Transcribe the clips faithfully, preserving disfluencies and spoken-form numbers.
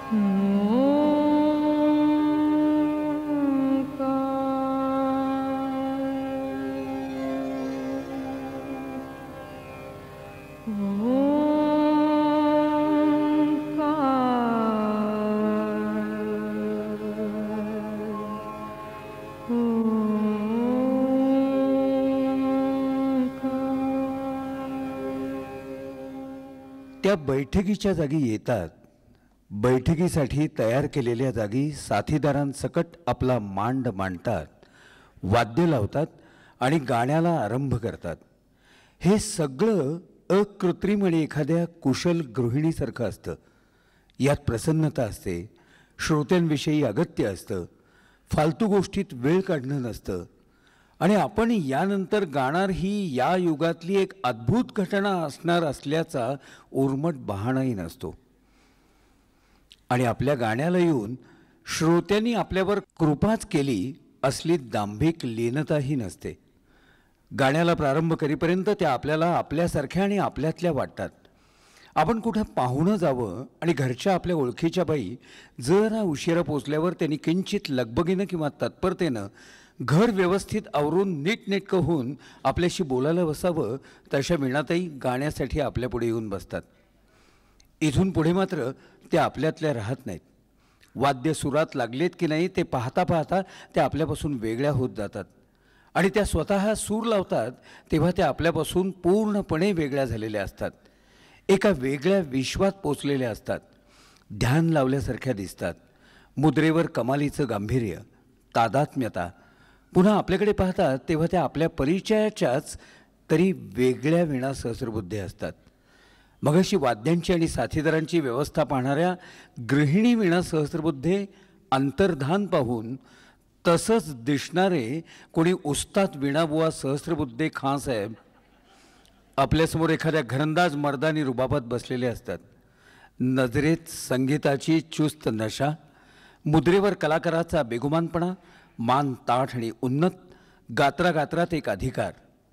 त्या बैठकीच्या जागी येतात. बैठकीसाठी तयार केलेल्या जागी साथीदारांसकट आपला मांड मांडतात, वाद्य लावतात आणि गाण्याला आरंभ करतात. हे सगळं अकृत्रिम आणि एखाद्या कुशल गृहिणीसारखं असतं. यात प्रसन्नता असते, श्रोत्यांविषयी अगत्य असतं, फालतू गोष्टीत वेळ काढणं नसतं. आणि आपण यानंतर गाणार ही या युगातली एक अद्भुत घटना असणार असल्याचा उर्मट बहाणाही नसतो. आणि आपल्या गाण्याला येऊन श्रोत्यांनी आपल्यावर कृपाच केली असली दांभिक लीनताही नसते. गाण्याला प्रारंभ करीपर्यंत त्या आपल्याला आपल्यासारख्या आणि आपल्यातल्या वाटतात. आपण कुठं पाहुणं जावं आणि घरच्या आपल्या ओळखीच्या बाई जरा उशिरा पोचल्यावर त्यांनी किंचित लगबगीनं किंवा तत्परतेनं घर व्यवस्थित आवरून नीटनेटकं होऊन आपल्याशी बोलायला बसावं, तशा वीणाताई गाण्यासाठी आपल्यापुढे येऊन बसतात. इथून पुढे मात्र त्या आपल्यातल्या राहत नाहीत. वाद्य सुरात लागलेत की नाही ते पाहता पाहता त्या आपल्यापासून वेगळ्या होत जातात. आणि त्या स्वतः सूर लावतात तेव्हा त्या आपल्यापासून पूर्णपणे वेगळ्या झालेल्या असतात. एका वेगळ्या विश्वात पोचलेल्या असतात. ध्यान लावल्यासारख्या दिसतात. मुद्रेवर कमालीचं गांभीर्य, तादात्म्यता. पुन्हा आपल्याकडे पाहतात तेव्हा त्या आपल्या परिचयाच्याच तरी वेगळ्या वीणा सहस्रबुद्धे असतात. मगाशी वाद्यांची आणि साथीदारांची व्यवस्था पाहणाऱ्या गृहिणी वीणा सहस्रबुद्धे अंतर्धान पाहून तसंच दिसणारे कोणी उस्ताद वीणाबुवा सहस्रबुद्धे खाँसाहेब आपल्यासमोर एखाद्या घरंदाज मर्दानी रुबाबात बसलेले असतात. नजरेत संगीताची चुस्त नशा, मुद्रेवर कलाकाराचा बेगुमानपणा, मान ताठ आणि उन्नत, गात्रागात्रात एक अधिकार.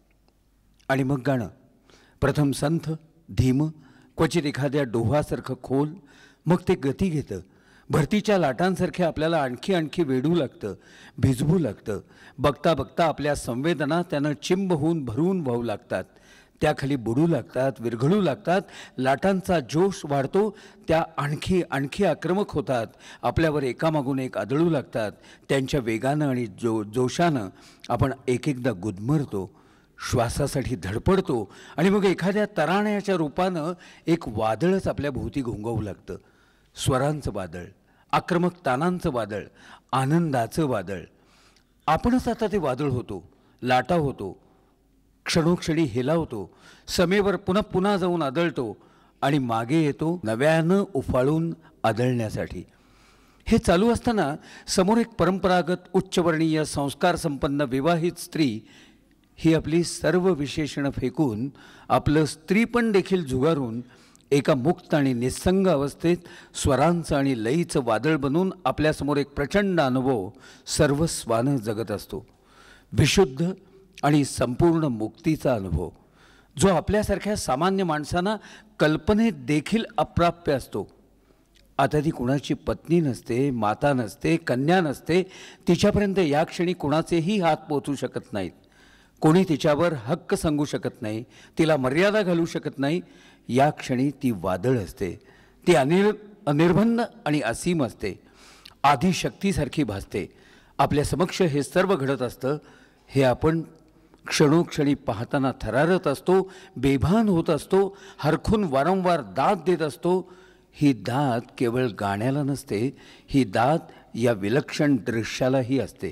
आणि मग गाणं प्रथम संथ धीम, क्वचित एखाद्या डोहासारखं खोल, मग ते गती घेतं. भरतीच्या लाटांसारखे आपल्याला आणखी आणखी वेढू लागतं, भिजवू लागतं. बघता बघता आपल्या संवेदना त्यानं चिंब होऊन भरून वाहू लागतात. त्याखाली बुडू लागतात, विरघळू लागतात. लाटांचा जोश वाढतो, त्या आणखी आणखी आक्रमक होतात. आपल्यावर एकामागून एक आदळू लागतात. त्यांच्या वेगानं आणि जो जोशानं आपण एक एकदा गुदमरतो, श्वासासाठी धडपडतो. आणि मग एखाद्या तराण्याच्या रूपानं एक वादळच आपल्या भोवती घोंगवू लागतं. स्वरांचं वादळ, आक्रमक तानांचं वादळ, आनंदाचं वादळ. आपणच आता ते वादळ होतो, लाटा होतो, क्षणोक्षणी हेलावतो, समेवर पुन्हा पुन्हा जाऊन आदळतो आणि मागे येतो नव्यानं उफाळून आदळण्यासाठी. हे चालू असताना समोर एक परंपरागत उच्चवर्णीय संस्कार संपन्न विवाहित स्त्री ही आपली सर्व विशेषणं फेकून, आपलं स्त्रीपण देखील झुगारून एका मुक्त आणि निस्संग अवस्थेत स्वरांचं आणि लयीचं वादळ बनून आपल्यासमोर एक प्रचंड अनुभव सर्वस्वानं जगत असतो. विशुद्ध आणि संपूर्ण मुक्तीचा अनुभव, जो आपल्यासारख्या सामान्य माणसांना कल्पनेत देखील अप्राप्य असतो. आता ती कुणाची पत्नी नसते, माता नसते, कन्या नसते. तिच्यापर्यंत या क्षणी कुणाचेही हात पोचू शकत नाहीत. कोणी तिच्यावर हक्क सांगू शकत नाही, तिला मर्यादा घालू शकत नाही. या क्षणी ती वादळ असते. ती अनिर् अनिर्बंध आणि असीम असते, आदिशक्तीसारखी भासते. आपल्या समक्ष हे सर्व घडत असतं. हे आपण क्षणोक्षणी पाहताना थरारत असतो, बेभान होत असतो, हरखून वारंवार दाद देत असतो. ही दाद केवळ गाण्याला नसते, ही दाद या विलक्षण दृश्यालाही असते.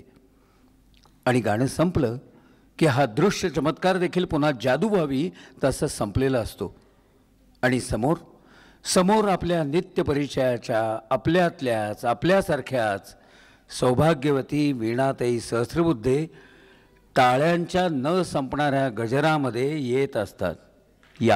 आणि गाणं संपलं की हा दृश्य चमत्कार देखील पुन्हा जादू व्हावी तसं संपलेला असतो. आणि समोर समोर आपल्या नित्यपरिचयाच्या आपल्यातल्याच आपल्यासारख्याच सौभाग्यवती वीणाताई सहस्रबुद्धे टाळ्यांच्या न संपणाऱ्या गजरामध्ये येत असतात. या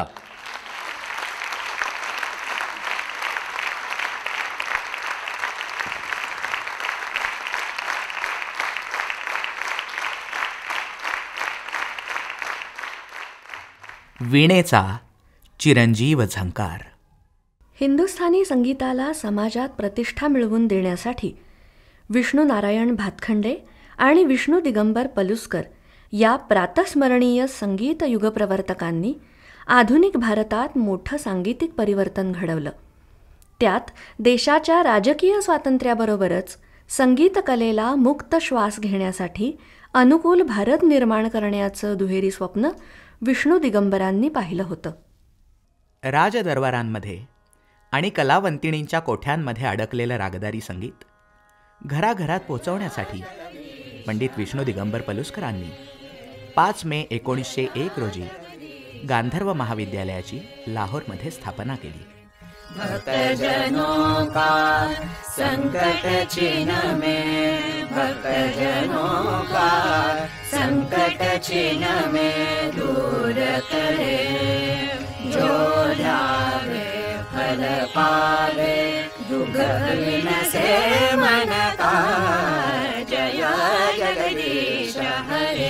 वीणेचा चिरंजीव झंकार. हिंदुस्थानी संगीताला समाजात प्रतिष्ठा मिळवून देण्यासाठी विष्णू नारायण भातखंडे आणि विष्णू दिगंबर पलुस्कर या प्रातस्मरणीय संगीत युगप्रवर्तकांनी आधुनिक भारतात मोठं सांगीतिक परिवर्तन घडवलं. त्यात देशाच्या राजकीय स्वातंत्र्याबरोबरच संगीत कलेला मुक्त श्वास घेण्यासाठी अनुकूल भारत निर्माण करण्याचं दुहेरी स्वप्न विष्णू दिगंबरांनी पाहिलं होतं. राजदरबारांमध्ये आणि कलावंतिणींच्या कोठ्यांमध्ये अडकलेलं रागदारी संगीत घराघरात पोचवण्यासाठी पंडित विष्णू दिगंबर पलुस्करांनी पाच मे एकोणीसशे एक रोजी गांधर्व महाविद्यालयाची लाहोरमध्ये स्थापना केली. भक्तजनों का संकट छिन्न में, भक्तजनों का संकट छिन्न में दूर करे, जो ध्यावे फल पावे, दुख विन से मन का, जय जगदीश हरे.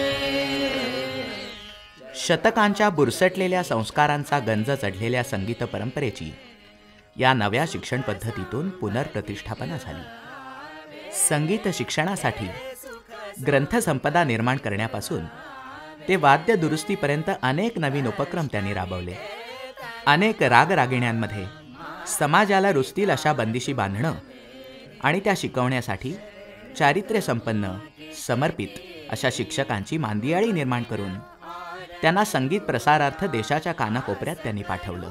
शतकांच्या बुरसटलेल्या संस्कारांचा गंज चढलेल्या संगीत परंपरेची या नव्या शिक्षण पद्धतीतून पुनर्प्रतिष्ठापना झाली. संगीत शिक्षणासाठी ग्रंथसंपदा निर्माण करण्यापासून ते वाद्य दुरुस्तीपर्यंत अनेक नवीन उपक्रम त्यांनी राबवले. अनेक रागरागिण्यांमध्ये समाजाला रुचतील अशा बंदिशी बांधणं आणि त्या शिकवण्यासाठी चारित्र्यसंपन्न समर्पित अशा शिक्षकांची मांदियाळी निर्माण करून त्यांना संगीत प्रसारार्थ देशाच्या कानाकोपऱ्यात त्यांनी पाठवलं.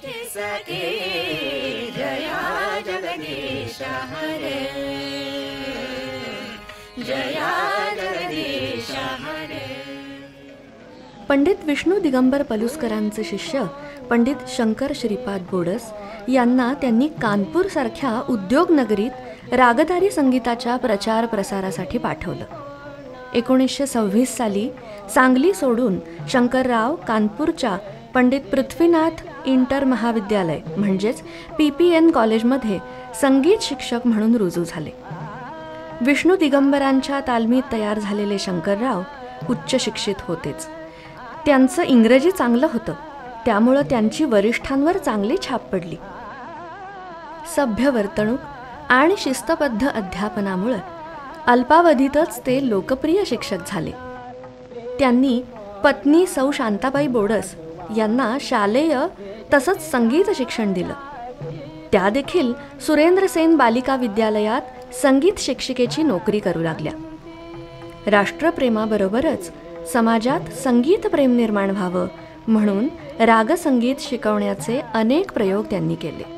पंडित विष्णू दिगंबर पलुस्करांचे शिष्य पंडित शंकर श्रीपाद बोडस यांना त्यांनी कानपूरसारख्या उद्योगनगरीत रागदारी संगीताच्या प्रचार प्रसारासाठी पाठवलं. एकोणीसशे सव्वीस साली सांगली सोडून शंकरराव कानपूरच्या पंडित पृथ्वीनाथ इंटर महाविद्यालय म्हणजेच पी पी एन कॉलेजमध्ये संगीत शिक्षक म्हणून रुजू झाले. विष्णू दिगंबरांच्या तालमीत तयार झालेले शंकरराव उच्च शिक्षित होतेच. त्यांचं इंग्रजी चांगलं होतं, त्यामुळं त्यांची वरिष्ठांवर चांगली छाप पडली. सभ्य वर्तणूक आणि शिस्तबद्ध अध्यापनामुळं अल्पावधीतच ते लोकप्रिय शिक्षक झाले. त्यांनी पत्नी सौ शांताबाई बोडस यांना शालेय तसंच संगीत शिक्षण दिलं. त्या देखील सुरेंद्रसेन बालिका विद्यालयात संगीत शिक्षिकेची नोकरी करू लागल्या. राष्ट्रप्रेमाबरोबरच समाजात संगीत प्रेम निर्माण व्हावं म्हणून रागसंगीत शिकवण्याचे अनेक प्रयोग त्यांनी केले.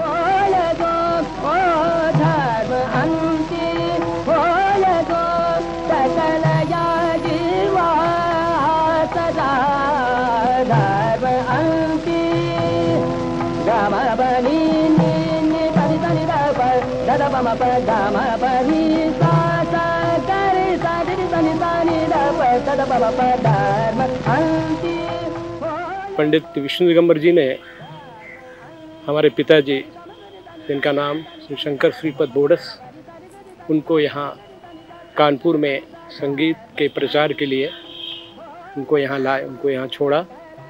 पंडित विष्णु दिगंबर जी ने हमारे पिताजी, जिनका नाम श्री शंकर श्रीपद बोडस, उनको यहाँ कानपुर में संगीत के प्रचार के लिए उनको यहाँ लाए, उनको यहाँ छोड़ा.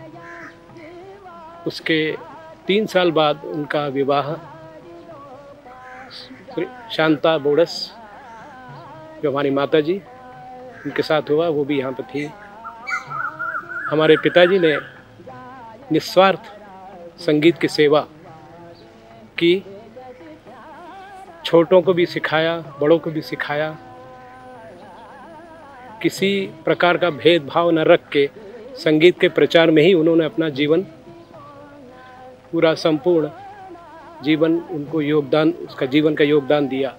उसके तीन साल बाद उनका विवाह शांता बोडस, जो हमारी माता जी, उनके साथ हुआ. वो भी यहाँ पर थी. हमारे पिताजी ने निस्वार्थ संगीत की सेवा की, छोटों को भी सिखाया, बड़ों को भी सिखाया. किसी प्रकार का भेदभाव न रख के संगीत के प्रचार में ही उन्होंने अपना जीवन, पूरा संपूर्ण जीवन उनको योगदान, उसका जीवन का योगदान दिया.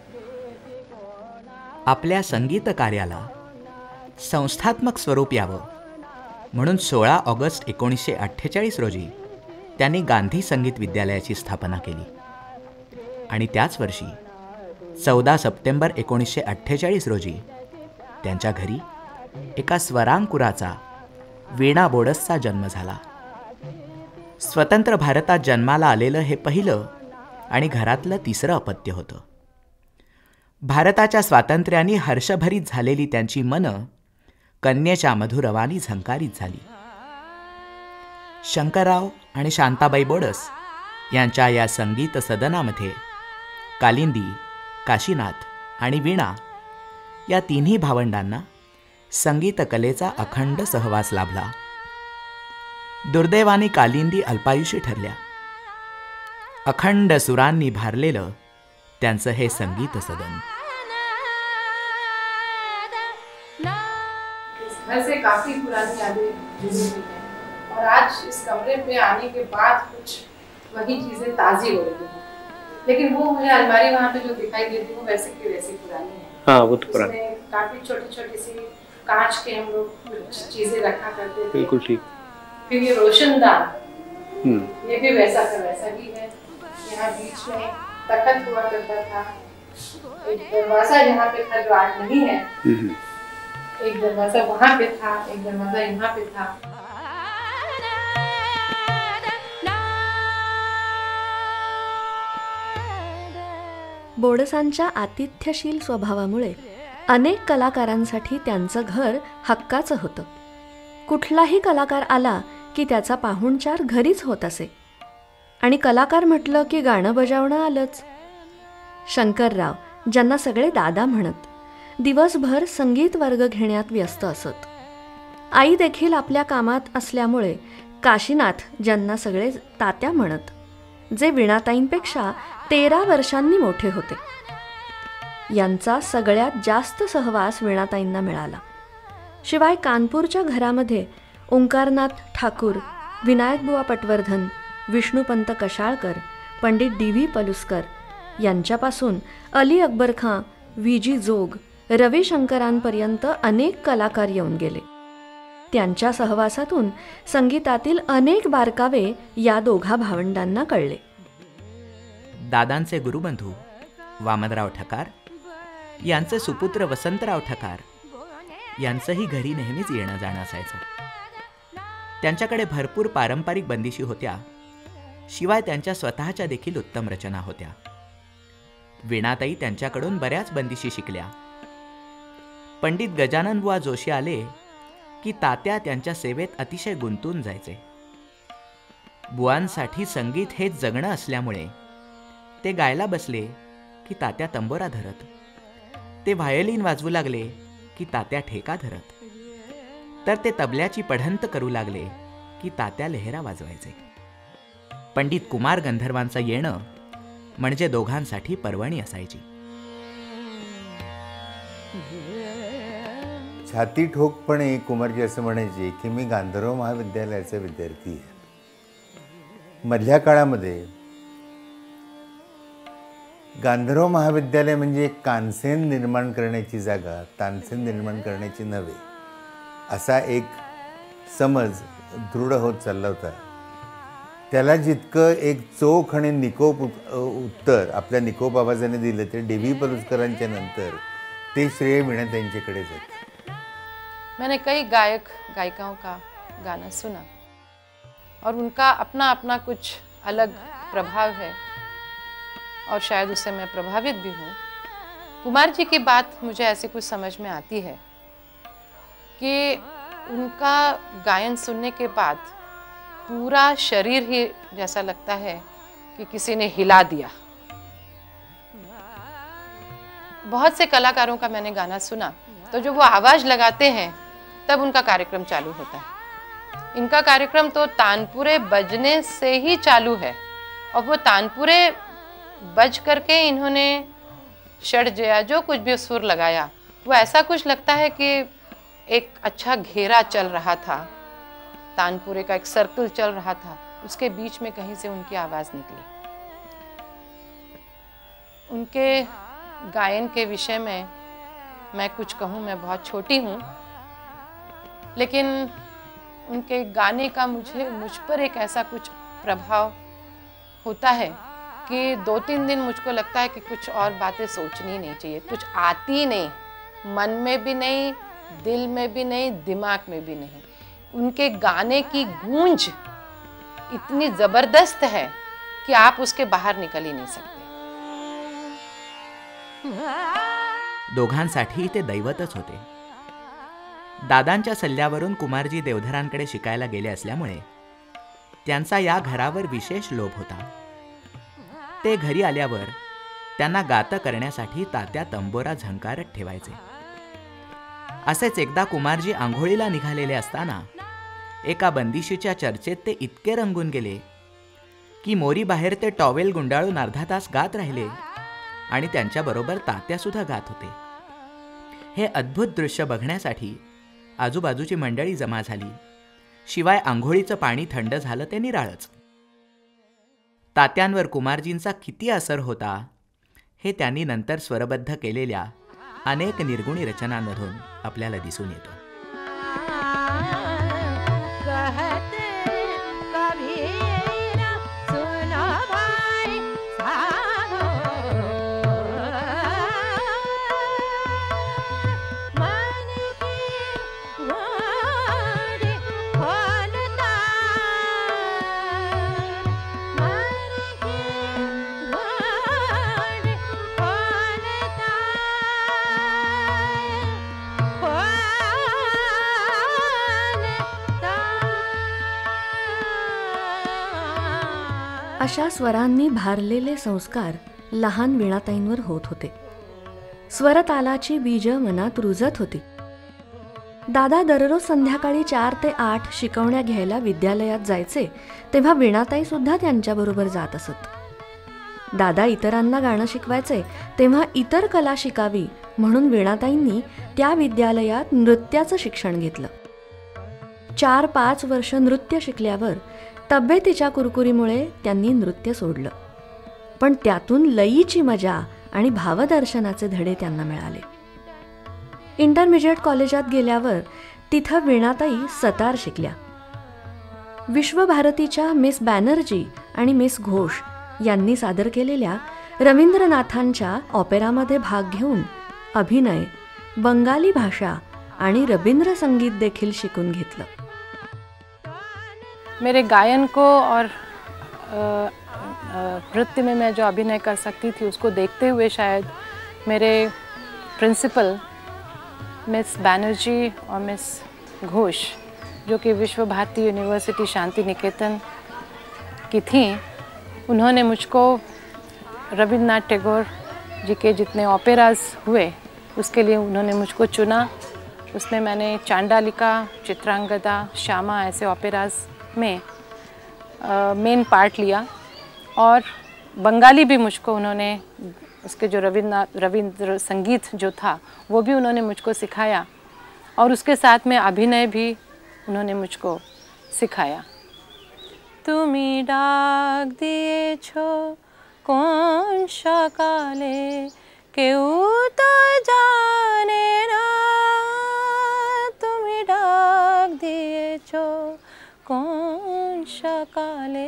आपल्या संगीत कार्याला संस्थात्मक स्वरूप यावं म्हणून सोळा ऑगस्ट एकोणीसशे अठ्ठेचाळीस रोजी त्यांनी गांधी संगीत विद्यालयाची स्थापना केली. आणि त्याच वर्षी चौदा सप्टेंबर एकोणीसशे अठ्ठेचाळीस रोजी त्यांच्या घरी एका स्वरांकुराचा, वीणा बोडसचा जन्म झाला. स्वतंत्र भारतात जन्माला आलेलं हे पहिलं आणि घरातलं तिसरं अपत्य होतं. भारताच्या स्वातंत्र्याने हर्षभरीत झालेली त्यांची मनं कन्येच्या मधुरवाणी झंकारीत झाली. शंकरराव आणि शांताबाई बोडस यांच्या या संगीत सदनामध्ये कालिंदी, काशीनाथ आणि वीणा या तिन्ही भावंडांना संगीत कलेचा अखंड सहवास लाभला. दुर्दैवाने कालिंदी अल्पायुषी ठरल्या. अखंड सुरांनी भारलेलं त्यांचं हे संगीत सदन. घर से काफी पुरानी यादें जुड़ी हुई हैं और आज इस कमरे पे आने के बाद कुछ वही चीजें ताजी हो रही हैं, लेकिन वो मुझे अलमारी वहाँ पे जो दिखाई देती है वो वैसे की वैसी पुरानी है. हाँ, वो तो पुरानी. उसमें काफी छोटी छोटी सी कांच के हम लोग कुछ चीजें रखा करते थे. बिल्कुल ठीक. फिर ये रोशनदान, हम्म ये भी वैसा का वैसा ही है. यहाँ बीच में तखत हुआ करता था. एक दरवाजा यहाँ पे था जो आज नहीं है. हम्म एक दरवाजा वहाँ पे था, एक दरवाजा यहाँ पे था. बोडसांच्या आतिथ्यशील स्वभावामुळे अनेक कलाकारांसाठी त्यांचं घर हक्काचं होतं. कुठलाही कलाकार आला की त्याचा पाहुणचार घरीच होत असे आणि कलाकार म्हटलं की गाणं बजावणं आलंच. शंकरराव, ज्यांना सगळे दादा म्हणत, दिवसभर संगीत वर्ग घेण्यात व्यस्त असत. आई देखील आपल्या कामात असल्यामुळे काशीनाथ, ज्यांना सगळे तात्या म्हणत, जे वीणाताईंपेक्षा तेरा वर्षांनी मोठे होते, यांचा सगळ्यात जास्त सहवास वीणाताईंना मिळाला. शिवाय कानपूरच्या घरामध्ये ओंकारनाथ ठाकूर, विनायकबुवा पटवर्धन, विष्णुपंत कशाळकर, पंडित डी व्ही पलुस्कर यांच्यापासून अली अकबर खां, व्ही जी जोग, रविशंकरांपर्यंत अनेक कलाकार येऊन गेले. त्यांच्या सहवासातून संगीतातील अनेक बारकावे या दोघा भावंडांना कळले. दादांचे गुरुबंधू वामनराव ठकार, यांचे सुपुत्र वसंतराव ठकार यांचंही घरी नेहमीच येणं जाणं असायचं. त्यांच्याकडे भरपूर पारंपरिक बंदिशी होत्या. शिवाय त्यांच्या स्वतःच्या देखील उत्तम रचना होत्या. वीणाताई त्यांच्याकडून बऱ्याच बंदिशी शिकल्या. पंडित गजाननबुवा जोशी आले की तात्या त्यांच्या सेवेत अतिशय गुंतून जायचे. बुवांसाठी संगीत हेच जगणं असल्यामुळे ते गायला बसले की तात्या तंबोरा धरत, ते व्हायोलिन वाजवू लागले की तात्या ठेका धरत, तर ते तबल्याची पढंत करू लागले की तात्या लेहरा वाजवायचे. पंडित कुमार गंधर्वांचं येणं म्हणजे दोघांसाठी पर्वणी असायची. छाती ठोकपणे कुमारजी असं म्हणायचे की मी गांधर्व महाविद्यालयाचा विद्यार्थी आहे. मधल्या काळामध्ये गांधर्व महाविद्यालय म्हणजे कानसेन निर्माण करण्याची जागा, तानसेन निर्माण करण्याची नव्हे, असा एक समज दृढ होत चालला होता. त्याला जितकं एक चोख आणि निकोप उत्तर आपल्या निकोप आवाजाने दिलं ते डी व्ही पलुस्करांच्या नंतर ते श्रेय वीणाताईंच्याकडे जातं. मैंने कई गायक गायिकाओं का गाना सुना और उनका अपना अपना कुछ अलग प्रभाव है और शायद उससे मैं प्रभावित भी हूँ. कुमार जी की बात मुझे ऐसी कुछ समझ में आती है कि उनका गायन सुनने के बाद पूरा शरीर ही जैसा लगता है कि किसी ने हिला दिया. बहुत से कलाकारों का मैंने गाना सुना तो जो वो आवाज़ लगाते हैं तब उनका कार्यक्रम चालू होता है. इनका कार्यक्रम तो तानपुरे बजने से ही चालू है और वो तानपुरे बज करके इन्होंने षडजया जो कुछ भी सुर लगाया वो ऐसा कुछ लगता है कि एक अच्छा घेरा चल रहा था, तानपुरे का एक सर्कल चल रहा था, उसके बीच में कहीं से उनकी आवाज़ निकली. उनके गायन के विषय में मैं कुछ कहूँ, मैं बहुत छोटी हूँ, लेकिन उनके गाने का मुझे मुझ पर एक ऐसा कुछ प्रभाव होता है कि दो तीन दिन मुझको लगता है कि कुछ और बातें सोचनी नहीं चाहिए, कुछ आती नहीं, मन में भी नहीं, दिल में भी नहीं, दिमाग में भी नहीं. उनके गाने की गूंज इतनी ज़बरदस्त है कि आप उसके बाहर निकल ही नहीं सकते. दोघांसाठी ते दैवतच होते. दादांच्या सल्ल्यावरून कुमारजी देवधरांकडे शिकायला गेले असल्यामुळे त्यांचा या घरावर विशेष लोभ होता. ते घरी आल्यावर त्यांना गातं करण्यासाठी तात्या तंबोरा झंकारत ठेवायचे. असेच एकदा कुमारजी आंघोळीला निघालेले असताना एका बंदिशीच्या चर्चेत ते इतके रंगून गेले की मोरी बाहेर ते टॉवेल गुंडाळून अर्धा तास गात राहिले आणि त्यांच्याबरोबर तात्यासुद्धा गात होते. हे अद्भुत दृश्य बघण्यासाठी आजूबाजूची मंडळी जमा झाली. शिवाय आंघोळीचं पाणी थंड झालं ते निराळच. तात्यांवर कुमारजींचा किती असर होता हे त्यांनी नंतर स्वरबद्ध केलेल्या अनेक निर्गुणी रचनांमधून आपल्याला दिसून येतं. अशा स्वरांनी भारलेले संस्कार लहान वीणाताईंवर होत होते. स्वरतालाची बीज मनात रुजत होती. दादा दररोज संध्याकाळी चार ते आठ शिकवण्या घ्यायला विद्यालयात जायचे तेव्हा वीणाताई सुद्धा त्यांच्याबरोबर जात असत. दादा इतरांना गाणं शिकवायचे तेव्हा इतर कला शिकावी म्हणून वीणाताईंनी त्या विद्यालयात नृत्याचं शिक्षण घेतलं. चार पाच वर्ष नृत्य शिकल्यावर तब्येतीच्या कुरकुरीमुळे त्यांनी नृत्य सोडलं. पण त्यातून लयीची मजा आणि भावदर्शनाचे धडे त्यांना मिळाले. इंटरमिजिएट कॉलेजात गेल्यावर तिथं वीणाताई सतार शिकल्या. विश्वभारतीच्या मिस बॅनर्जी आणि मिस घोष यांनी सादर केलेल्या रवींद्रनाथांच्या ऑपेरामध्ये भाग घेऊन अभिनय, बंगाली भाषा आणि रवींद्र संगीत देखील शिकून घेतलं. मेरे गायन को और नृत्य में मैं जो अभिनय कर सकती थी उसको देखते हुए शायद मेरे प्रिंसिपल मिस बैनर्जी और मिस घोष जो कि विश्व भारती यूनिवर्सिटी शांति निकेतन की थी, उन्होंने मुझको रविन्द्रनाथ टैगोर जी के जितने ओपेराज हुए उसके लिए उन्होंने मुझको चुना. उसमें मैंने चांडालिका, चित्रांगदा, श्यामा ऐसे ओपेराज में मेन पार्ट लिया और बंगाली भी मुझको उन्होंने उसके जो रविन्द्रनाथ रविंद्र संगीत जो था वो भी उन्होंने मुझको सिखाया और उसके साथ में अभिनय भी उन्होंने मुझको सिखाया. तुमी डाक दिए छो कौन सकाले केउ तो जाने ना, तुमी डाक दिए छो कौन सकाले.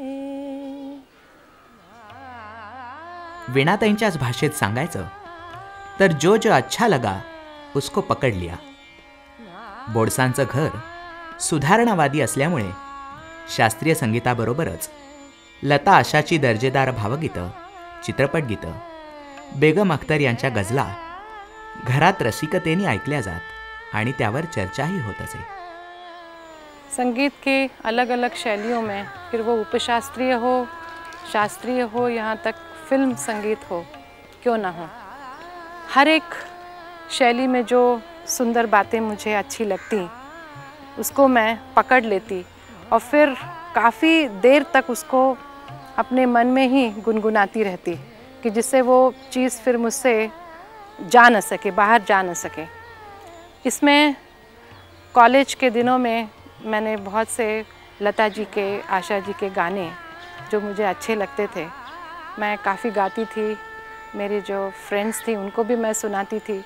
वीणाताईंच्याच भाषेत सांगायचं तर जो जो अच्छा लगा उसको पकड लिया. बोडसांचं घर सुधारणावादी असल्यामुळे शास्त्रीय संगीताबरोबरच लता आशाची दर्जेदार भावगीतं, चित्रपटगीतं, बेगम अख्तर यांच्या गझला घरात रसिकतेने ऐकल्या जात आणि त्यावर चर्चाही होत असे. संगीत के अलग अलग शैलियों में, फिर वो उपशास्त्रीय हो, शास्त्रीय हो, यहाँ तक फिल्म संगीत हो, क्यों ना हो, हर एक शैली में जो सुंदर बातें मुझे अच्छी लगती उसको मैं पकड़ लेती और फिर काफ़ी देर तक उसको अपने मन में ही गुनगुनाती रहती कि जिससे वो चीज़ फिर मुझसे जा न सके, बाहर जा न सके. इसमें कॉलेज के दिनों में मैंने बहुत से लता जी के, आशा जी के गाने जो मुझे अच्छे लगते थे मैं काफ़ी गाती थी. मेरी जो फ्रेंड्स थी उनको भी मैं सुनाती थी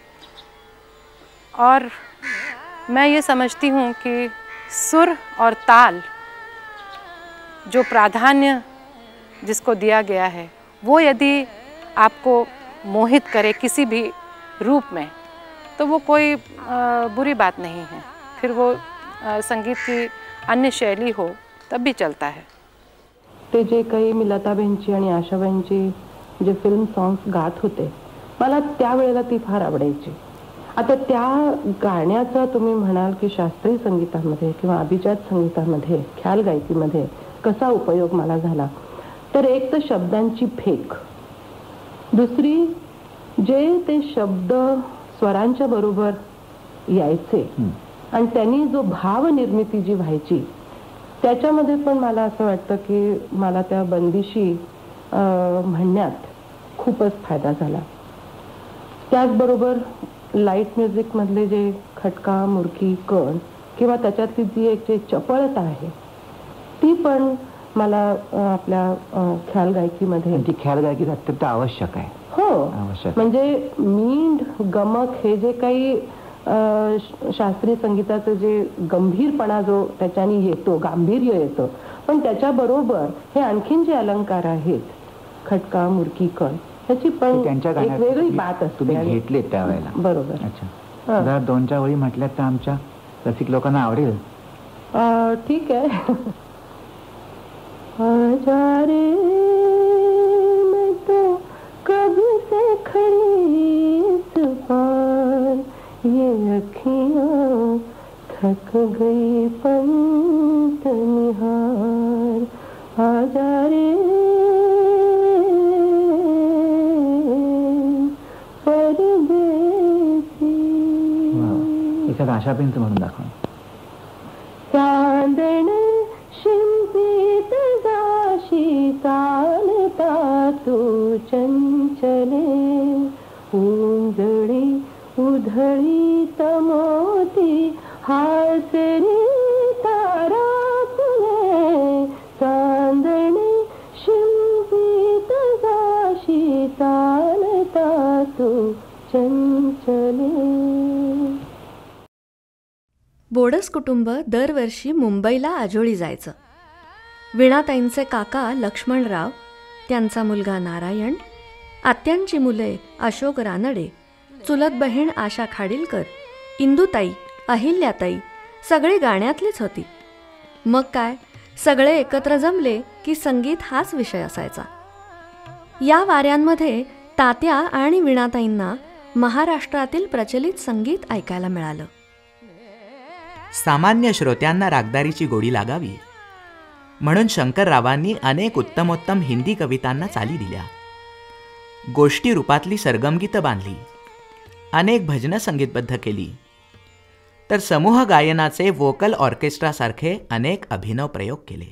और मैं ये समझती हूँ कि सुर और ताल जो प्राधान्य जिसको दिया गया है वो यदि आपको मोहित करे किसी भी रूप में तो वो कोई बुरी बात नहीं है. फिर वो संगीत की अन्य शैली हो तब भी चलता है. ते जे काही मी लताबाईंची आणि आशाबाईंची जे फिल्म सॉंग्स गात होते मला त्यावेळेला ती फार आवडायची. आता त्या गाण्याचा तुम्ही म्हणाल की शास्त्रीय संगीतामध्ये किंवा अभिजात संगीतामध्ये, ख्याल गायकीमध्ये कसा उपयोग मला झाला तर एक तर शब्दांची फेक, दुसरी जे ते शब्द स्वरांच्या बरोबर यायचे आणि त्यांनी जो भाव निर्मिती जी व्हायची त्याच्यामध्ये पण मला असं वाटतं की मला त्या बंदिशी म्हणण्यात खूपच फायदा झाला. त्याचबरोबर लाईट म्युझिक मधले जे खटका, मुरकी, कण किंवा त्याच्यातली जी एक जे चपळता आहे ती पण मला आपल्या ख्याल गायकीमध्ये, ती ख्याल गायकी अत्यंत आवश्यक आहे. हो, म्हणजे मींड, गमक हे जे काही शास्त्रीय संगीताचं जे गंभीरपणा जो त्याच्याने येतो, गांभीर्य येतं, पण त्याच्याबरोबर हे आणखीन जे अलंकार आहेत, खटका, मुरकी, कण, ह्याची पण एक वेगळी बात असते. तुम्ही घेतले त्यावेळेला. बरोबर. अच्छा, जर दोनच्या वेळी म्हटल्यात तर आमच्या रसिक लोकांना आवडेल. ठीक आहे. आजारे मैं तो कब से खड़ी इस पार, ये अखियाँ थक गई पंत निहार, आजारे परदेसी. एखादं आशापेंचं म्हणून दाखवा. चांदण शिंपीत जाशी चालता तू चंचले, उंजळी उधळी तमोती हासरी तारा तुले, चांदणी शिंपीत जाशी चालता तू चंचले. बोडस कुटुंब दरवर्षी मुंबईला आजोळी जायचं. वीणाताईंचे काका लक्ष्मणराव, त्यांचा मुलगा नारायण, आत्यांची मुले अशोक रानडे, चुलत बहीण आशा खाडीलकर, इंदुताई, अहिल्याताई सगळी गाण्यातलीच होती. मग काय, सगळे एकत्र जमले की संगीत हाच विषय असायचा. या वाऱ्यांमध्ये तात्या आणि वीणाताईंना महाराष्ट्रातील प्रचलित संगीत ऐकायला मिळालं. सामान्य श्रोत्यांना रागदारीची गोडी लागावी म्हणून शंकररावांनी अनेक उत्तमोत्तम हिंदी कवितांना चाली दिल्या. गोष्टी रूपातली सरगमगीतं बांधली, अनेक भजनं संगीतबद्ध केली, तर समूह गायनाचे व्होकल ऑर्केस्ट्रासारखे अनेक अभिनव प्रयोग केले.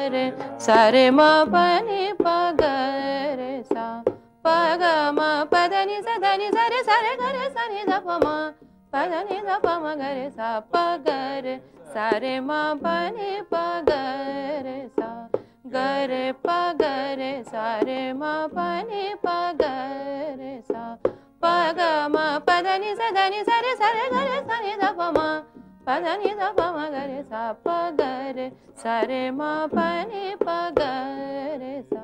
रे सा रे म प नि प ग रे सा प ग म प ध नि सा ध नि सा रे सा रे ग रे सा नि ध प म प ध नि ध प म ग रे सा प ग रे सा रे म प नि प ग रे सा ग रे प ग रे सा रे म प नि प ग रे सा प ग म प ध नि सा ध नि सा रे सा रे ग रे सा नि ध प म प ध नि ध प म ग रे सा प ग रे सा रे म प नि प ग रे सा.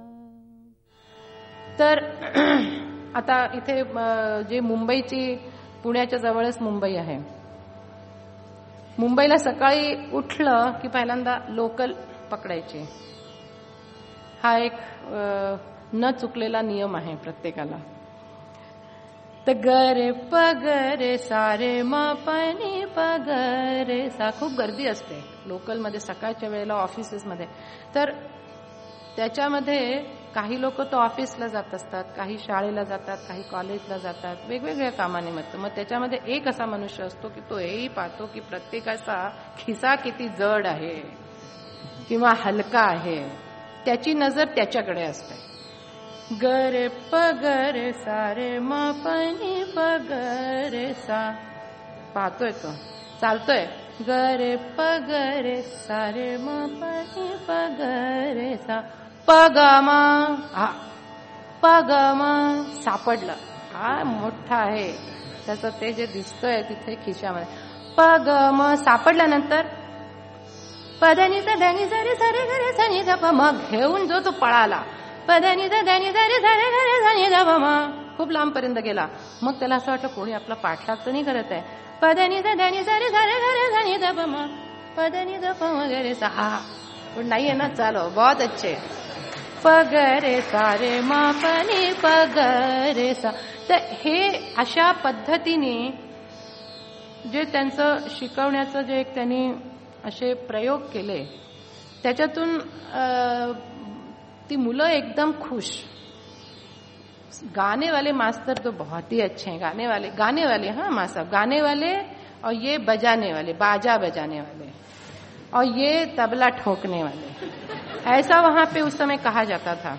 तर आता इथे जे मुंबईची पुण्याच्या जवळच मुंबई आहे. मुंबईला सकाळी उठलं की पहिल्यांदा लोकल पकडायचे. हा एक न चुकलेला नियम आहे प्रत्येकाला. तर ग रे प ग रे सा रे म प नि प ग रे सा. खूप गर्दी असते लोकलमध्ये सकाळच्या वेळेला ऑफिसेसमध्ये. तर त्याच्यामध्ये काही लोक तर ऑफिसला जात असतात, काही शाळेला जातात, काही कॉलेजला जातात, वेगवेगळ्या कामानिमित्त. मग त्याच्यामध्ये एक असा मनुष्य असतो की तो हेही पाहतो की प्रत्येकाचा खिसा किती जड आहे किंवा हलका आहे, त्याची नजर त्याच्याकडे असते. ग रे प ग रे सा रे म प नि प ग रे सा. पाहतोय तो, चालतोय. ग रे प ग रे सा रे म प नि प ग रे सा. प ग म. हा प ग म सापडलं. हा मोठा आहे त्याचं ते जे दिसतोय तिथे खिशामध्ये. प ग म सापडल्यानंतर पधनी सा धनी सा रे सा रे ग रे सा नि ध प म. घेऊन जो तो पळाला. पधनी सा धनी सा रे सा रे ग रे सा नि ध प म. खूप लांबपर्यंत गेला. मग त्याला असं वाटलं कोणी आपला पाठलाग तर नाही करत आहे. पधनी सा धनी सा रे सा रे ग रे सा नि ध प म. पधनी ध प म ग रे सा. हा पण नाही आहे ना, चालो बहुत अच्छे. प ग रे सा रे म प नि प ग रे सा. तर हे अशा पद्धतीने जे त्यांचं शिकवण्याचं जे एक त्यांनी असे प्रयोग केले त्याच्यातून ती मुलं एकदम खुश. गाने वाले मास्टर तो बहुत ही अच्छे हैं. गाने वाले गाने वाले हाँ माँ साहब, गाने वाले और ये बजाने वाले, बाजा बजाने वाले और ये तबला ठोकने वाले, ऐसा वहां पे उस समय कहा जाता था.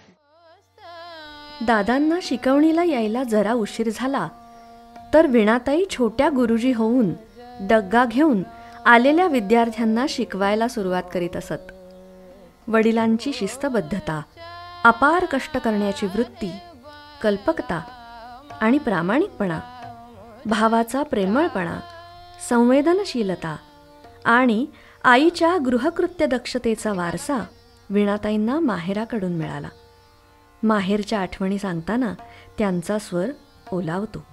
दादांना शिकवणीला यायला जरा उशीर झाला तर वीणाताई छोट्या गुरुजी होऊन डग्गा घेऊन आलेल्या विद्यार्थ्यांना शिकवायला सुरुवात करीत असत. वडिलांची शिस्तबद्धता, अपार कष्ट करण्याची वृत्ती, कल्पकता आणि प्रामाणिकपणा, भावाचा प्रेमळपणा, संवेदनशीलता आणि आईच्या गृहकृत्य दक्षतेचा वारसा वीणाताईंना माहेराकडून मिळाला. माहेरच्या आठवणी सांगताना त्यांचा स्वर ओलावतो.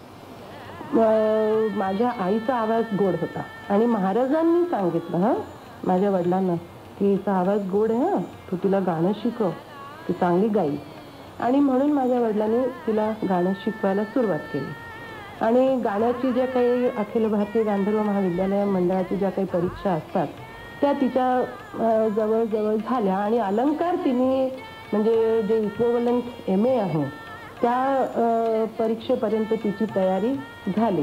माझ्या आईचा आवाज गोड होता आणि महाराजांनी सांगितलं हा माझ्या वडिलांना की हिचा आवाज गोड आहे, हा तू तिला गाणं शिकव, ती चांगली गाई. आणि म्हणून माझ्या वडिलांनी तिला गाणं शिकवायला सुरुवात केली. आणि गाण्याची ज्या काही अखिल भारतीय गांधर्व महाविद्यालय मंडळाची ज्या काही परीक्षा असतात त्या तिच्या जवळजवळ झाल्या. आणि अलंकार तिने म्हणजे जे इक्विव्हलंट एम ए आहे त्या परीक्षेपर्यंत तिची तयारी झाली.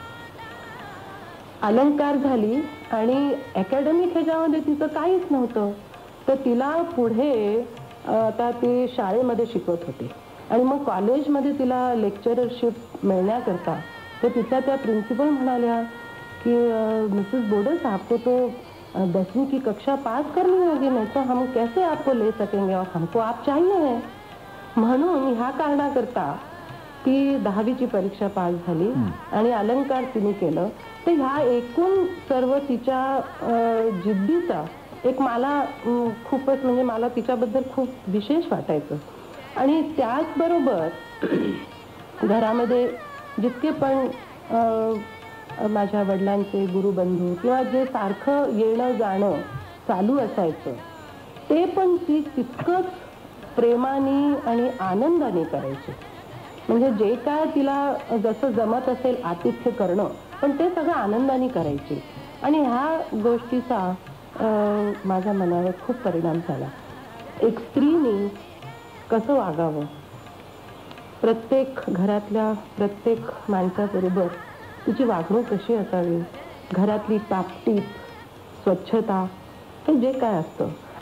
अलंकार झाली आणि अकॅडमिक ह्याच्यामध्ये तिचं काहीच नव्हतं. तर तिला पुढे आता ती शाळेमध्ये शिकवत होती आणि मग कॉलेजमध्ये तिला लेक्चररशिप मिळण्याकरता तर तिच्या त्या प्रिन्सिपल म्हणाल्या की मिसेस बोडस आपको तो दसवीं की कक्षा पास करनी होगी, नहीं तो हम कैसे आपको ले सकेंगे और हमको आप चाहिए है. म्हणून ह्या कारणाकरता ती दहावीची परीक्षा पास झाली आणि अलंकार तिने केलं. तर ह्या एकूण सर्व तिच्या जिद्दीचा एक मला खूपच म्हणजे मला तिच्याबद्दल खूप विशेष वाटायचं. आणि त्याचबरोबर घरामध्ये जितके पण माझ्या वडिलांचे गुरुबंधू किंवा जे सारखं येणं जाणं चालू असायचं ते पण ती तितकंच प्रेमाने आणि आनंदाने करायची. म्हणजे जे काय तिला जसं जमत असेल आतिथ्य करणं पण ते सगळं आनंदाने करायची. आणि ह्या गोष्टीचा माझ्या मनावर खूप परिणाम झाला. एक स्त्रीने कसं वागावं, प्रत्येक घरातल्या प्रत्येक माणसाबरोबर तिची वागणूक कशी असावी, घरातली टापटीप, स्वच्छता हे जे काय असतं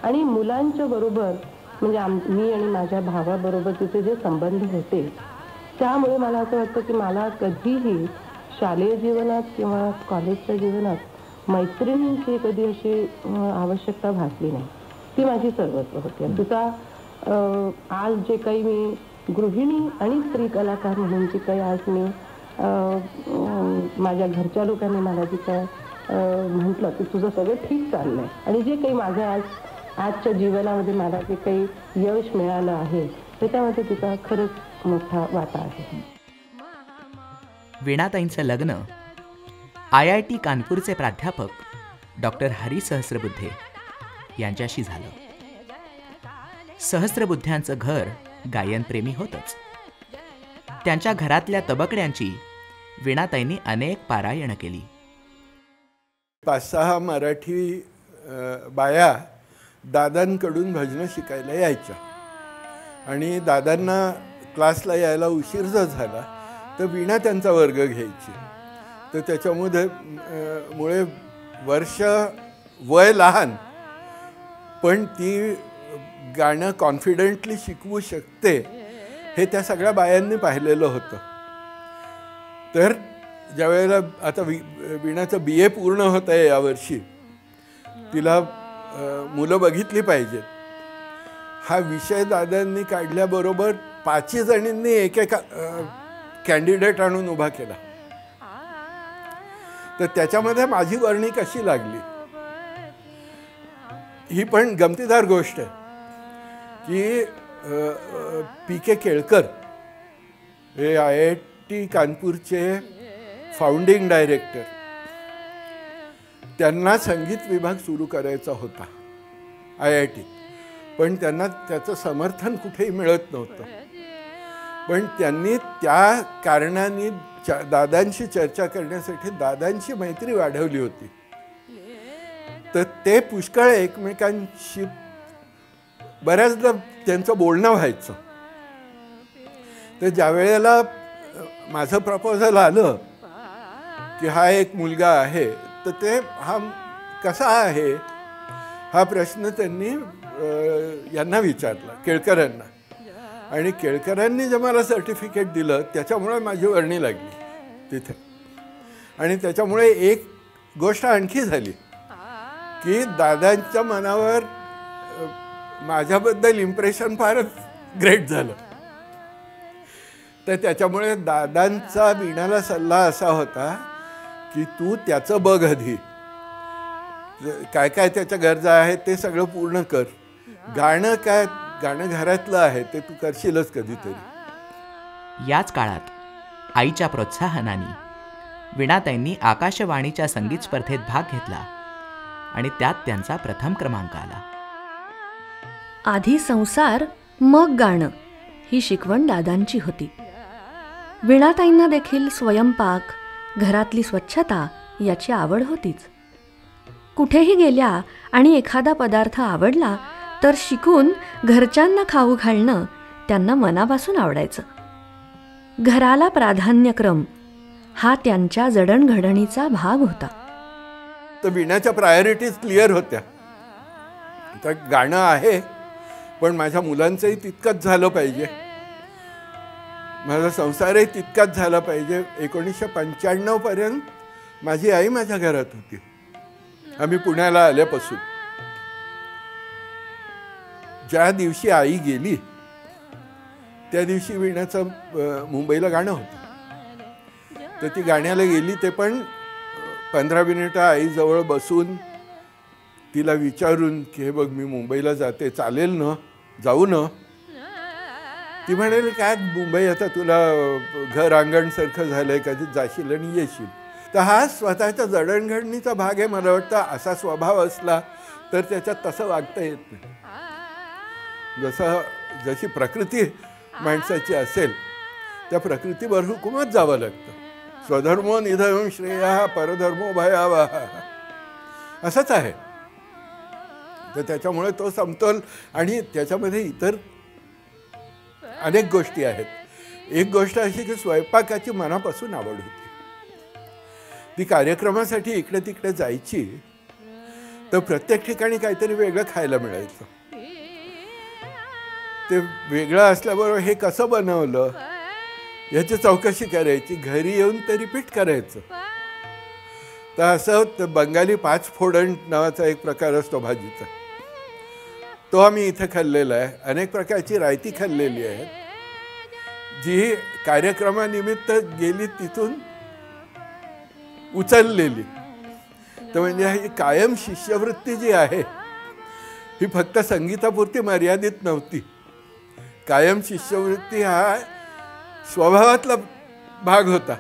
आणि मुलांच्या बरोबर म्हणजे आम मी आणि माझ्या भावाबरोबर तिचे जे संबंध होते त्यामुळे मला असं वाटतं की मला कधीही शालेय जीवनात किंवा कॉलेजच्या जीवनात मैत्रिणींची कधी अशी आवश्यकता भासली नाही. ती माझी सर्वस्व होती. आणि तिचा आज जे काही मी गृहिणी आणि स्त्री कलाकार म्हणून जी काही आज मी माझ्या घरच्या लोकांनी मला जी काय म्हटलं की तुझं सगळं ठीक चाललंय आणि जे काही माझं आज आजच्या जीवनामध्ये मला जे काही यश मिळालं आहे त्याच्यामध्ये तिचा खरंच मोठा वाटा आहे. वीणाताईंचं लग्न आय आय टी कानपूरचे प्राध्यापक डॉक्टर हरी सहस्रबुद्धे यांच्याशी झालं. सहस्रबुद्ध्यांचं घर गायनप्रेमी होतंच. त्यांच्या घरातल्या तबकड्यांची वीणाताईंनी अनेक पारायणं केली. पाच सहा मराठी बाया दादांकडून भजनं शिकायला यायच्या आणि दादांना क्लासला यायला उशीर जर झाला तर वीणा त्यांचा वर्ग घ्यायची. तर त्याच्यामध्ये मुळे वर्ष वय लहान पण ती गाणं कॉन्फिडेंटली शिकवू शकते हे त्या सगळ्या बायांनी पाहिलेलं होतं. तर ज्या वेळेला आता वि वीणाचं बी ए पूर्ण होत आहे यावर्षी, तिला मुलं बघितली पाहिजेत हा विषय दादांनी काढल्याबरोबर पाचही जणींनी एक एक कॅन्डिडेट आणून उभा केला. तर त्याच्यामध्ये माझी वर्णी कशी लागली ही पण गमतीदार गोष्ट आहे की पी के केळकर हे आय आय टी कानपूरचे फाउंडिंग डायरेक्टर, त्यांना संगीत विभाग सुरू करायचा होता आय आय टी, पण त्यांना त्याचं समर्थन कुठेही मिळत नव्हतं. पण त्यांनी त्या कारणाने दादांशी चर्चा करण्यासाठी दादांची मैत्री वाढवली होती. तर ते पुष्कळ एकमेकांशी बऱ्याचदा त्यांचं बोलणं व्हायचं. तर ज्या वेळेला माझं प्रपोजल आलं की हा एक मुलगा आहे तर ते हा कसा आहे हा प्रश्न त्यांनी यांना विचारला, केळकरांना. आणि केळकरांनी जे मला सर्टिफिकेट दिलं त्याच्यामुळे माझी वर्णी लागली तिथे. आणि त्याच्यामुळे एक गोष्ट आणखी झाली की दादांच्या मनावर माझ्याबद्दल इम्प्रेशन फारच ग्रेट झालं. तर त्याच्यामुळे दादांचा वीणाला सल्ला असा होता की तू त्याचं बघ आधी, काय काय त्याच्या गरजा आहेत ते सगळं पूर्ण कर. गाणं काय गाणं घरातलं आहे ते तू करशीलच कधीतरी. याच काळात आईच्या प्रोत्साहनाने वीणाताईंनी आकाशवाणीच्या संगीत स्पर्धेत भाग घेतला आणि त्यात त्यांचा प्रथम क्रमांक आला. आधी संसार मग गाणं ही शिकवण दादांची होती. वीणाताईंना देखील स्वयंपाक, घरातली स्वच्छता याची आवड होतीच. कुठेही गेल्या आणि एखादा पदार्थ आवडला तर शिकून घरच्यांना खाऊ घालणं त्यांना मनापासून आवडायचं. घराला प्राधान्यक्रम हा त्यांच्या जडणघडणीचा भाग होता. तर वीणाच्या प्रायोरिटीज क्लिअर होत्या. तर गाणं आहे पण माझ्या मुलांचंही तितकंच झालं पाहिजे, माझा संसारही तितकाच झाला पाहिजे. एकोणीसशे पंच्याण्णव पर्यंत माझी आई माझ्या घरात होती आम्ही पुण्याला आल्यापासून. ज्या दिवशी आई गेली त्या दिवशी वीणाचं मुंबईला गाणं होतं. तर ती गाण्याला गेली ते पण पंधरा मिनिटं आईजवळ बसून तिला विचारून की हे बघ मी मुंबईला जाते, चालेल ना, जाऊ ना. ती म्हणाली काय मुंबई आता तुला घर अंगणसारखं झालंय, कधी जाशील आणि येशील. तर हा स्वतःच्या जडणघडणीचा भाग आहे. मला वाटतं असा स्वभाव असला तर त्याच्यात तसं वागता येत नाही. जसं जशी प्रकृती माणसाची असेल त्या प्रकृतीवर हुकूमत जावं लागतं. स्वधर्मो निधर्म श्रेया परधर्मो भयावह असंच आहे. तर त्याच्यामुळे तो समतोल आणि त्याच्यामध्ये इतर अनेक गोष्टी आहेत. एक गोष्ट अशी की स्वयंपाकाची मनापासून आवड होती. ती कार्यक्रमासाठी इकडे तिकडे जायची तर प्रत्येक ठिकाणी काहीतरी वेगळं खायला मिळायचं. ते वेगळं असल्याबरोबर हे कसं बनवलं याची चौकशी करायची, घरी येऊन ते रिपीट करायचं. तर असं बंगाली पाच फोडण नावाचा एक प्रकार असतो भाजीचा, तो आम्ही इथं खाल्लेला आहे. अनेक प्रकारची रायती खाल्लेली आहे जी कार्यक्रमानिमित्त गेली तिथून उचललेली. तर म्हणजे ही कायम शिष्यवृत्ती जी आहे ही फक्त संगीतापुरती मर्यादित नव्हती. कायम शिष्यवृत्ती हा स्वभावातला भाग होता.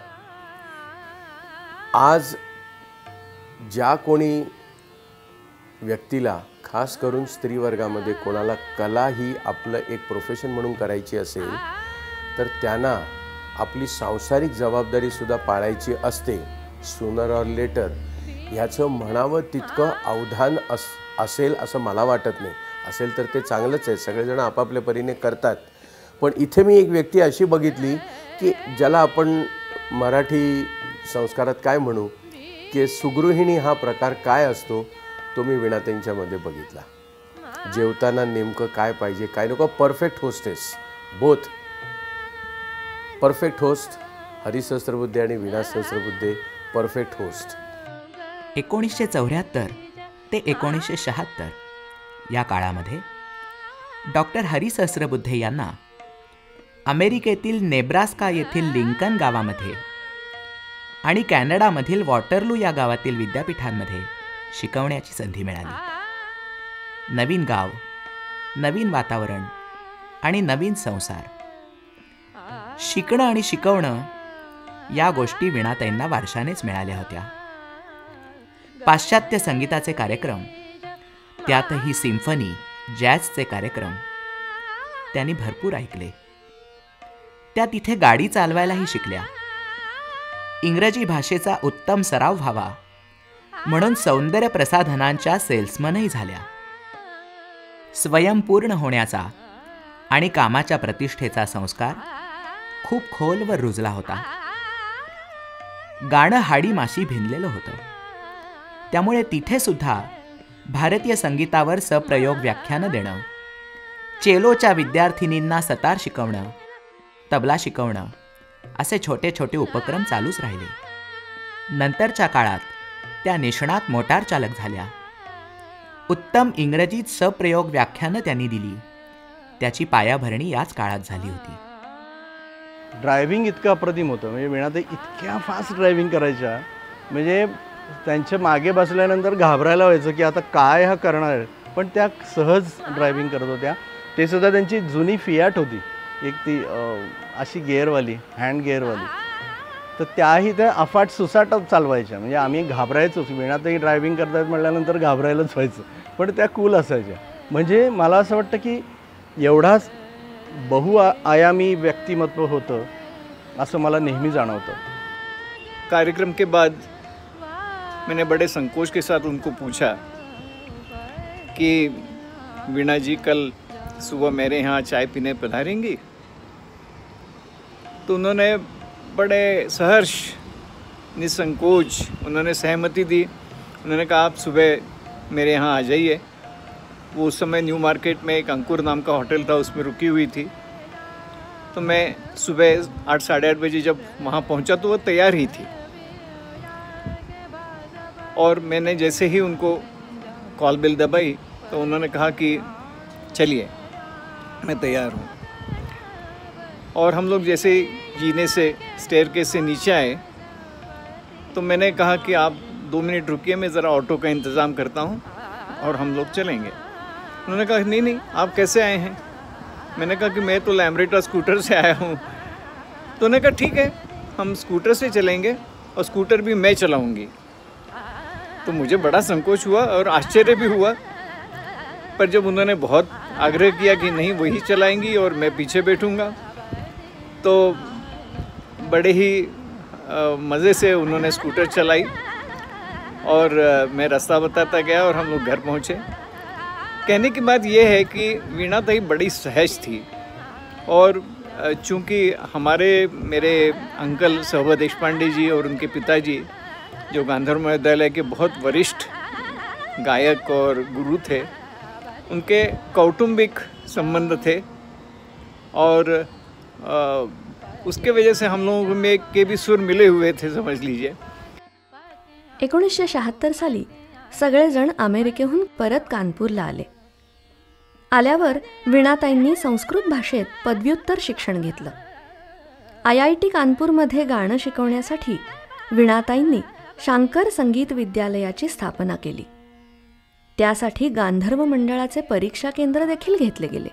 आज ज्या कोणी व्यक्तीला, खास करून स्त्री वर्गामध्ये कोणाला कला ही आपलं एक प्रोफेशन म्हणून करायची असेल तर त्यांना आपली सांसारिक जबाबदारीसुद्धा पाळायची असते. सूनर ऑर लेटर ह्याचं म्हणावं तितकं अवधान अस असेल असं मला वाटत नाही. असेल तर ते चांगलंच आहे, सगळेजण आपापल्या परीने करतात. पण इथे मी एक व्यक्ती अशी बघितली की ज्याला आपण मराठी संस्कारात काय म्हणू की सुगृहिणी हा प्रकार काय असतो तो मी वीणाताईंच्यामध्ये बघितला. जेवताना नेमकं काय पाहिजे काय नको. Perfect hostess, both perfect host. Hari Sahasrabuddhe आणि वीणा सहस्त्रबुद्धे परफेक्ट होस्ट. एकोणीसशे चौऱ्याहत्तर ते एकोणीसशे शहात्तर या काळामध्ये डॉक्टर हरी सहस्त्रबुद्धे यांना अमेरिकेतील नेब्रास्का येथील लिंकन गावामध्ये आणि कॅनडामधील वॉटरलू या गावातील विद्यापीठांमध्ये शिकवण्याची संधी मिळाली. नवीन गाव, नवीन वातावरण आणि नवीन संसार. शिकणं आणि शिकवणं या गोष्टी वीणाताईंना वारशानेच मिळाल्या होत्या. पाश्चात्य संगीताचे कार्यक्रम, त्यातही सिम्फनी, जॅझचे कार्यक्रम त्यांनी भरपूर ऐकले. त्या तिथे गाडी चालवायलाही शिकल्या. इंग्रजी भाषेचा उत्तम सराव व्हावा म्हणून सौंदर्य प्रसाधनांच्या सेल्समनही झाल्या. स्वयंपूर्ण होण्याचा आणि कामाच्या प्रतिष्ठेचा संस्कार खूप खोलवर रुजला होता. गाणं हाडी माशी भिनलेलं होतं. त्यामुळे तिथे सुद्धा भारतीय संगीतावर सप्रयोग व्याख्यानं देणं, चेलोच्या विद्यार्थिनींना सतार शिकवणं, तबला शिकवणं असे छोटे छोटे उपक्रम चालूच राहिले. नंतरच्या काळात त्या निष्णात मोटार चालक झाल्या. उत्तम इंग्रजीत सप्रयोग व्याख्यानं त्यांनी दिली. त्याची पायाभरणी याच काळात झाली होती. ड्रायव्हिंग इतकं अप्रतिम होतं. म्हणजे वीणाताई इतक्या फास्ट ड्रायव्हिंग करायच्या, म्हणजे त्यांच्या मागे बसल्यानंतर घाबरायला व्हायचं की आता काय हा करणार आहे, पण त्या सहज ड्रायव्हिंग करत होत्या. ते सुद्धा त्यांची जुनी फियाट होती, एक ती अशी गेअरवाली, हँड गेअरवाली. तर त्याही त्या अफाट सुसाट चालवायच्या. म्हणजे आम्ही घाबरायचोच. वीणाताई ड्रायव्हिंग करतायत म्हटल्यानंतर घाबरायलाच व्हायचं, पण त्या कूल असायच्या. म्हणजे मला असं वाटतं की एवढाच बहुआयामी व्यक्तिमत्व होतं असं मला नेहमी जाणवतं. कार्यक्रम के बाद मैंने बड़े संकोच के साथ उनको पूछा कि वीणा जी कल सुबह मेरे यहाँ चाय पीने पधारेंगी. तो उन्होंने बड़े सहर्ष निसंकोच उन्होंने सहमति दी. उन्होंने कहा आप सुबह मेरे यहाँ आ जाइए. वो उस समय न्यू मार्केट में एक अंकुर नाम का होटल था, उसमें रुकी हुई थी. तो मैं सुबह आठ साढ़े आठ बजे जब वहाँ पहुँचा तो वो तैयार ही थी. और मैंने जैसे ही उनको कॉल बेल दबाई तो उन्होंने कहा कि चलिए मैं तैयार हूँ. और हम लोग जैसे ही जीने से स्टेयरकेस से नीचे आए तो मैंने कहा कि आप दो मिनट रुकिए, मैं ज़रा ऑटो का इंतज़ाम करता हूँ और हम लोग चलेंगे. उन्होंने कहा नहीं नहीं आप कैसे आए हैं. मैंने कहा कि मैं तो लैम्ब्रेटा स्कूटर से आया हूँ. तो उन्होंने कहा ठीक है हम स्कूटर से चलेंगे और स्कूटर भी मैं चलाऊँगी. तो मुझे बड़ा संकोच हुआ और आश्चर्य भी हुआ, पर जब उन्होंने बहुत आग्रह किया कि नहीं वही चलाएंगी और मैं पीछे बैठूँगा, तो बड़े ही मज़े से उन्होंने स्कूटर चलाई और आ, मैं रास्ता बताता गया और हम लोग घर पहुँचे. कहने की बात यह है कि वीणाताई बड़ी सहज थी. और चूँकि हमारे मेरे अंकल सहबा देशपांडे जी और उनके पिताजी जो गांधर्व महाविद्यालय के बहुत वरिष्ठ गायक और गुरु थे, उनके कौटुंबिक संबंध थे और आ, उसके वजह से हम लोगों में के भी सुर मिले हुए थे, समझ लीजिए. एकोणीसशे शहात्तर साली सगळेजण अमेरिकेहून परत कानपूरला आले. आल्यावर वीणाताईंनी संस्कृत भाषेत पदव्युत्तर शिक्षण घेतलं. आय आय टी कानपूरमध्ये गाणं शिकवण्यासाठी वीणाताईंनी शांकर संगीत विद्यालयाची स्थापना केली. त्यासाठी गांधर्व मंडळाचे परीक्षा केंद्र देखील घेतले गेले.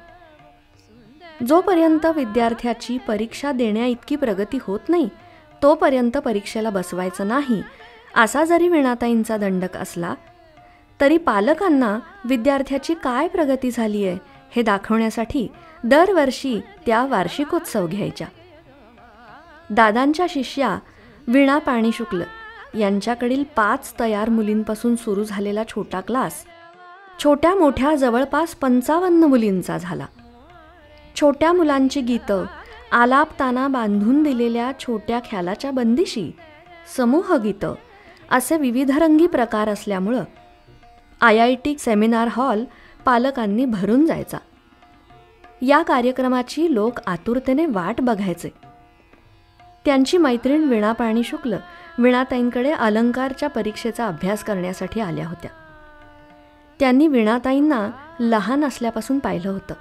जोपर्यंत विद्यार्थ्याची परीक्षा देण्याइतकी प्रगती होत नाही तोपर्यंत परीक्षेला बसवायचं नाही, असा जरी वीणाताईंचा दंडक असला तरी पालकांना विद्यार्थ्याची काय प्रगती झाली आहे हे दाखवण्यासाठी दरवर्षी त्या वार्षिकोत्सव घ्यायच्या. दादांच्या शिष्या वीणा पाणी शुक्ल यांच्याकडील पाच तयार मुलींपासून सुरू झालेला छोटा क्लास छोट्या मोठ्या जवळपास पंचावन्न मुलींचा झाला. छोट्या मुलांची गीतं, आलापताना बांधून दिलेल्या छोट्या ख्यालाच्या बंदिशी, समूह गीतं असे विविधरंगी प्रकार असल्यामुळं I I T seminar hall पालकांनी भरून जायचा. या कार्यक्रमाची लोक आतुरतेने वाट बघायचे. त्यांची मैत्रीण वीणा पाणी शुक्ल वीणाताईंकडे अलंकारच्या परीक्षेचा अभ्यास करण्यासाठी आल्या होत्या. त्यांनी वीणाताईंना लहान असल्यापासून पाहिलं होतं.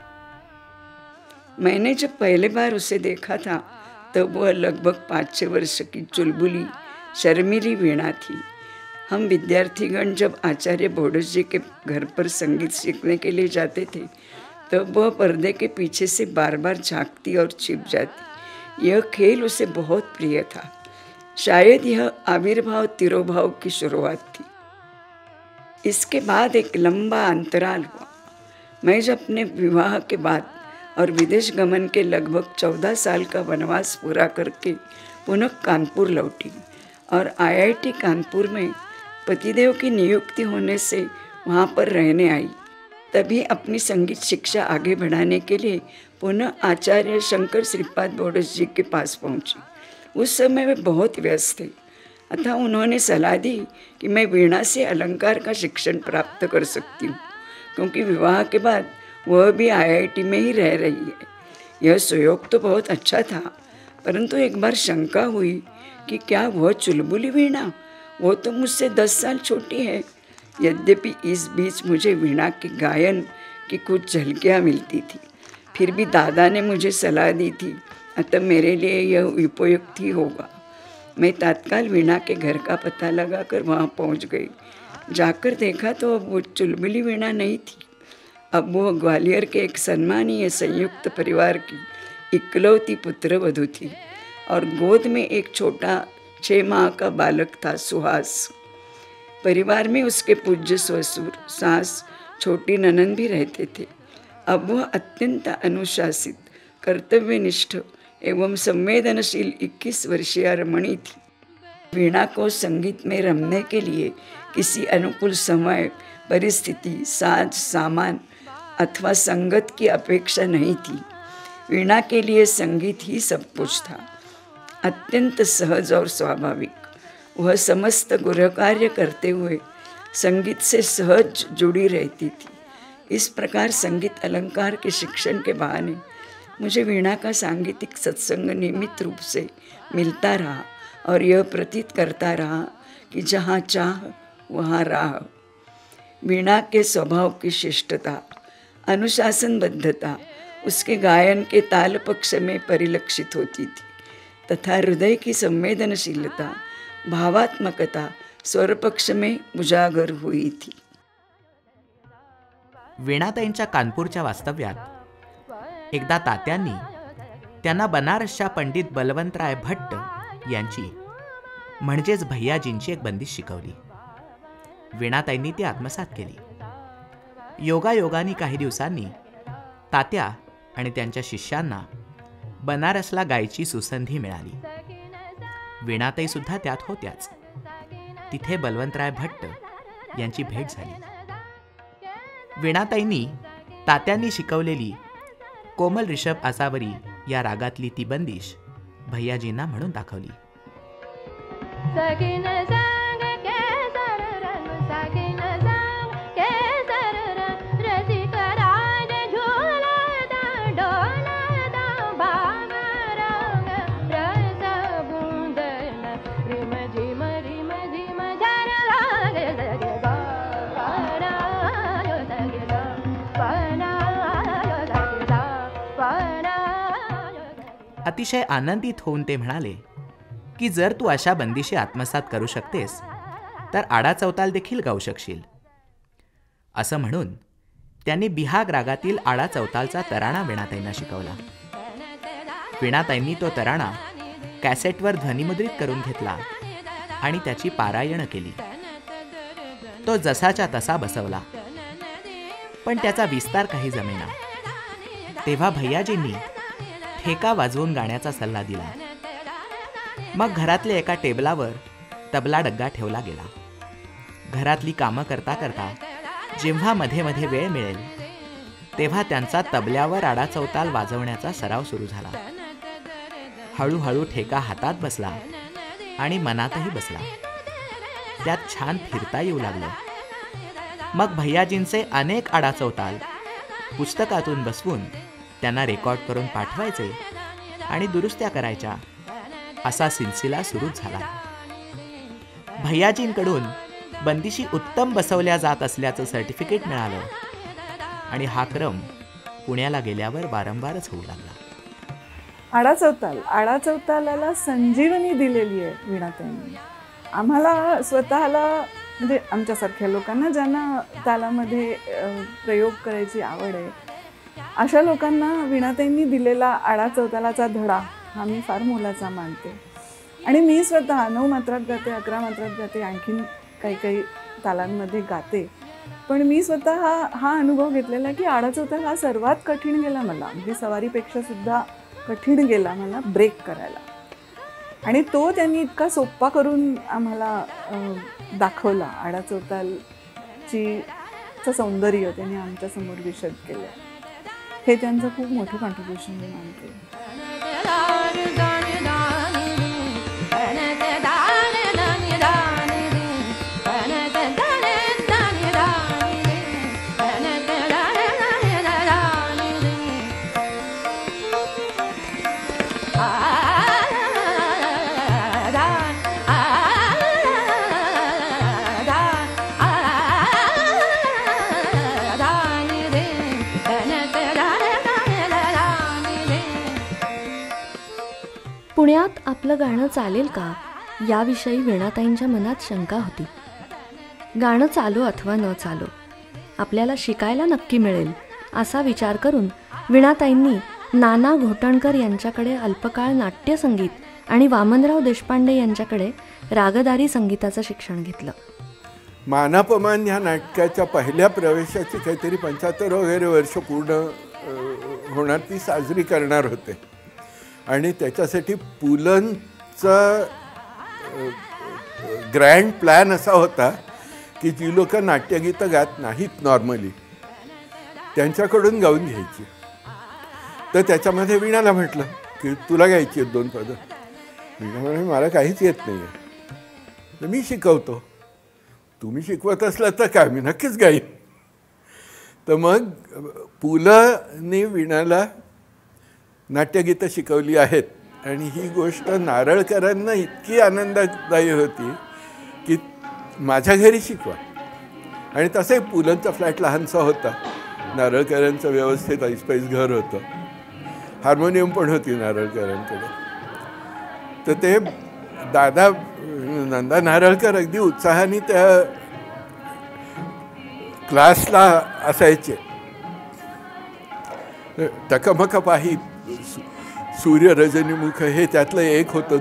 मैंने जब पहले बार उसे देखा था तब वह लगभग पाँच छः वर्ष की चुलबुली शर्मीली वीणा थी. हम विद्यार्थीगण जब आचार्य बोडस जी के घर पर संगीत सीखने के लिए जाते थे तब वह पर्दे के पीछे से बार बार झांकती और छिप जाती. यह खेल उसे बहुत प्रिय था. शायद यह आविर्भाव तिरोभाव की शुरुआत थी. इसके बाद एक लंबा अंतराल हुआ. मैं जब अपने विवाह के बाद और विदेश गमन के लगभग चौदह साल का वनवास पूरा करके पुनः कानपुर लौटी और आई आई टी कानपुर में पतिदेव की नियुक्ति होने से वहाँ पर रहने आई, तभी अपनी संगीत शिक्षा आगे बढ़ाने के लिए पुनः आचार्य शंकर श्रीपाद बोडस जी के पास पहुँची. उस समय वे बहुत व्यस्त थे, अतः उन्होंने सलाह दी कि मैं वीणा से अलंकार का शिक्षण प्राप्त कर सकती हूँ, क्योंकि विवाह के बाद वह भी आई आई टी में ही रह रही है. यह सुयोग तो बहुत अच्छा था, परंतु एक बार शंका हुई कि क्या वह चुलबुली वीणा, वो तो मुझसे दस साल छोटी है. यद्यपि इस बीच मुझे वीणा के गायन की कुछ झलकियाँ मिलती थी, फिर भी दादा ने मुझे सलाह दी थी, अतः मेरे लिए यह उपयुक्त ही होगा. मैं तत्काल वीणा के घर का पता लगाकर वहाँ पहुँच गई. जाकर देखा तो अब वो चुलबुली वीणा नहीं थी. अब वो ग्वालियर के एक सम्मानीय संयुक्त परिवार की इकलौती पुत्रवधू थी और गोद में एक छोटा छः माह का बालक था, सुहास. परिवार में उसके पूज्य ससुर, सास, छोटी ननद भी रहते थे. अब वह अत्यंत अनुशासित, कर्तव्यनिष्ठ एवं संवेदनशील इक्कीस वर्षीय रमणी थी. वीणा को संगीत में रमने के लिए किसी अनुकूल समय, परिस्थिति, साज, सामान अथवा संगत की अपेक्षा नहीं थी. वीणा के लिए संगीत ही सब कुछ था, अत्यंत सहज और स्वाभाविक. वह समस्त गृह कार्य करते हुए संगीत से सहज जुड़ी रहती थी. इस प्रकार संगीत अलंकार के शिक्षण के बहाने मुझे वीणा का सांगीतिक सत्संग नियमित रूप से मिलता रहा और यह प्रतीत करता रहा कि जहाँ चाह वहाँ राह. वीणा के स्वभाव की शिष्टता, अनुशासनबद्धता उसके गायन के ताल पक्ष में परिलक्षित होती थी तथा हृदय की संवेदनशीलता, भावात्मकता स्वर पक्ष में उजागर हुई थी. वीणाताईंच्या कानपूरच्या वास्तव्यात एकदा तात्यांनी त्यांना बनारसच्या पंडित बलवंतराय भट्ट यांची म्हणजेच भैयाजींची एक बंदिश शिकवली. वीणाताईंनी ती आत्मसात केली. योगायोगाने काही दिवसांनी तात्या आणि त्यांच्या शिष्यांना बनारसला गायची सुसंधी मिळाली. वीणाताई सुद्धा त्यात होत्याच. तिथे बलवंतराय भट्ट यांची भेट झाली. वीणाताईंनी तात्यांनी शिकवलेली कोमल ऋषभ आसावरी या रागातली ती बंदिश भैयाजींना म्हणून दाखवली. सगीन सांग के सर रंग सगीन सांग अतिशय आनंदित होऊन ते म्हणाले की जर तू अशा बंदिशी आत्मसात करू शकतेस तर आडा चौताल देखील गाऊ शकशील. असं म्हणून त्यांनी बिहाग रागातील आडा चौतालचा तराणा वीणाताईंना शिकवला. वीणाताईंनी तो तराणा कॅसेटवर ध्वनिमुद्रित करून घेतला आणि त्याची पारायण केली. तो जसाच्या तसा बसवला, पण त्याचा विस्तार काही जमेना. तेव्हा भैयाजींनी ठेका वाजवून गाण्याचा सल्ला दिला. मग घरातल्या एका टेबलावर तबला डग्गा ठेवला गेला. घरातली कामं करता करता जेव्हा मध्ये मध्ये वेळ मिळेल तेव्हा त्यांचा तबल्यावर आडा चौताल वाजवण्याचा सराव सुरू झाला. हळूहळू ठेका हातात बसला आणि मनातही बसला. त्यात छान फिरता येऊ लागलं. मग भैयाजींचे अनेक आडा चौताल पुस्तकातून बसवून त्यांना रेकॉर्ड करून पाठवायचे आणि दुरुस्त्या करायच्या, असा सिलसिला सुरूच झाला. भैयाजींकडून बंदिशी उत्तम बसवल्या जात असल्याचं सर्टिफिकेट मिळालं आणि हा क्रम पुण्याला गेल्यावर वारंवारच होऊ लागला. आडा चौताल आडा चौतालाला संजीवनी दिलेली आहे वीणाताईंनी. आम्हाला स्वतःला म्हणजे आमच्यासारख्या लोकांना ज्यांना तालामध्ये प्रयोग करायची आवड आहे अशा लोकांना वीणाताईंनी दिलेला आडा चौतालाचा धडा हा मी फार मोलाचा मानते. आणि मी स्वतः नऊ मात्रात गाते, अकरा मात्रात गाते, आणखीन काही काही तालांमध्ये गाते. पण मी स्वतः हा हा अनुभव घेतलेला की आडा चौताल हा सर्वात कठीण गेला मला, म्हणजे सवारीपेक्षा सुद्धा कठीण गेला मला ब्रेक करायला. आणि तो त्यांनी इतका सोप्पा करून आम्हाला दाखवला. आडा चौतालची चं सौंदर्य त्यांनी आमच्यासमोर विशद केलं. हे त्यांचं खूप मोठं कॉन्ट्रीब्युशन मी मानते. पुण्यात आपलं गाणं चालेल का याविषयी वीणाताईंच्या मनात शंका होती. गाणं चालो अथवा न चालो, आपल्याला शिकायला नक्की मिळेल असा विचार करून वीणाताईंनी नाना घोटणकर यांच्याकडे अल्पकाळ नाट्यसंगीत आणि वामनराव देशपांडे यांच्याकडे रागदारी संगीताचं शिक्षण घेतलं. मानापमान ह्या नाटकाच्या पहिल्या प्रवेशाची काहीतरी पंच्याहत्तर वगैरे वर्ष पूर्ण होणार ती साजरी करणार होते. आणि त्याच्यासाठी पुलंचा ग्रँड प्लॅन असा होता की जी लोक नाट्यगीतं गात नाहीत नॉर्मली त्यांच्याकडून गाऊन घ्यायची. तर त्याच्यामध्ये वीणाला म्हटलं की तुला गायची आहेत दोन पदं. वीणा म्हणे मला काहीच येत नाही आहे, तर मी शिकवतो, तुम्ही शिकवत असला तर काय मी नक्कीच गाईन. तर मग पुलंनी वीणाला नाट्यगीतं शिकवली आहेत. आणि ही गोष्ट नारळकरांना इतकी आनंददायी होती की माझ्या घरी शिकवा. आणि तसंही पुलंचा फ्लॅट लहानसा होता, नारळकरांचं व्यवस्थित ऐसपैस घर होतं, हार्मोनियम पण होती नारळकरांकडे. तर ते दादा नंदा नारळकर अगदी उत्साहाने त्या क्लासला असायचे. टकमक पाही, सूर्य रजनीमुख हे त्यातलं एक होतं.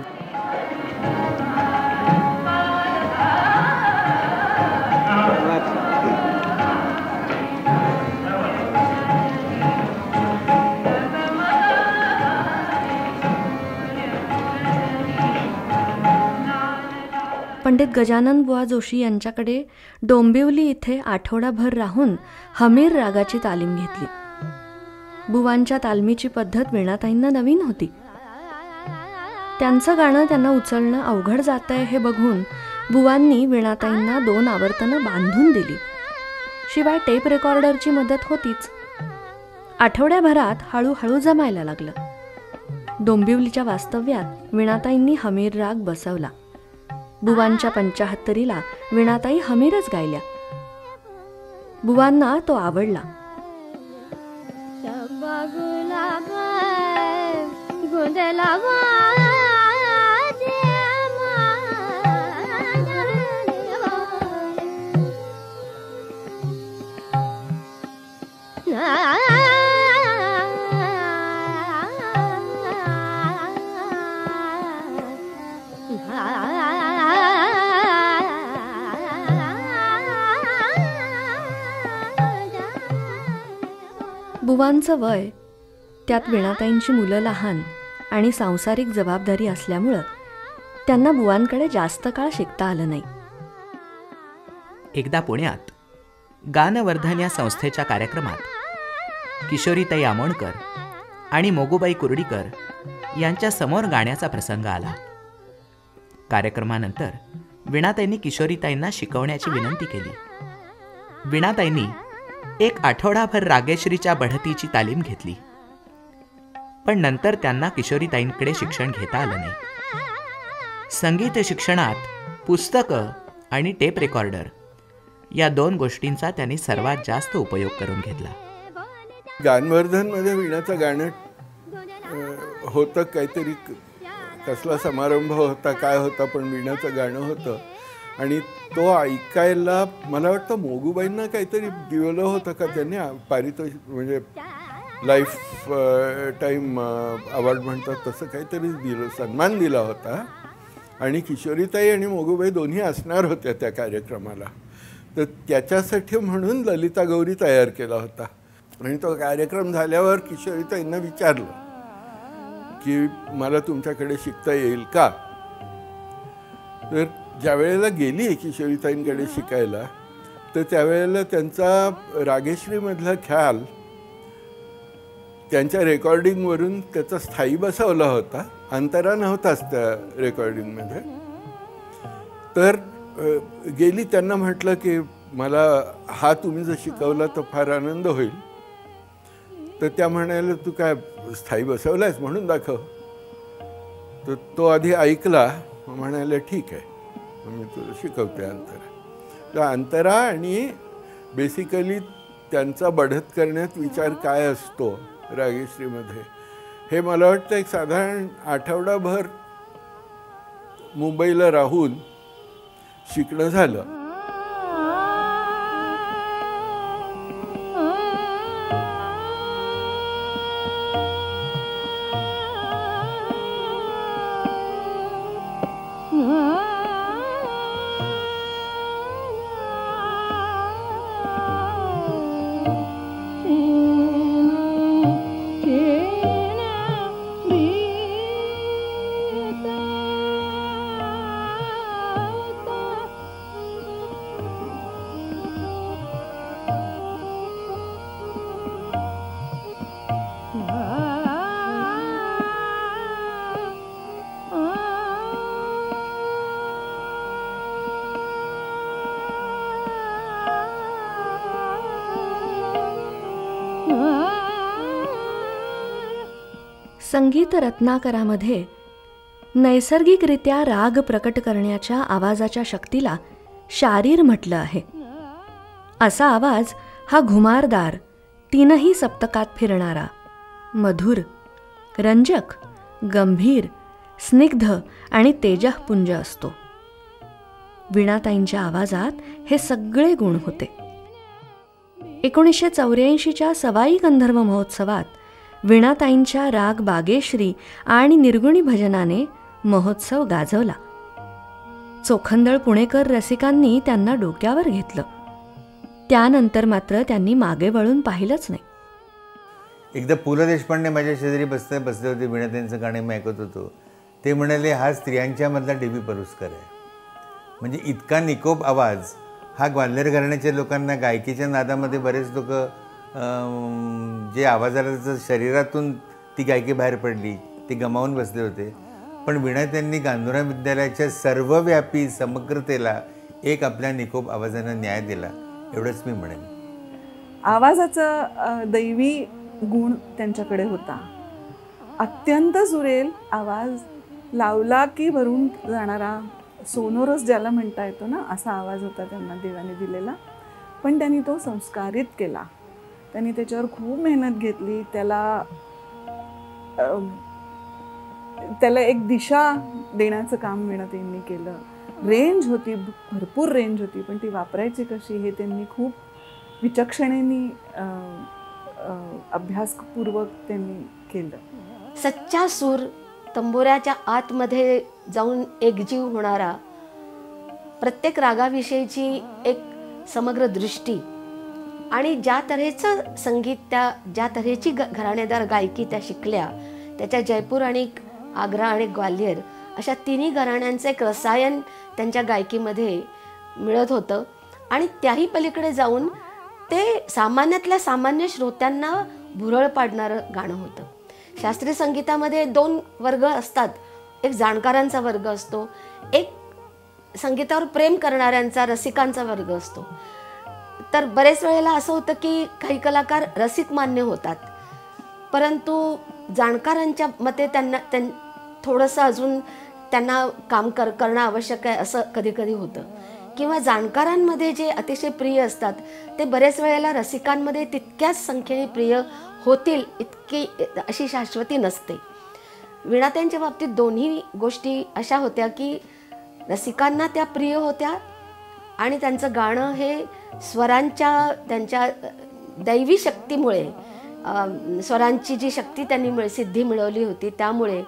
पंडित गजानन बुवा जोशी यांच्याकडे डोंबिवली इथे आठवडाभर राहून हमीर रागाची तालीम घेतली. बुवांच्या तालमीची पद्धत वीणाताईंना नवीन होती. त्यांचं गाणं त्यांना उचलणं अवघड जातंय हे बघून बुवांनी वीणाताईंना दोन आवर्तनं बांधून दिली. शिवाय टेप रेकॉर्डरची मदत होतीच. आठवड्याभरात हळूहळू जमायला लागलं. डोंबिवलीच्या वास्तव्यात वीणाताईंनी हमीर राग बसवला. बुवांच्या पंचाहत्तरीला वीणाताई हमीरच गायल्या. बुवांना तो आवडला. गुलाब बुवांचं वय, त्यात वीणाताईंची मुलं लहान आणि सांसारिक जबाबदारी असल्यामुळं त्यांना बुवांकडे जास्त काळ शिकता आलं नाही. एकदा पुण्यात गानवर्धन या संस्थेच्या कार्यक्रमात किशोरीताई आमोणकर आणि मोगूबाई कुर्डीकर यांच्या समोर गाण्याचा प्रसंग आला. कार्यक्रमानंतर वीणाताईंनी किशोरीताईंना शिकवण्याची विनंती केली. वीणाताईंनी एक आठवडाभर रागेश्रीच्या बढतीची तालीम घेतली, पण नंतर त्यांना किशोरीताईंकडे शिक्षण घेता आलं नाही. संगीत शिक्षणात पुस्तकं आणि टेप रेकॉर्डर या दोन गोष्टींचा त्यांनी सर्वात जास्त उपयोग करून घेतला. गानवर्धनमध्ये वीणाचं गाणं होतं, काहीतरी कसला समारंभ होता काय होता, पण वीणाचं गाणं होतं आणि तो ऐकायला मला वाटतं मोगूबाईंना काहीतरी दिलं होतं का त्यांनी पारितोषिक, म्हणजे लाईफ टाईम अवॉर्ड म्हणतात तसं काहीतरी दिलं, सन्मान दिला होता. आणि किशोरीताई आणि मोगूबाई दोन्ही असणार होत्या त्या कार्यक्रमाला, तर त्याच्यासाठी म्हणून ललिता गौरी तयार केला होता. आणि तो कार्यक्रम झाल्यावर किशोरीताईंना विचारलं की मला तुमच्याकडे शिकता येईल का. तर ज्या वेळेला गेली किशोरीताईंकडे शिकायला, तर त्यावेळेला त्यांचा रागेश्रीमधला ख्याल त्यांच्या रेकॉर्डिंगवरून त्याचा स्थायी बसवला होता, अंतरा नव्हताच त्या रेकॉर्डिंगमध्ये. तर गेली, त्यांना म्हटलं की मला हा तुम्ही जर शिकवला तर फार आनंद होईल. तर त्या म्हणायला तू काय स्थायी बसवलायस म्हणून दाखव. तर तो आधी ऐकला, म्हणायला ठीक आहे मी तुला शिकवते अंतरा. तर अंतरा आणि बेसिकली त्यांचा बढत करण्यात विचार काय असतो रागेश्रीमध्ये, हे मला वाटतं एक साधारण आठवडाभर मुंबईला राहून शिकणं झालं. संगीत रत्नाकरामध्ये नैसर्गिकरित्या राग प्रकट करण्याच्या आवाजाच्या शक्तीला शारीर म्हटलं आहे. असा आवाज हा घुमारदार, तीनही सप्तकात फिरणारा, मधुर, रंजक, गंभीर, स्निग्ध आणि तेजःपुंज असतो. वीणाताईंच्या आवाजात हे सगळे गुण होते. एकोणीसशे चौऱ्याऐंशीच्या सवाई गंधर्व महोत्सवात वीणाताईंच्या राग बागेश्री आणि निर्गुणी भजनाने महोत्सव गाजवला. चोखंदळ पुणेकर रसिकांनी त्यांना डोक्यावर घेतलं. त्यानंतर मात्र त्यांनी मागे वळून पाहिलंच नाही. एकदा पु ल देशपांडे माझ्या शेजारी बसता बसले होते, वीणाताईंचं गाणे मी ऐकत होतो. ते म्हणाले हा स्त्रियांच्या मधला डी बी पलुस्कर आहे. म्हणजे इतका निकोप आवाज हा ग्वाल्हेर घराण्याच्या लोकांना, गायकीच्या नादामध्ये बरेच लोक जे आवाजाला शरीरातून ती गायकी बाहेर पडली ती गमावून बसले होते. पण वीणाताईंनी गांधीराम विद्यालयाच्या सर्वव्यापी समग्रतेला एक आपल्या निकोप आवाजानं न्याय दिला, एवढंच मी म्हणेन. आवाजाचा दैवी गुण त्यांच्याकडे होता. अत्यंत सुरेल आवाज, लावला की भरून जाणारा, सोनोरस ज्याला म्हणता येतो ना, असा आवाज होता त्यांना देवाने दिलेला. पण त्यांनी तो संस्कारित केला. त्यांनी त्याच्यावर खूप मेहनत घेतली. त्याला त्याला एक दिशा देण्याचं काम वीणाताईंनी केलं. रेंज होती, भरपूर रेंज होती, पण ती वापरायची कशी हे त्यांनी खूप विचक्षणेने अभ्यासपूर्वक त्यांनी केलं. सच्चा सूर, तंबोऱ्याच्या आतमध्ये जाऊन एकजीव होणारा, प्रत्येक रागाविषयीची एक समग्र दृष्टी आणि ज्या तऱ्हेचं संगीत, त्या ज्या तऱ्हेची ग घराणेदार गायकी त्या शिकल्या, त्याच्या जयपूर आणि आग्रा आणि ग्वाल्हेर अशा तिन्ही घराण्यांचे एक रसायन त्यांच्या गायकीमध्ये मिळत होतं. आणि त्याही पलीकडे जाऊन ते सामान्यातल्या सामान्य श्रोत्यांना भुरळ पाडणारं गाणं होतं. शास्त्रीय संगीतामध्ये दोन वर्ग असतात, एक जाणकारांचा वर्ग असतो, एक संगीतावर प्रेम करणाऱ्यांचा, रसिकांचा वर्ग असतो. तर बरेच वेळेला असं होतं की काही कलाकार रसिक मान्य होतात, परंतु जाणकारांच्या मते त्यांना त्यां थोडंसं अजून त्यांना काम कर करणं आवश्यक आहे असं कधी कधी होतं. किंवा जाणकारांमध्ये जे अतिशय प्रिय असतात ते बरेच वेळेला रसिकांमध्ये तितक्याच संख्येने प्रिय होतील इतकी अशी शाश्वती नसते. वीणाताईंच्या बाबतीत दोन्ही गोष्टी अशा होत्या की रसिकांना त्या प्रिय होत्या आणि त्यांचं गाणं हे स्वरांच्या त्यांच्या दैवी शक्तीमुळे, स्वरांची जी शक्ती त्यांनी मिळ सिद्धी मिळवली होती त्यामुळे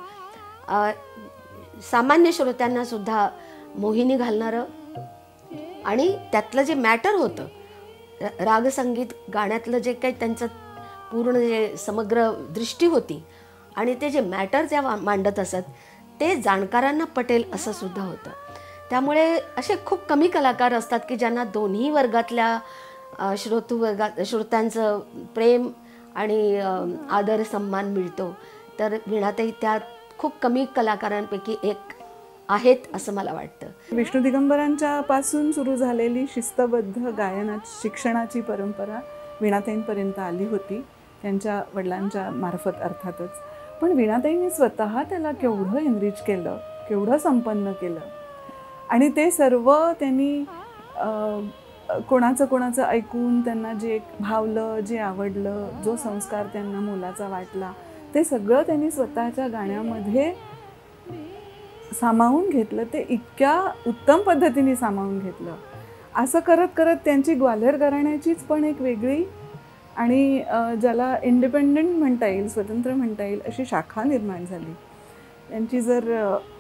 सामान्य श्रोत्यांना सुद्धा मोहिनी घालणारं आणि त्यातलं जे मॅटर होतं, रागसंगीत गाण्यातलं जे काही त्यांचं पूर्ण जे समग्र दृष्टी होती आणि ते जे मॅटर त्या मांडत असत ते जाणकारांना पटेल असं सुद्धा होतं. त्यामुळे असे खूप कमी कलाकार असतात की ज्यांना दोन्ही वर्गातल्या श्रोतू वर्गात श्रोत्यांचं प्रेम आणि आदर सन्मान मिळतो. तर वीणाताई त्या खूप कमी कलाकारांपैकी एक आहेत असं मला वाटतं. विष्णू दिगंबरांच्या पासून सुरू झालेली शिस्तबद्ध गायनाची शिक्षणाची परंपरा वीणाताईंपर्यंत आली होती, त्यांच्या वडिलांच्या मार्फत अर्थातच. पण वीणाताईंनी स्वतः त्याला केवढं एनरिच केलं, केवढं संपन्न केलं आणि ते सर्व त्यांनी कोणाचं कोणाचं ऐकून त्यांना जे भावलं, जे आवडलं, जो संस्कार त्यांना मोलाचा वाटला ते सगळं त्यांनी स्वतःच्या गाण्यामध्ये सामावून घेतलं. ते इतक्या उत्तम पद्धतीने सामावून घेतलं. असं करत करत त्यांची ग्वाल्हेर घराण्याचीच पण एक वेगळी आणि ज्याला इंडिपेंडंट म्हणता येईल, स्वतंत्र म्हणता येईल अशी शाखा निर्माण झाली. त्यांची जर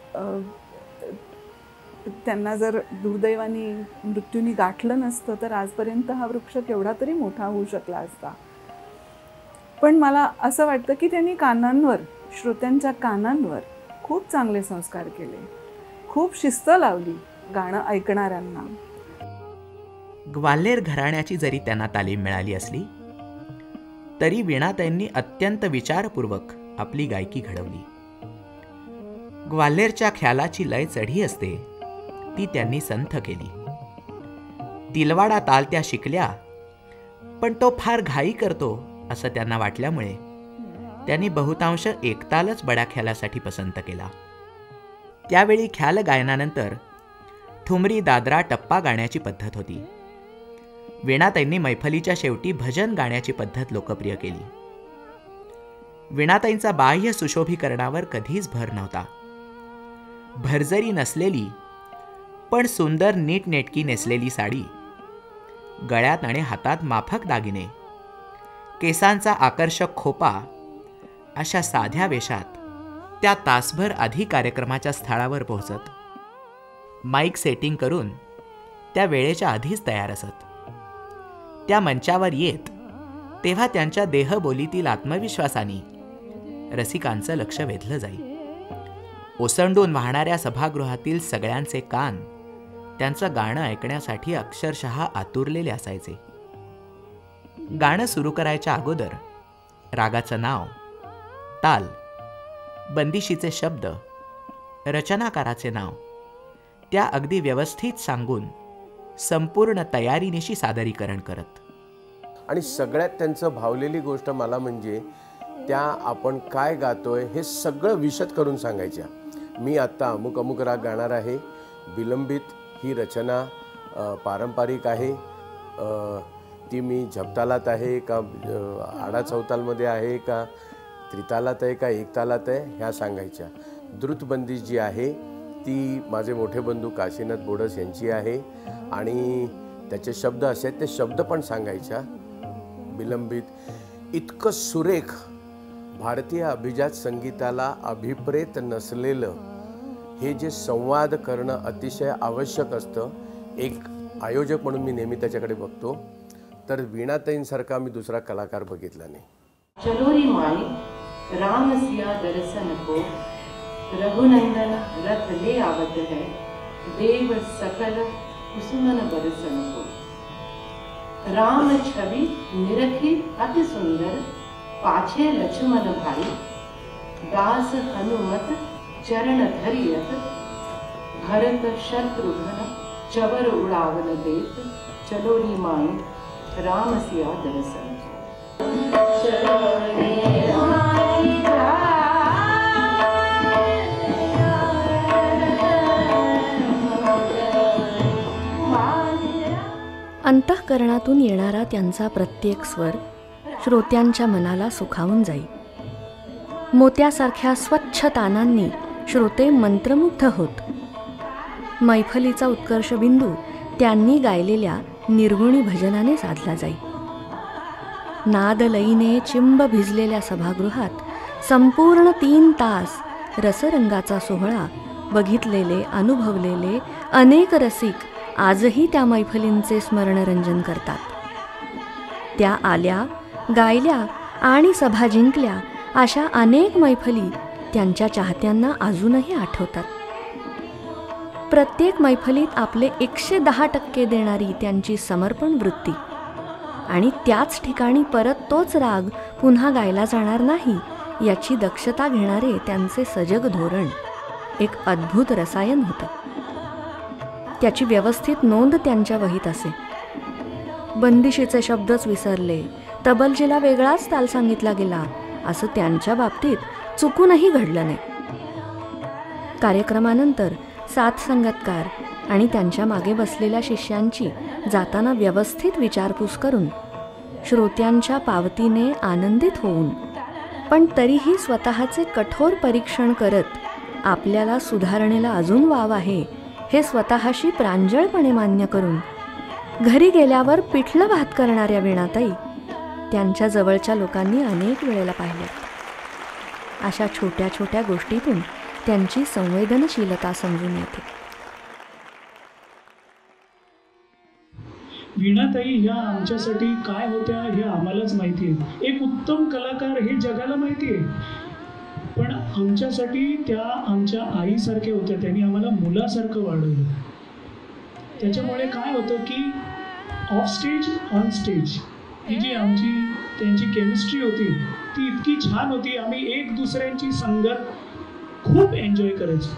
त्यांना जर दुर्दैवाने मृत्यूनी गाठलं नसतं तर आजपर्यंत हा वृक्ष केवढा तरी मोठा होऊ शकला असता. पण मला असं वाटतं की त्यांनी कानांवर, श्रोत्यांच्या कानांवर खूप चांगले संस्कार केले, खूप शिस्त लावली गाणं ऐकणाऱ्यांना. ग्वाल्हेर घराण्याची जरी त्यांना तालीम मिळाली असली तरी वीणाताईंनी अत्यंत विचारपूर्वक आपली गायकी घडवली. ग्वाल्हेरच्या ख्यालाची लय चढी असते ती त्यांनी संथ केली. तिलवाडा ताल त्या शिकल्या, पण तो फार घाई करतो असं त्यांना वाटल्यामुळे त्यांनी बहुतांश एकतालच बड्या ख्यालासाठी पसंत केला. त्यावेळी ख्याल गायनानंतर ठुमरी, दादरा, टप्पा गाण्याची पद्धत होती. वीणाताईंनी मैफलीच्या शेवटी भजन गाण्याची पद्धत लोकप्रिय केली. वीणाताईंचा बाह्य सुशोभीकरणावर कधीच भर नव्हता. भरजरी नसलेली पण सुंदर नीटनेटकी नेसलेली साडी, गळ्यात आणि हातात माफक दागिने, केसांचा आकर्षक खोपा अशा साध्या वेशात त्या तासभर आधी कार्यक्रमाच्या स्थळावर पोहोचत. माईक सेटिंग करून त्या वेळेच्या आधीच तयार असत. त्या मंचावर येत तेव्हा त्यांच्या देहबोलीतील आत्मविश्वासाने रसिकांचं लक्ष वेधलं जाई. ओसंडून वाहणाऱ्या सभागृहातील सगळ्यांचे कान त्यांचं गाणं ऐकण्यासाठी अक्षरशः आतुरलेले असायचे. गाणं सुरू करायच्या अगोदर रागाचं नाव, ताल, बंदिशीचे शब्द, रचनाकाराचे नाव त्या अगदी व्यवस्थित सांगून संपूर्ण तयारीनिशी सादरीकरण करत. आणि सगळ्यात त्यांचं भावलेली गोष्ट मला म्हणजे त्या आपण काय गातोय हे सगळं विशद करून सांगायच्या. मी आत्ता अमुक अमुक राग गाणार आहे, विलंबित ही रचना पारंपरिक आहे, ती मी झपतालात आहे का आडा चौतालमध्ये आहे का त्रितालात आहे का एकतालात आहे ह्या सांगायच्या. द्रुतबंदी जी आहे ती माझे मोठे बंधू काशीनाथ बोडस यांची आहे आणि त्याचे शब्द असे आहेत, ते शब्द पण सांगायच्या विलंबित. इतकं सुरेख भारतीय अभिजात संगीताला अभिप्रेत नसलेलं हे जे संवाद करणं अतिशय आवश्यक असतं, एक आयोजक म्हणून मी नेहमी त्याच्याकडे बघतो, तर वीणाताईंसारखा मी दुसरा कलाकार बघितला नाही. चलो रे माई राम सिया दर्शन को, रघुनंदन रथ ले आवत है, देव सकल कुसुमन बरसन को. राम छवि निरखी अति सुंदर, पाछे लक्ष्मण भाई, दास हनुमत चरण धरियत, भरत शत्रुघ्न चवर उड़ावन देत, चलो री माई राम सिया दर्शन को. चलो रे माई अंतःकरणातून येणारा त्यांचा प्रत्येक स्वर श्रोत्यांच्या मनाला सुखावून जाई. मोत्यासारख्या स्वच्छ तानांनी श्रोते मंत्रमुग्ध होत. मैफलीचा उत्कर्ष बिंदू त्यांनी गायलेल्या निर्गुणी भजनाने साधला जाई. नादलईने चिंब भिजलेल्या सभागृहात संपूर्ण तीन तास रसरंगाचा सोहळा बघितलेले अनुभवलेले अनेक रसिक आजही त्या मैफलींचे स्मरणरंजन करतात. त्या आल्या, गायल्या आणि सभा जिंकल्या अशा अनेक मैफली त्यांच्या चाहत्यांना अजूनही आठवतात. प्रत्येक मैफलीत आपले एकशे दहा टक्के देणारी त्यांची समर्पण वृत्ती आणि त्याच ठिकाणी परत तोच राग पुन्हा गायला जाणार नाही याची दक्षता घेणारे त्यांचे सजग धोरण एक अद्भुत रसायन होतं. त्याची व्यवस्थित नोंद त्यांच्या वहीत असे. बंदिशीचे शब्दच विसरले, तबलजीला वेगळाच ताल सांगितला गेला असं त्यांच्या बाबतीत चुकूनही घडलं नाही. कार्यक्रमानंतर साथ संगतकार आणि त्यांच्या मागे बसलेल्या शिष्यांची जाताना व्यवस्थित विचारपूस करून श्रोत्यांच्या पावतीने आनंदित होऊन पण तरीही स्वतःचे कठोर परीक्षण करत आपल्याला सुधारणेला अजून वाव आहे हे स्वतःशी प्रांजळपणे मान्य करून घरी गेल्यावर पिठलं भात करणाऱ्या वीणाताई त्यांच्या जवळच्या लोकांनी अनेक वेळेला पाहिल्या. अशा छोट्या छोट्या गोष्टीतून त्यांची संवेदनशीलता समजून येते. वीणाताई ह्या आमच्यासाठी काय होत्या हे आम्हालाच माहिती आहे. एक उत्तम कलाकार हे जगाला माहिती आहे, पण आमच्यासाठी त्या आमच्या आईसारख्या होत्या. त्यांनी आम्हाला मुलासारखं वाढवलं. त्याच्यामुळे काय होतं की ऑफ स्टेज ऑन स्टेज ही जी आमची त्यांची केमिस्ट्री होती ती इतकी छान होती. आम्ही एक दुसऱ्यांची संगत खूप एन्जॉय करायचो.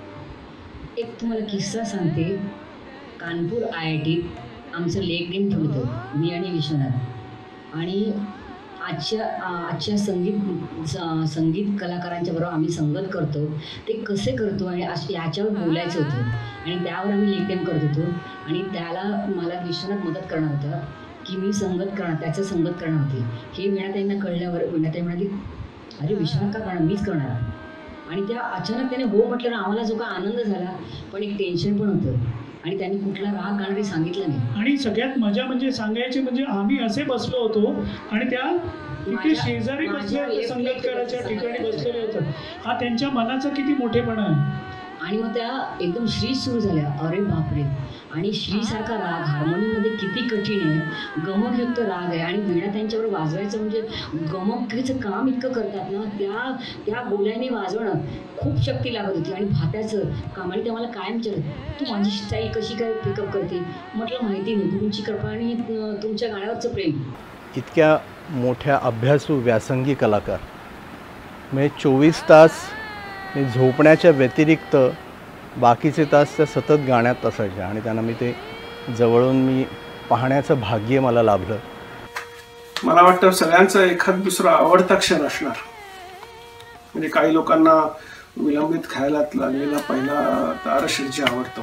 एक तुम्हाला किस्सा सांगते. कानपूर आय आय टीत आमचं लेग गेम ठेवतं मी आणि विश्वनाथ, आणि आजच्या आजच्या संगीत संगीत कलाकारांच्या बरोबर आम्ही संगत करतो ते कसे करतो आणि याच्यावर बोलायचं होतं आणि त्यावर आम्ही लेग गेम करत होतो. आणि त्याला मला विश्वनाथ मदत करणार होता की मी संगत करणार त्याचं संगत करणार होते. हे वीणाताईंना कळल्यावर वीणाताई म्हणाली अरे विश्वनाथ का करणार, मीच करणार. आणि त्या अचानक त्याने हो म्हटल्यावर आम्हाला जो काय आनंद झाला पण एक टेन्शन पण होतं आणि त्यांनी कुठला राग गाणारे सांगितलं नाही. आणि सगळ्यात मजा म्हणजे सांगायची म्हणजे आम्ही असे बसलो होतो आणि त्या तिथे शेजारी बसल्या संगीतकाराच्या ठिकाणी बसलेले होतात. हा त्यांच्या मनाचा किती मोठेपणा आहे. आणि मग त्या एकदम श्री सुरू झाल्या. अरे बापरे. आणि श्रीसारखा राग हार्मोनियममध्ये किती कठीण आहे, गमकयुक्त राग आहे आणि वीणा त्यांच्यावर वाजवायचं म्हणजे गमकेचं काम इतकं करतात ना, त्या त्या बोल्याने वाजवणं खूप शक्ती लागत होती. आणि भात्याचं काम. आणि ते मला कायम विचारत तू माझी स्टाईल कशी काय पिकअप करते. म्हटलं माहिती नाही, तुमची कृपा आणि तुमच्या गाण्यावरचं प्रेम. इतक्या मोठ्या अभ्यासू व्यासंगी कलाकार म्हणजे चोवीस तास झोपण्याच्या व्यतिरिक्त बाकीचे तास त्या सतत गाण्यात असायच्या आणि त्यांना मी ते जवळून मी पाहण्याचं भाग्य मला लाभलं. मला वाटतं सगळ्यांचा एखाद दुसरा आवडता क्षण असणार. म्हणजे काही लोकांना विलंबित खेळायला लागलेला पहिला तारशिर्जी आवडतो,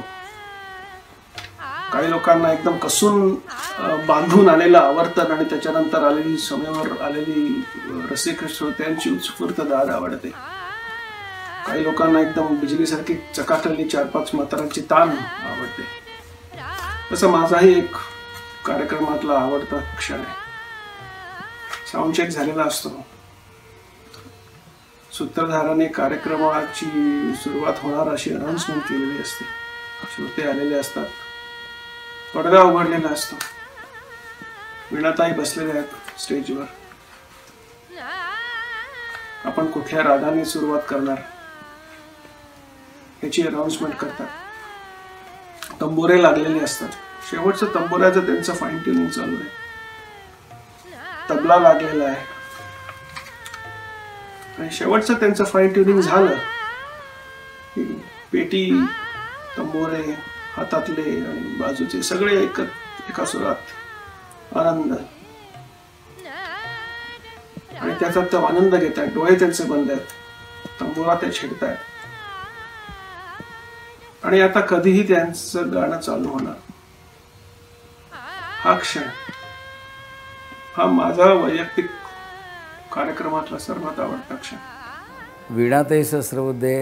काही लोकांना एकदम कसून बांधून आलेलं आवर्तन आणि त्याच्यानंतर आलेली समयावर आलेली रसिक श्रोत्यांची उत्स्फूर्त दाद आवडते. काही लोकांना एकदम बिजलीसारखी चकाकलेली चार पाच मात्रांची तान आवडते. तसं माझाही एक कार्यक्रमातला आवडता क्षण आहे. साऊंड चेक झालेला असतो, सूत्रधाराने कार्यक्रमाची सुरुवात होणार अशी अनाउन्समेंट केलेली असते, श्रोते आलेले असतात, पडदा उघडलेला असतो, वीणाताई बसलेल्या आहेत स्टेजवर. आपण कुठल्या रागाने सुरुवात करणार याची अनाउन्समेंट करतात. तंबोरे लागलेले असतात, शेवटचं तंबोऱ्याचं त्यांचं फाईन ट्युनिंग चालू आहे, तबला लागलेला आहे आणि शेवटचं त्यांचं फाईन ट्युनिंग झालं की पेटी, तंबोरे, हातातले आणि बाजूचे सगळे एकत एका सुरात आनंद, आणि त्याचा ते आनंद घेत आहेत. डोळे त्यांचे बंद आहेत, तंबोरा ते छेडतायत आणि आता कधीही त्यांचं गाणं चालू होणार. हा क्षण हा माझा वैयक्तिक कार्यक्रमातला सर्वात आवडता क्षण. वीणाताई सहस्रबुद्धे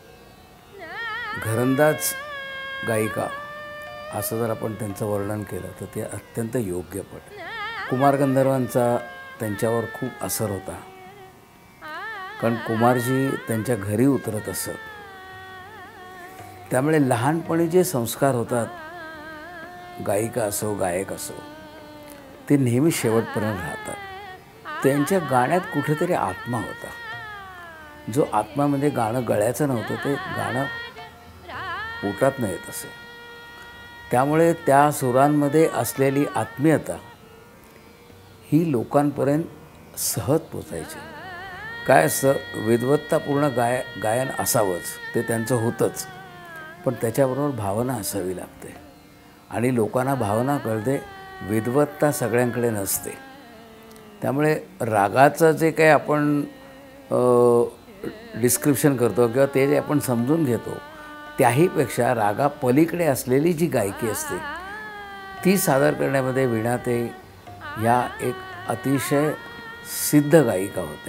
घरंदाज गायिका असं जर आपण त्यांचं वर्णन केलं तर ते अत्यंत योग्य पडेल. कुमार गंधर्वांचा त्यांच्यावर खूप असर होता, कारण कुमारजी त्यांच्या घरी उतरत असत. त्यामुळे लहानपणी जे संस्कार होतात, गायिका असो गायक असो, ते नेहमी शेवटपर्यंत राहतात. त्यांच्या गाण्यात कुठेतरी आत्मा होता, जो आत्मा म्हणजे गाणं गळ्याचं नव्हतं, ते गाणं पोटात न येत असं. त्यामुळे त्या सुरांमध्ये असलेली आत्मीयता ही लोकांपर्यंत सहज पोचायची. काय असतं, विद्वत्तापूर्ण गाय गायन असावंच, ते त्यांचं होतंच, पण त्याच्याबरोबर भावना असावी लागते आणि लोकांना भावना कळते, विद्वत्ता सगळ्यांकडे नसते. त्यामुळे रागाचं जे काही आपण डिस्क्रिप्शन करतो किंवा ते जे आपण समजून घेतो, त्याहीपेक्षा रागा पलीकडे असलेली जी गायकी असते ती सादर करण्यामध्ये वीणाताई ह्या एक अतिशय सिद्ध गायिका होत्या.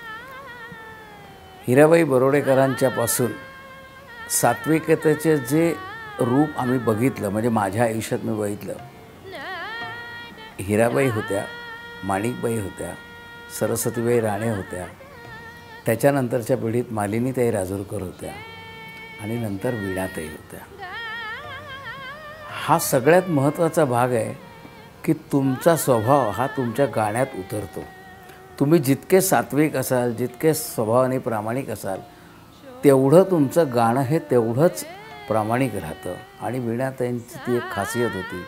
हिराबाई बरोडेकरांच्यापासून सात्विकतेचे जे रूप आम्ही बघितलं, म्हणजे माझ्या आयुष्यात मी बघितलं, हिराबाई होत्या, माणिकबाई होत्या, सरस्वतीबाई राणे होत्या, त्याच्यानंतरच्या पिढीत मालिनीताई राजूरकर होत्या आणि नंतर वीणाताई होत्या. हा सगळ्यात महत्त्वाचा भाग आहे की तुमचा स्वभाव हा तुमच्या गाण्यात उतरतो. तुम्ही जितके सात्विक असाल, जितके स्वभावाने प्रामाणिक असाल, तेवढं तुमचं गाणं हे तेवढंच प्रामाणिक राहतं. आणि वीणाताईंची ती एक खासियत होती.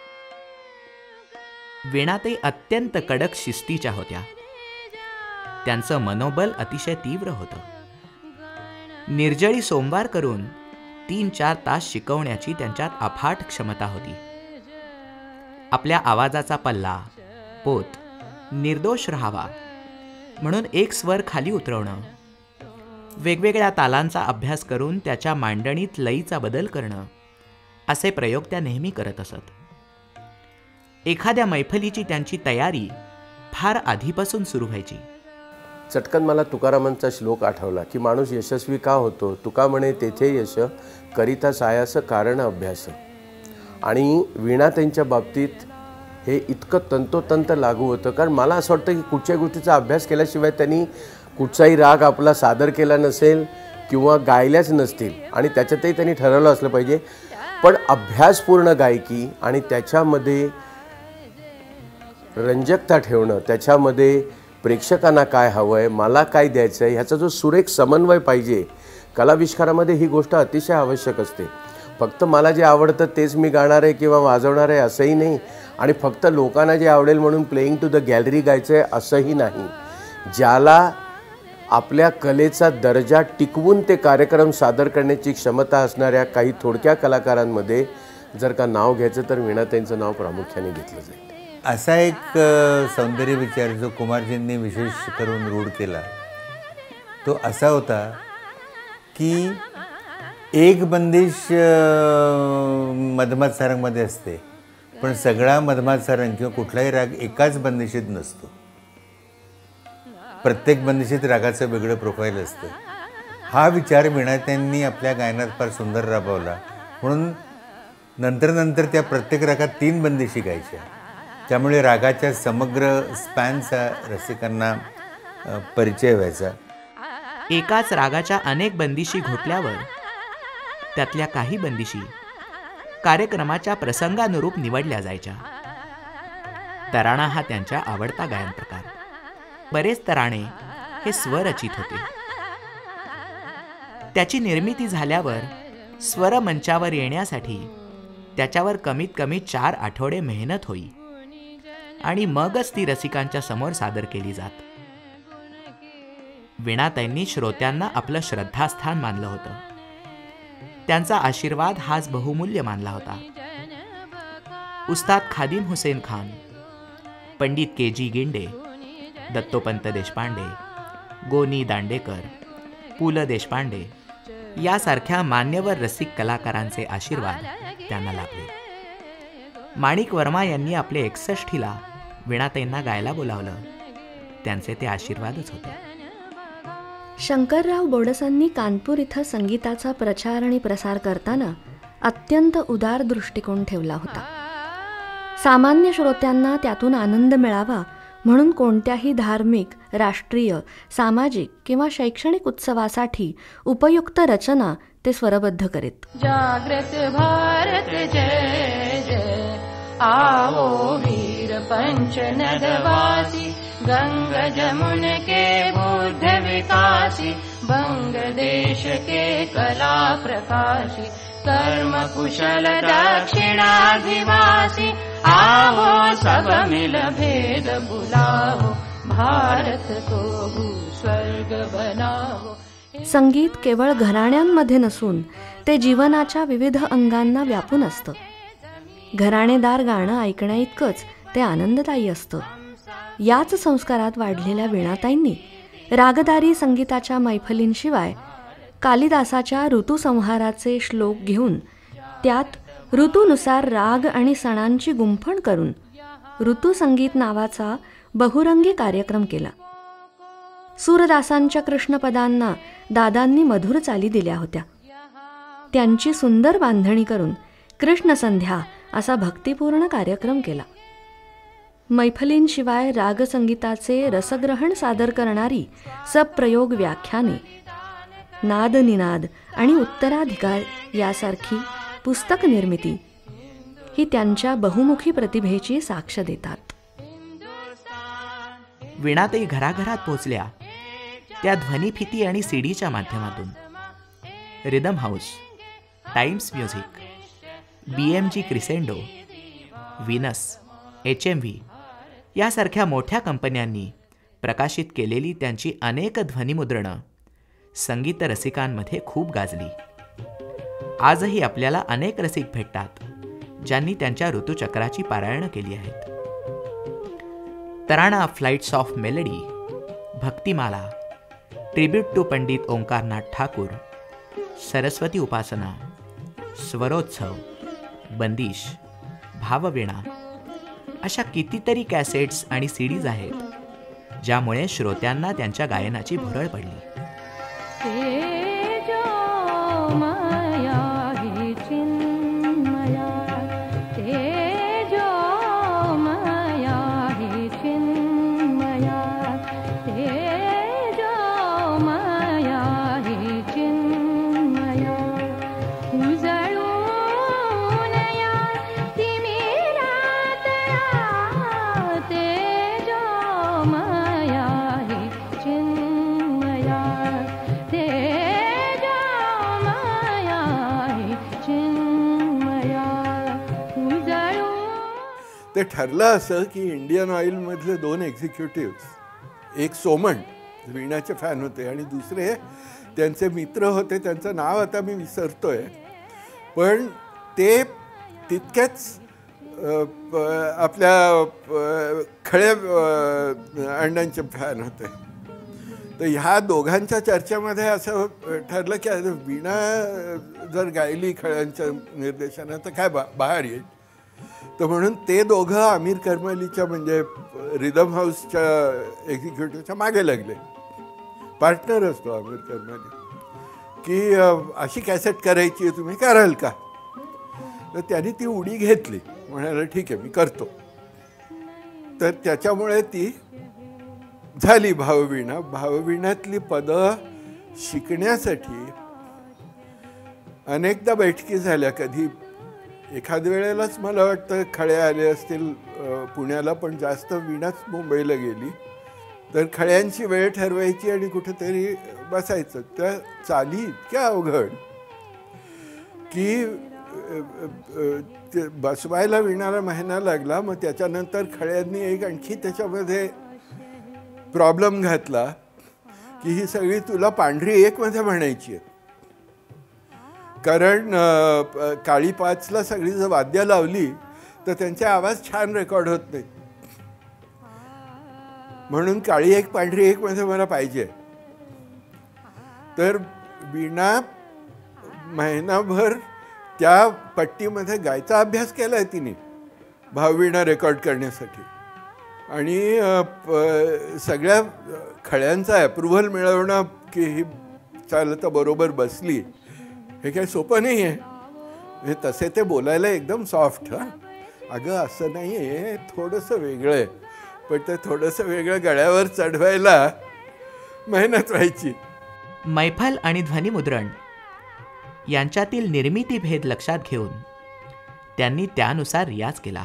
वीणाताई अत्यंत कडक शिस्तीच्या होत्या. त्यांचं मनोबल अतिशय तीव्र होतं. निर्जळी सोमवार करून तीन चार तास शिकवण्याची त्यांच्यात अफाट क्षमता होती. आपल्या आवाजाचा पल्ला, पोत निर्दोष राहावा म्हणून एक स्वर खाली उतरवणं, वेगवेगळ्या तालांचा अभ्यास करून त्याच्या मांडणीत लयीचा बदल करणं, असे प्रयोग त्या नेहमी करत असत. एखाद्या मैफलीची त्यांची तयारी फार आधीपासून सुरू व्हायची. चटकन मला तुकारामांचा श्लोक आठवला की माणूस यशस्वी का होतो, तुका म्हणे तेथे यश करिता सायास कारण अभ्यास. आणि वीणाताईंच्या बाबतीत हे इतकं तंतोतंत लागू होतं, कारण मला असं वाटतं की कुठच्या गोष्टीचा अभ्यास केल्याशिवाय त्यांनी कुठचाही राग आपला सादर केला नसेल किंवा गायल्याच नसतील. आणि त्याच्यातही त्यांनी ठरवलं असलं पाहिजे, पण अभ्यासपूर्ण गायकी आणि त्याच्यामध्ये रंजकता ठेवणं, त्याच्यामध्ये प्रेक्षकांना काय हवं आहे, मला काय द्यायचं आहे, ह्याचा जो सुरेख समन्वय पाहिजे कलाविष्कारामध्ये, ही गोष्ट अतिशय आवश्यक असते. फक्त मला जे आवडतं तेच मी गाणार आहे किंवा वाजवणार आहे असंही नाही, आणि फक्त लोकांना जे आवडेल म्हणून प्लेईंग टू द गॅलरी गायचं आहे असंही नाही. ज्याला आपल्या कलेचा दर्जा टिकवून ते कार्यक्रम सादर करण्याची क्षमता असणाऱ्या काही थोडक्या कलाकारांमध्ये जर का नाव घ्यायचं तर वीणाताईंचं नाव प्रामुख्याने घेतलं जाईल. असा एक सौंदर्य विचार जो कुमारजींनी विशेष करून रूढ केला तो असा होता की एक बंदिश मधमात सारंगमध्ये असते, पण सगळा मधमात सारंग किंवा कुठलाही राग एकाच बंदिशीत नसतो. प्रत्येक बंदिशीत रागाचं वेगळं प्रोफाईल असतं. हा विचार वीणाताईंनी आपल्या गायनात फार सुंदर राबवला. म्हणून नंतर नंतर त्या प्रत्येक रागात तीन बंदिशी गायच्या. त्यामुळे रागाच्या समग्र स्पॅनचा रसिकांना अ, परिचय व्हायचा. एकाच रागाच्या अनेक बंदिशी घोटल्यावर त्यातल्या काही बंदिशी कार्यक्रमाच्या प्रसंगानुरूप निवडल्या जायच्या. तराणा हा त्यांच्या आवडता गायन प्रकार. बरेच तराणे हे स्वरचित होते. त्याची निर्मिती झाल्यावर स्वर मंचावर येण्यासाठी त्याच्यावर कमीत कमी चार आठवडे मेहनत होई आणि मगच ती रसिकांच्या समोर सादर केली जात. वीणाताईंनी श्रोत्यांना आपलं श्रद्धास्थान मानलं होतं. त्यांचा आशीर्वाद हाच बहुमूल्य मानला होता. उस्ताद खादिम हुसेन खान, पंडित के जी गिंडे, दत्तोपंत देशपांडे, गोनी दांडेकर, पु ल देशपांडे यासारख्या मान्यवर रसिक कलाकारांचे आशीर्वाद त्यांना लाभले. माणिक वर्मा यांनी आपले एकसष्टीला वीणाताईंना गायला बोलावलं. त्यांचे ते आशीर्वादच होते. शंकरराव बोडसांनी कानपूर इथं संगीताचा प्रचार आणि प्रसार करताना अत्यंत उदार दृष्टिकोन ठेवला होता. सामान्य श्रोत्यांना त्यातून आनंद मिळावा म्हणून कोणत्याही धार्मिक, राष्ट्रीय, सामाजिक किंवा शैक्षणिक उत्सवासाठी उपयुक्त रचना ते स्वरबद्ध करीत. जागृत भारत जय जय, आओ वीर पंच नदवासी, गंग जमुन के बुद्ध विकासी, बंग देश के कला प्रकाशी, कर्म कुशल दक्षिणाधिवासी, आओ सब मिल भेद बुलाओ, भारत को भूस्वर्ग बनाओ. संगीत केवळ घराण्यांमध्ये नसून ते जीवनाच्या विविध अंगांना व्यापून असतं. घराणेदार गाणं ऐकण्याइतकंच ते आनंददायी असतं. याच संस्कारात वाढलेल्या वीणाताईंनी रागदारी संगीताच्या मैफलींशिवाय कालिदासाच्या ऋतुसंहाराचे श्लोक घेऊन त्यात ऋतूनुसार राग आणि सणांची गुंफण करून ऋतुसंगीत नावाचा बहुरंगी कार्यक्रम केला. सूरदासांच्या कृष्णपदांना दादांनी मधुर चाली दिल्या होत्या. त्यांची सुंदर बांधणी करून कृष्णसंध्या असा भक्तिपूर्ण कार्यक्रम केला. मैफलींशिवाय रागसंगीताचे रसग्रहण सादर करणारी सप्रयोग व्याख्याने, नादनिनाद आणि उत्तराधिकार यासारखी पुस्तक निर्मिती ही त्यांच्या बहुमुखी प्रतिभेची साक्ष देतात. वीणाताई घराघरात पोचल्या त्या ध्वनिफिती आणि सीडीच्या माध्यमातून. Rhythm House, Times Music, B M G Crescendo, Venus, H M V यासारख्या मोठ्या कंपन्यांनी प्रकाशित केलेली त्यांची अनेक ध्वनिमुद्रणं संगीत रसिकांमध्ये खूप गाजली. आजही आपल्याला अनेक रसिक भेटतात ज्यांनी त्यांच्या ऋतुचक्राची पारायणं केली आहेत. Tarana, Flights of Melody, Bhaktimala, Tribute to Pandit Omkarnath Thakur, Saraswati Upasana, Swarotsav, Bandish, Bhavveena अशा कितीतरी कॅसेट्स आणि सीडीज आहेत ज्यामुळे श्रोत्यांना त्यांच्या गायनाची भुरळ पडली. ते ठरलं असं की इंडियन ऑइलमधले दोन एक्झिक्युटिव्स, एक सोमण वीणाचे फॅन होते आणि दुसरे त्यांचे मित्र होते, त्यांचं नाव आता मी विसरतोय, पण ते तितक्याच आपल्या खळ्या अण्णांचे फॅन होते. तर ह्या दोघांच्या चर्चेमध्ये असं ठरलं की वीणा जर गायली खळ्यांच्या निर्देशनात तर काय बा बाहेर येईल. तर म्हणून ते दोघं आमिर करमलीच्या म्हणजे रिदम हाऊसच्या एक्झिक्युटिव्हच्या मागे लागले. पार्टनर असतो आमिर करमली. की अशी कॅसेट करायची आहे, तुम्ही कराल का? तर त्याने ती उडी घेतली, म्हणाला ठीक आहे मी करतो. तर त्याच्यामुळे ती झाली भाववीणा. भाववीणातली पदं शिकण्यासाठी अनेकदा बैठकी झाल्या. कधी एखाद्या वेळेलाच मला वाटतं खळे आले असतील पुण्याला, पण जास्त वीणाच मुंबईला गेली. तर खळ्यांची वेळ ठरवायची आणि कुठेतरी बसायचं. त्या चाली इतक्या अवघड की ते बसवायला वीणाला महिना लागला. मग त्याच्यानंतर खळ्यांनी एक आणखी त्याच्यामध्ये प्रॉब्लेम घातला की ही सगळी तुला पांढरी एक मध्ये म्हणायची आहे, कारण काळी पाचला सगळी जर वाद्य लावली तर त्यांचे आवाज छान रेकॉर्ड होत नाहीत, म्हणून काळी एक पांढरी एक मध्ये मला पाहिजे. तर वीणा महिनाभर त्या पट्टीमध्ये गायचा अभ्यास केला आहे तिने भाववीणा रेकॉर्ड करण्यासाठी. आणि सगळ्या खळ्यांचा ॲप्रुव्हल मिळवणं की ही चालतं बरोबर बसली, हे काही सोपं नाही आहे. तसे ते बोलायला एकदम सॉफ्ट. हां अगं असं नाही आहे, थोडंसं वेगळं आहे, पण ते थोडंसं वेगळं गळ्यावर चढवायला मेहनत व्हायची. मैफल आणि ध्वनिमुद्रण यांच्यातील निर्मिती भेद लक्षात घेऊन त्यांनी त्यानुसार रियाज केला.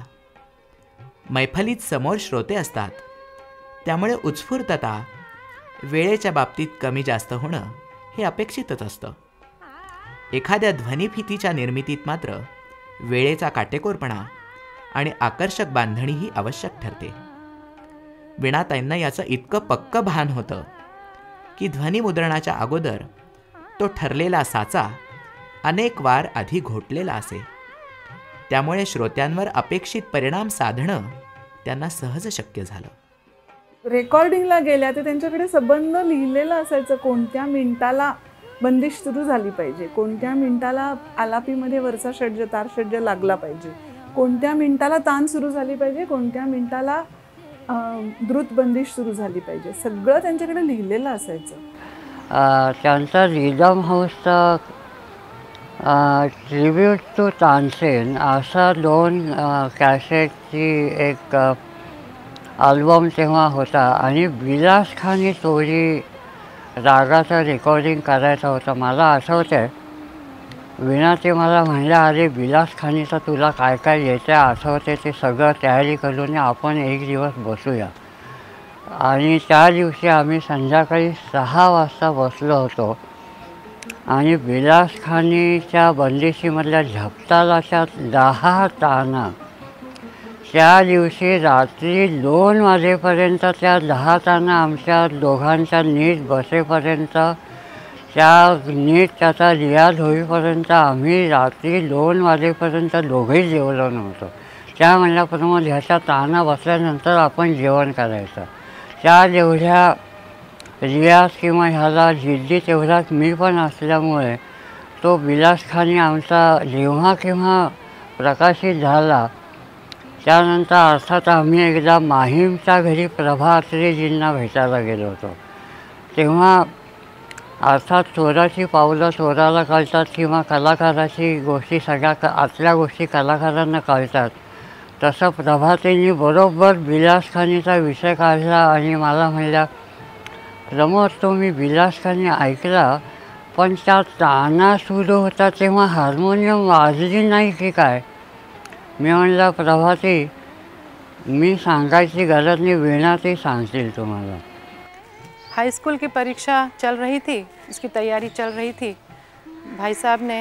मैफलीत समोर श्रोते असतात, त्यामुळे उत्स्फूर्तता वेळेच्या बाबतीत कमी जास्त होणं हे अपेक्षितच असतं. एखाद्या ध्वनिफितीच्या निर्मितीत मात्र वेळेचा काटेकोरपणा आणि आकर्षक बांधणीही आवश्यक ठरते. वीणाताईंना याचं इतकं पक्कं भान होतं की ध्वनिमुद्रणाच्या अगोदर तो ठरलेला साचा अनेक वार आधी घोटलेला असे, त्यामुळे श्रोत्यांवर अपेक्षित परिणाम साधणं त्यांना सहज शक्य झालं. रेकॉर्डिंगला गेल्या तर त्यांच्याकडे संबंध लिहिलेला असायचं, कोणत्या मिनिटाला बंदिश सुरू झाली पाहिजे, कोणत्या मिनिटाला आलापीमध्ये वरचा षड्ज तार षड्ज लागला पाहिजे, कोणत्या मिनिटाला तान सुरू झाली पाहिजे, कोणत्या मिनिटाला द्रुत बंदिश सुरू झाली पाहिजे, सगळं त्यांच्याकडे लिहिलेलं असायचं. त्यांचा रिदम हाऊसचा ट्रिब्यूट टू तानसेन असा दोन कॅसेटची एक अल्बम तेव्हा होता आणि विलास खानी तोरी रागाचं रेकॉर्डिंग करायचं होतं. मला आठवतं वीणा ते मला म्हणल्या अरे विलास खानीचं तुला काय काय येतं आठवते ते सगळं तयारी करून आपण एक दिवस बसूया. आणि त्या दिवशी आम्ही संध्याकाळी सहा वाजता बसलो होतो आणि विलास खानीच्या बंदिशीमधल्या झपतालाच्या दहा ताना त्या दिवशी रात्री दोन वाजेपर्यंत त्या दहा ताना आमच्या दोघांच्या नीट बसेपर्यंत, त्या नीट त्याचा रियाज होईपर्यंत आम्ही रात्री दोन वाजेपर्यंत दोघेही जेवलो नव्हतो. त्या म्हणल्याप्रमाणे ह्याच्या ताना बसल्यानंतर आपण जेवण करायचं. त्या जेवढ्या रियाज किंवा ह्याला जिद्दी तेवढाच मी पण असल्यामुळे तो विलास खानी आमचा जेव्हा केव्हा प्रकाशित झाला त्यानंतर अर्थात आम्ही एकदा माहीमच्या घरी प्रभा अत्रेजींना भेटायला गेलो होतो. तेव्हा अर्थात चोराची पावलं चोराला कळतात किंवा कलाकाराची गोष्टी सगळ्या क आतल्या गोष्टी कलाकारांना कळतात, तसं प्रभातेंनी बरोबर विलास खानीचा विषय काढला आणि मला म्हणल्या प्रमोद तो मी विलास खानी ऐकला पण त्या ताना सुरू होता तेव्हा हार्मोनियम वाजली नाही की काय. मी म्हणलं प्रभाती मी सांगायची गरज नहीं, वीणा ते सांगतील तुम्हाला. हाई स्कूल की परीक्षा चल रही थी, उसकी तैयारी चल रही थी. भाई साहब ने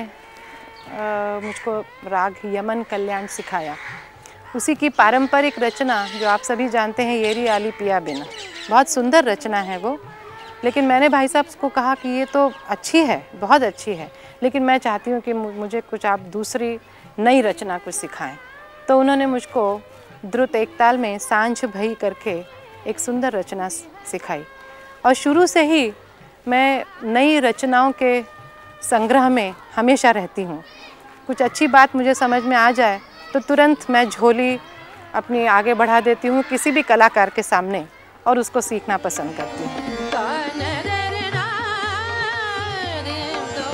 आ, मुझको राग यमन कल्याण सिखाया. उसी की पारंपरिक रचना जो आप सभी जानते हैं येरी आली पिया बिना, बहुत सुंदर रचना है वो. लेकिन मैंने भाई साहब को कहा कि ये तो अच्छी है, बहुत अच्छी है, लेकिन मैं चाहती हूँ कि मुझे कुछ आप दूसरी नई रचना कुछ सिखाएं. तो उन्होंने मुझको द्रुत एक ताल में सांझ भई करके एक सुंदर रचना सिखाई. और शुरू से ही मैं नई रचनाओं के संग्रह में हमेशा रहती हूँ. कुछ अच्छी बात मुझे समझ में आ जाए तो तुरंत मैं झोली अपनी आगे बढ़ा देती हूँ किसी भी कलाकार के सामने और उसको सीखना पसंद करती हूँ.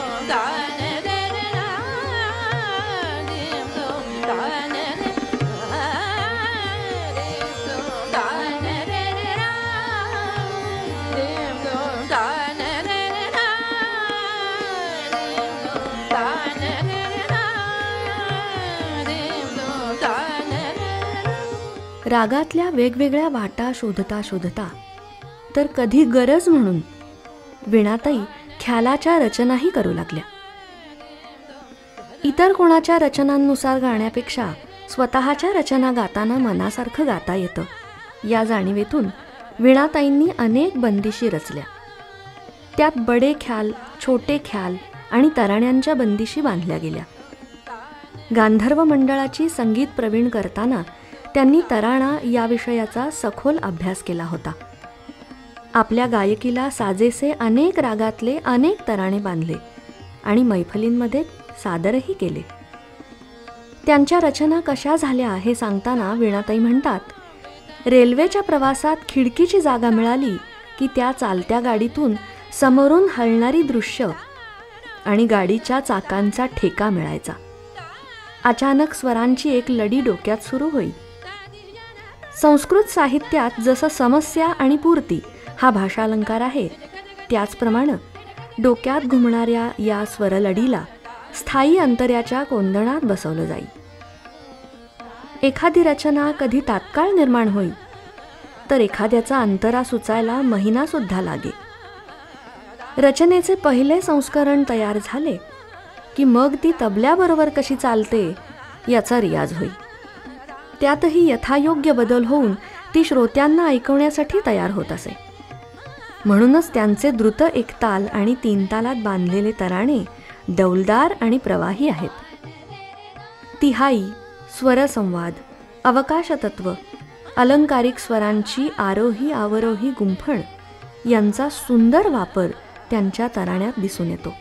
रागातल्या वेगवेगळ्या वाटा शोधता शोधता तर कधी गरज म्हणून वीणाताई ख्यालाच्या रचनाही करू लागल्या. इतर कोणाच्या रचनांनुसार गाण्यापेक्षा स्वतःच्या रचना गाताना मनासारखं गाता येतं, या जाणीवेतून वीणाताईंनी अनेक बंदिशी रचल्या. त्यात बडे ख्याल, छोटे ख्याल आणि तराण्यांच्या बंदिशी बांधल्या गेल्या. गांधर्व मंडळाची संगीत प्रवीण करताना त्यांनी तराणा या विषयाचा सखोल अभ्यास केला होता. आपल्या गायकीला साजेसे अनेक रागातले अनेक तराणे बांधले आणि मैफलींमध्ये सादरही केले. त्यांच्या रचना कशा झाल्या हे सांगताना वीणाताई म्हणतात, रेल्वेच्या प्रवासात खिडकीची जागा मिळाली की त्या चालत्या गाडीतून समोरून हलणारी दृश्य आणि गाडीच्या चाकांचा ठेका मिळायचा. अचानक स्वरांची एक लढी डोक्यात सुरू होई. संस्कृत साहित्यात जसं समस्या आणि पूर्ती हा भाषालंकार आहे, त्याचप्रमाणे डोक्यात घुमणाऱ्या या स्वरलढीला स्थायी अंतर्याच्या कोंदणात बसवलं जाई. एखादी रचना कधी तात्काळ निर्माण होई तर एखाद्याचा अंतरा सुचायला महिनासुद्धा लागे. रचनेचे पहिले संस्करण तयार झाले की मग ती तबल्याबरोबर कशी चालते याचा रियाज होई. त्यातही यथायोग्य बदल होऊन ती श्रोत्यांना ऐकवण्यासाठी तयार होत असे. म्हणूनच त्यांचे द्रुत एकताल आणि तीन तालात बांधलेले तराणे डौलदार आणि प्रवाही आहेत. तिहाई, स्वरसंवाद, अवकाशतत्व, अलंकारिक स्वरांची आरोही अवरोही गुंफण यांचा सुंदर वापर त्यांच्या तराण्यात दिसून येतो.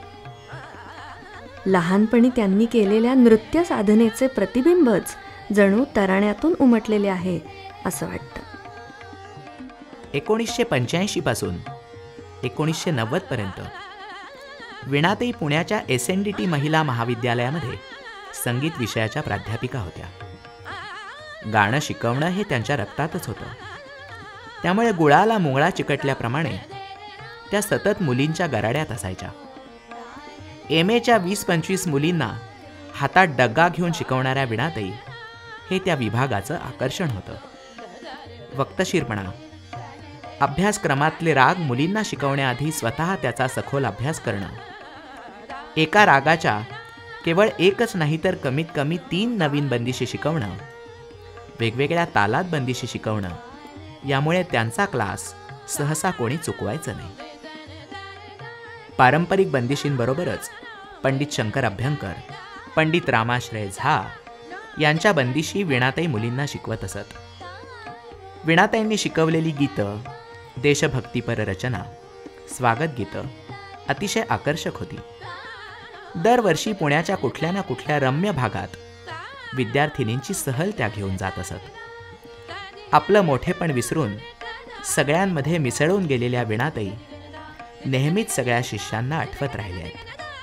लहानपणी त्यांनी केलेल्या नृत्य साधनेचे प्रतिबिंबच जणू तराण्यातून उमटलेले आहे असं वाटतं. एकोणीसशे पंच्याऐंशी पासून एकोणीसशे नव्वद पर्यंत वीणाताई पुण्याच्या एस एन डी टी महिला महाविद्यालयामध्ये संगीत विषयाच्या प्राध्यापिका होत्या. गाणं शिकवणं हे त्यांच्या रक्तातच होतं. त्यामुळे गुळाला मुंगळा चिकटल्याप्रमाणे त्या सतत मुलींच्या गराड्यात असायच्या. एम एच्या वीस पंचवीस मुलींना हातात डग्गा घेऊन शिकवणाऱ्या वीणाताई हे त्या विभागाचं आकर्षण होतं. वक्तशीरपणा, अभ्यासक्रमातले राग मुलींना शिकवण्याआधी स्वतः त्याचा सखोल अभ्यास करणं, एका रागाच्या केवळ एकच नाही तर कमीत कमी तीन नवीन बंदिशी शिकवणं, वेगवेगळ्या तालात बंदिशी शिकवणं, यामुळे त्यांचा क्लास सहसा कोणी चुकवायचं नाही. पारंपरिक बंदिशींबरोबरच पंडित शंकर अभ्यंकर, पंडित रामाश्रय झा यांच्या बंदिशी वीणाताई मुलींना शिकवत असत. वीणाताईंनी शिकवलेली गीतं, देशभक्तीपर रचना, स्वागत गीतं अतिशय आकर्षक होती. दरवर्षी पुण्याच्या कुठल्या ना कुठल्या रम्य भागात विद्यार्थिनींची सहल त्या घेऊन जात असत. आपलं मोठेपण विसरून सगळ्यांमध्ये मिसळून गेलेल्या वीणाताई नेहमीच सगळ्या शिष्यांना आठवत राहिल्या आहेत.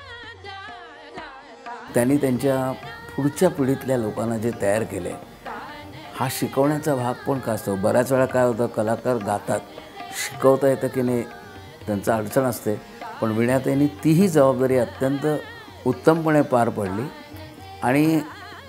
त्यांनी त्यांच्या पुढच्या पिढीतल्या लोकांना जे तयार केले, हा शिकवण्याचा भाग पण का असतो. बऱ्याच वेळा काय होतं, कलाकार गातात, शिकवता येतं की नाही त्यांचं अडचण असते, पण वीणाताईंनी तीही जबाबदारी अत्यंत उत्तमपणे पार पडली आणि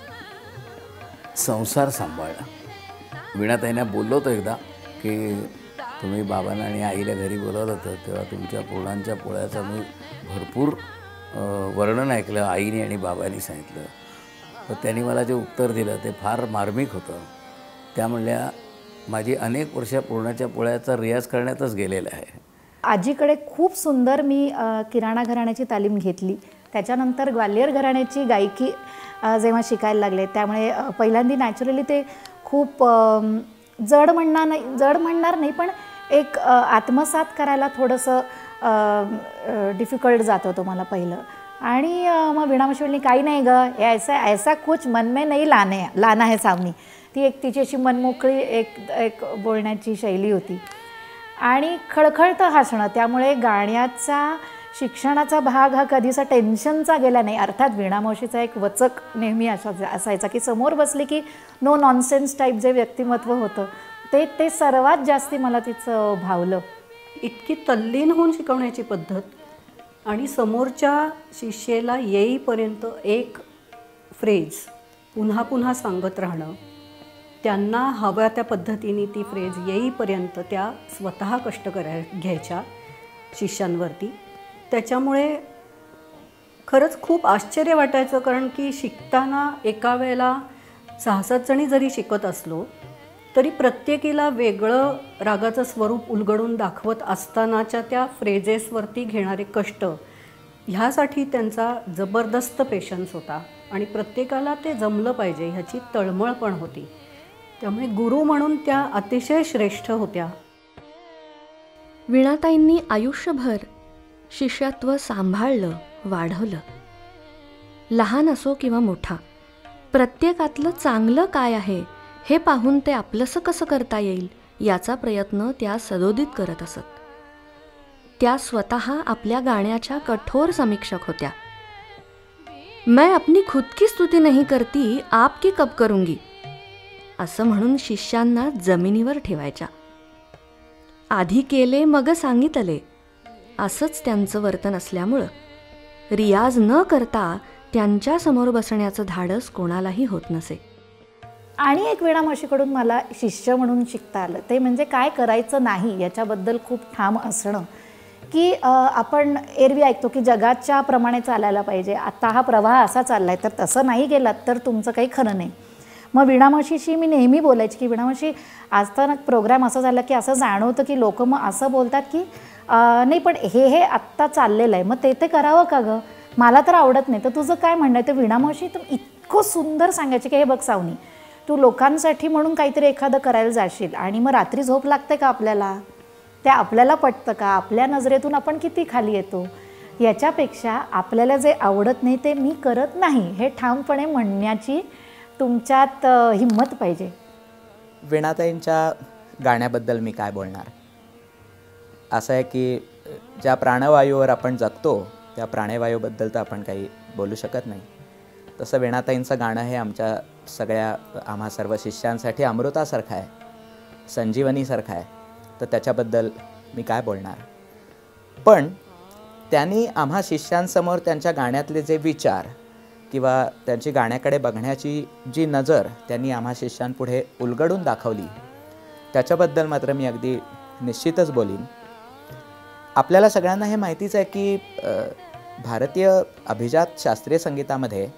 संसार सांभाळला. वीणाताईंना बोललो होतो एकदा की तुम्ही बाबांना आणि आईला घरी बोलवलं होतं तेव्हा तुमच्या पुरणांच्या पोळ्याचं मी भरपूर वर्णन ऐकलं, आईने आणि बाबांनी सांगितलं. तर त्यांनी मला जे उत्तर दिलं ते फार मार्मिक होतं. त्या म्हणल्या, माझी अनेक वर्ष पुरणाच्या पोळ्याचा रियाज करण्यातच गेलेला आहे. आजीकडे खूप सुंदर मी किराणा घराण्याची तालीम घेतली. त्याच्यानंतर ग्वाल्हेर घराण्याची गायकी जेव्हा शिकायला लागले, त्यामुळे पहिल्यांदा नॅचरली ते खूप जड म्हणणार नाही जड म्हणणार नाही पण एक आत्मसात करायला थोडंसं डिफिकल्ट जात होतं मला पहिलं. आणि मग वीणा मावशी काही नाही गं, ऐसा ऐसा कुछ मन में नाही लाने लाना है सावनी. ती एक तिची अशी मनमोकळी एक एक बोलण्याची शैली होती आणि खळखळतं हसणं. त्यामुळे गाण्याचा शिक्षणाचा भाग हा कधीचा टेन्शनचा गेला नाही. अर्थात वीणा मावशीचा एक वचक नेहमी असा असायचा की समोर बसली की नो नॉनसेन्स टाईप जे व्यक्तिमत्व होतं ते ते सर्वात जास्ती मला तिचं भावलं. इतकी तल्लीन होऊन शिकवण्याची पद्धत आणि समोरच्या शिष्येला येईपर्यंत एक फ्रेज पुन्हा पुन्हा सांगत राहणं, त्यांना हव्या त्या पद्धतीने ती फ्रेज येईपर्यंत त्या स्वतः कष्ट कराय घ्यायच्या शिष्यांवरती. त्याच्यामुळे खरंच खूप आश्चर्य वाटायचं, कारण की शिकताना एका वेळेला सहा सात जणी जरी शिकत असलो तरी प्रत्येकीला वेगळं रागाचं स्वरूप उलगडून दाखवत असतानाच्या त्या फ्रेजेसवरती घेणारे कष्ट, ह्यासाठी त्यांचा जबरदस्त पेशन्स होता आणि प्रत्येकाला ते जमलं पाहिजे ह्याची तळमळ पण होती. त्यामुळे गुरु म्हणून त्या अतिशय श्रेष्ठ होत्या. वीणाताईंनी आयुष्यभर शिष्यत्व सांभाळलं, वाढवलं. लहान असो किंवा मोठा, प्रत्येकातलं चांगलं काय आहे हे पाहून ते आपलंसं कसं करता येईल याचा प्रयत्न त्या सदोदित करत असत. त्या स्वतः आपल्या गाण्याच्या कठोर समीक्षक होत्या. मैं अपनी खुद की स्तुती नहीं करती, आपकी कब करूंगी असं म्हणून शिष्यांना जमिनीवर ठेवायच्या. आधी केले मग सांगितले असंच त्यांचं वर्तन असल्यामुळं रियाज न करता त्यांच्या समोर बसण्याचं धाडस कोणालाही होत नसे. आणि एक वीणा मावशीकडून मला शिष्य म्हणून शिकता आलं ते म्हणजे काय करायचं नाही याच्याबद्दल खूप ठाम असणं. की आपण एरवी ऐकतो की जगाच्या प्रमाणे चालायला पाहिजे, आता हा प्रवाह असा चालला आहे तर तसं नाही गेलात तर तुमचं काही खरं नाही. मग वीणा मावशीशी मी नेहमी बोलायची की वीणा मावशी आज तर प्रोग्राम असं झालं की असं जाणवतं की लोक मग असं बोलतात की नाही पण हे हे आत्ता चाललेलं आहे, मग ते ते करावं का गं, मला तर आवडत नाही, तर तुझं काय म्हणणं आहे. तर वीणा मावशी तर इतकं सुंदर सांगायची की हे बघ सावनी, तू लोकांसाठी म्हणून काहीतरी एखादं करायला जाशील आणि मग रात्री झोप लागते का आपल्याला, ते आपल्याला पटतं का, आपल्या नजरेतून आपण किती खाली येतो, याच्यापेक्षा आपल्याला जे आवडत नाही ते मी करत नाही हे ठामपणे म्हणण्याची तुमच्यात हिंमत पाहिजे. वीणाताईंच्या गाण्याबद्दल मी काय बोलणार. असं आहे की ज्या प्राणवायूवर आपण जगतो त्या प्राणवायूबद्दल तर आपण काही बोलू शकत नाही. तसं वीणाताईंचं गाणं हे आमच्या सगळ्या आम्हा सर्व शिष्यांसाठी अमृतासारखं आहे, संजीवनीसारखं आहे. तर त्याच्याबद्दल मी काय बोलणार. पण त्यांनी आम्हा शिष्यांसमोर त्यांच्या गाण्यातले जे विचार किंवा त्यांची गाण्याकडे बघण्याची जी नजर त्यांनी आम्हा शिष्यांपुढे उलगडून दाखवली त्याच्याबद्दल मात्र मी अगदी निश्चितच बोलीन. आपल्याला सगळ्यांना हे माहितीच आहे की भारतीय अभिजात शास्त्रीय संगीतामध्ये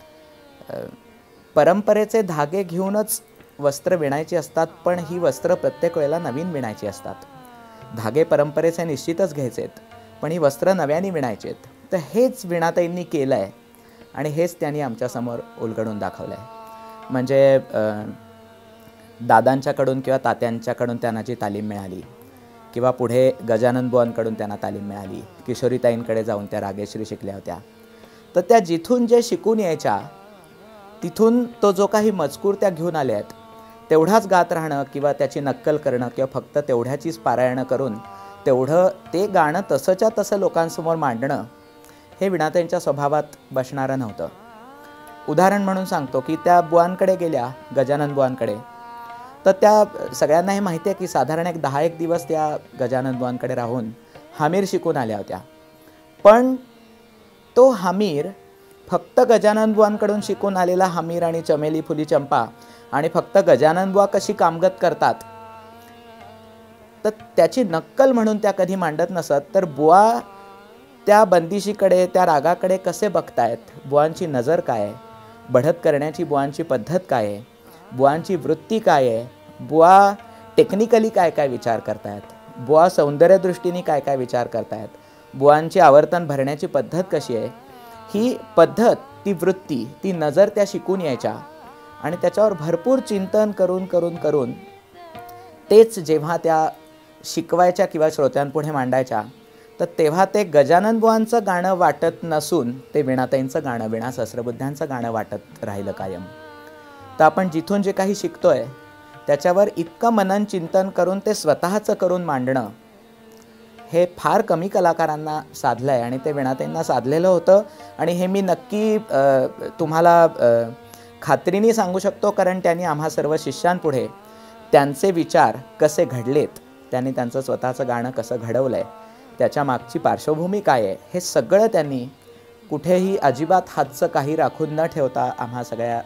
परंपरेचे धागे घेऊनच वस्त्र विणायची असतात, पण ही वस्त्र प्रत्येक वेळेला नवीन विणायची असतात. धागे परंपरेचे निश्चितच घ्यायचेत, पण ही वस्त्र नव्याने विणायचेत. तर हेच वीणाताईंनी केलं आहे आणि हेच त्यांनी आमच्यासमोर उलगडून दाखवलं आहे. म्हणजे दादांच्याकडून किंवा तात्यांच्याकडून त्यांना जी तालीम मिळाली किंवा पुढे गजानन बुवांकडून त्यांना तालीम मिळाली, किशोरीताईंकडे जाऊन त्या रागेश्री शिकल्या होत्या, तर त्या जिथून जे शिकून यायच्या तिथून तो जो काही मजकूर त्या घेऊन आल्या आहेत तेवढाच गात राहणं किंवा त्याची नक्कल करणं किंवा फक्त तेवढ्याचीच पारायणं करून तेवढं ते गाणं तसंच्या तसं लोकांसमोर मांडणं हे वीणाताईंच्या स्वभावात बसणारं नव्हतं. उदाहरण म्हणून सांगतो की त्या बुवांकडे गेल्या, गजानन बुवांकडे, तर त्या सगळ्यांना हे माहिती आहे की साधारण एक दहा एक दिवस त्या गजानन बुवांकडे राहून हमीर शिकून आल्या होत्या. पण तो हमीर फक्त गजानन बुवांकडून शिकून आलेला हमीर आणि चमेली फुली चंपा आणि फक्त गजानन बुवा कशी कामगत करतात तर त्याची नक्कल म्हणून त्या कधी मांडत नसत. तर बुवा त्या बंदिशीकडे, त्या रागाकडे कसे बघतायत, बुवांची नजर काय आहे, बढत करण्याची बुवांची पद्धत काय आहे, बुवांची वृत्ती काय आहे, बुवा टेक्निकली काय काय विचार करतायत, बुवा सौंदर्यदृष्टीने काय काय विचार करतायत, बुवांची आवर्तन भरण्याची पद्धत कशी आहे, ही पद्धत, ती वृत्ती, ती नजर त्या शिकून यायच्या आणि त्याच्यावर भरपूर चिंतन करून करून करून तेच जेव्हा त्या शिकवायच्या किंवा श्रोत्यांपुढे मांडायच्या तर तेव्हा ते गजानन बुवांचं गाणं वाटत नसून ते वीणाताईंचं गाणं, वीणा सहस्रबुद्ध्यांचं गाणं वाटत राहिलं कायम. तर आपण जिथून जे काही शिकतोय त्याच्यावर इतकं मनन चिंतन करून ते स्वतःचं करून मांडणं हे फार कमी कलाकारांना साधलं आहे आणि ते वीणाताईंना साधलेलं होतं. आणि हे मी नक्की तुम्हाला खात्रीने सांगू शकतो, कारण त्यांनी आम्हा सर्व शिष्यांपुढे त्यांचे विचार कसे घडलेत, त्यांनी त्यांचं स्वतःचं गाणं कसं घडवलं आहे, त्याच्या मागची पार्श्वभूमी काय आहे, हे सगळं त्यांनी कुठेही अजिबात हातचं काही राखून न ठेवता आम्हा सगळ्या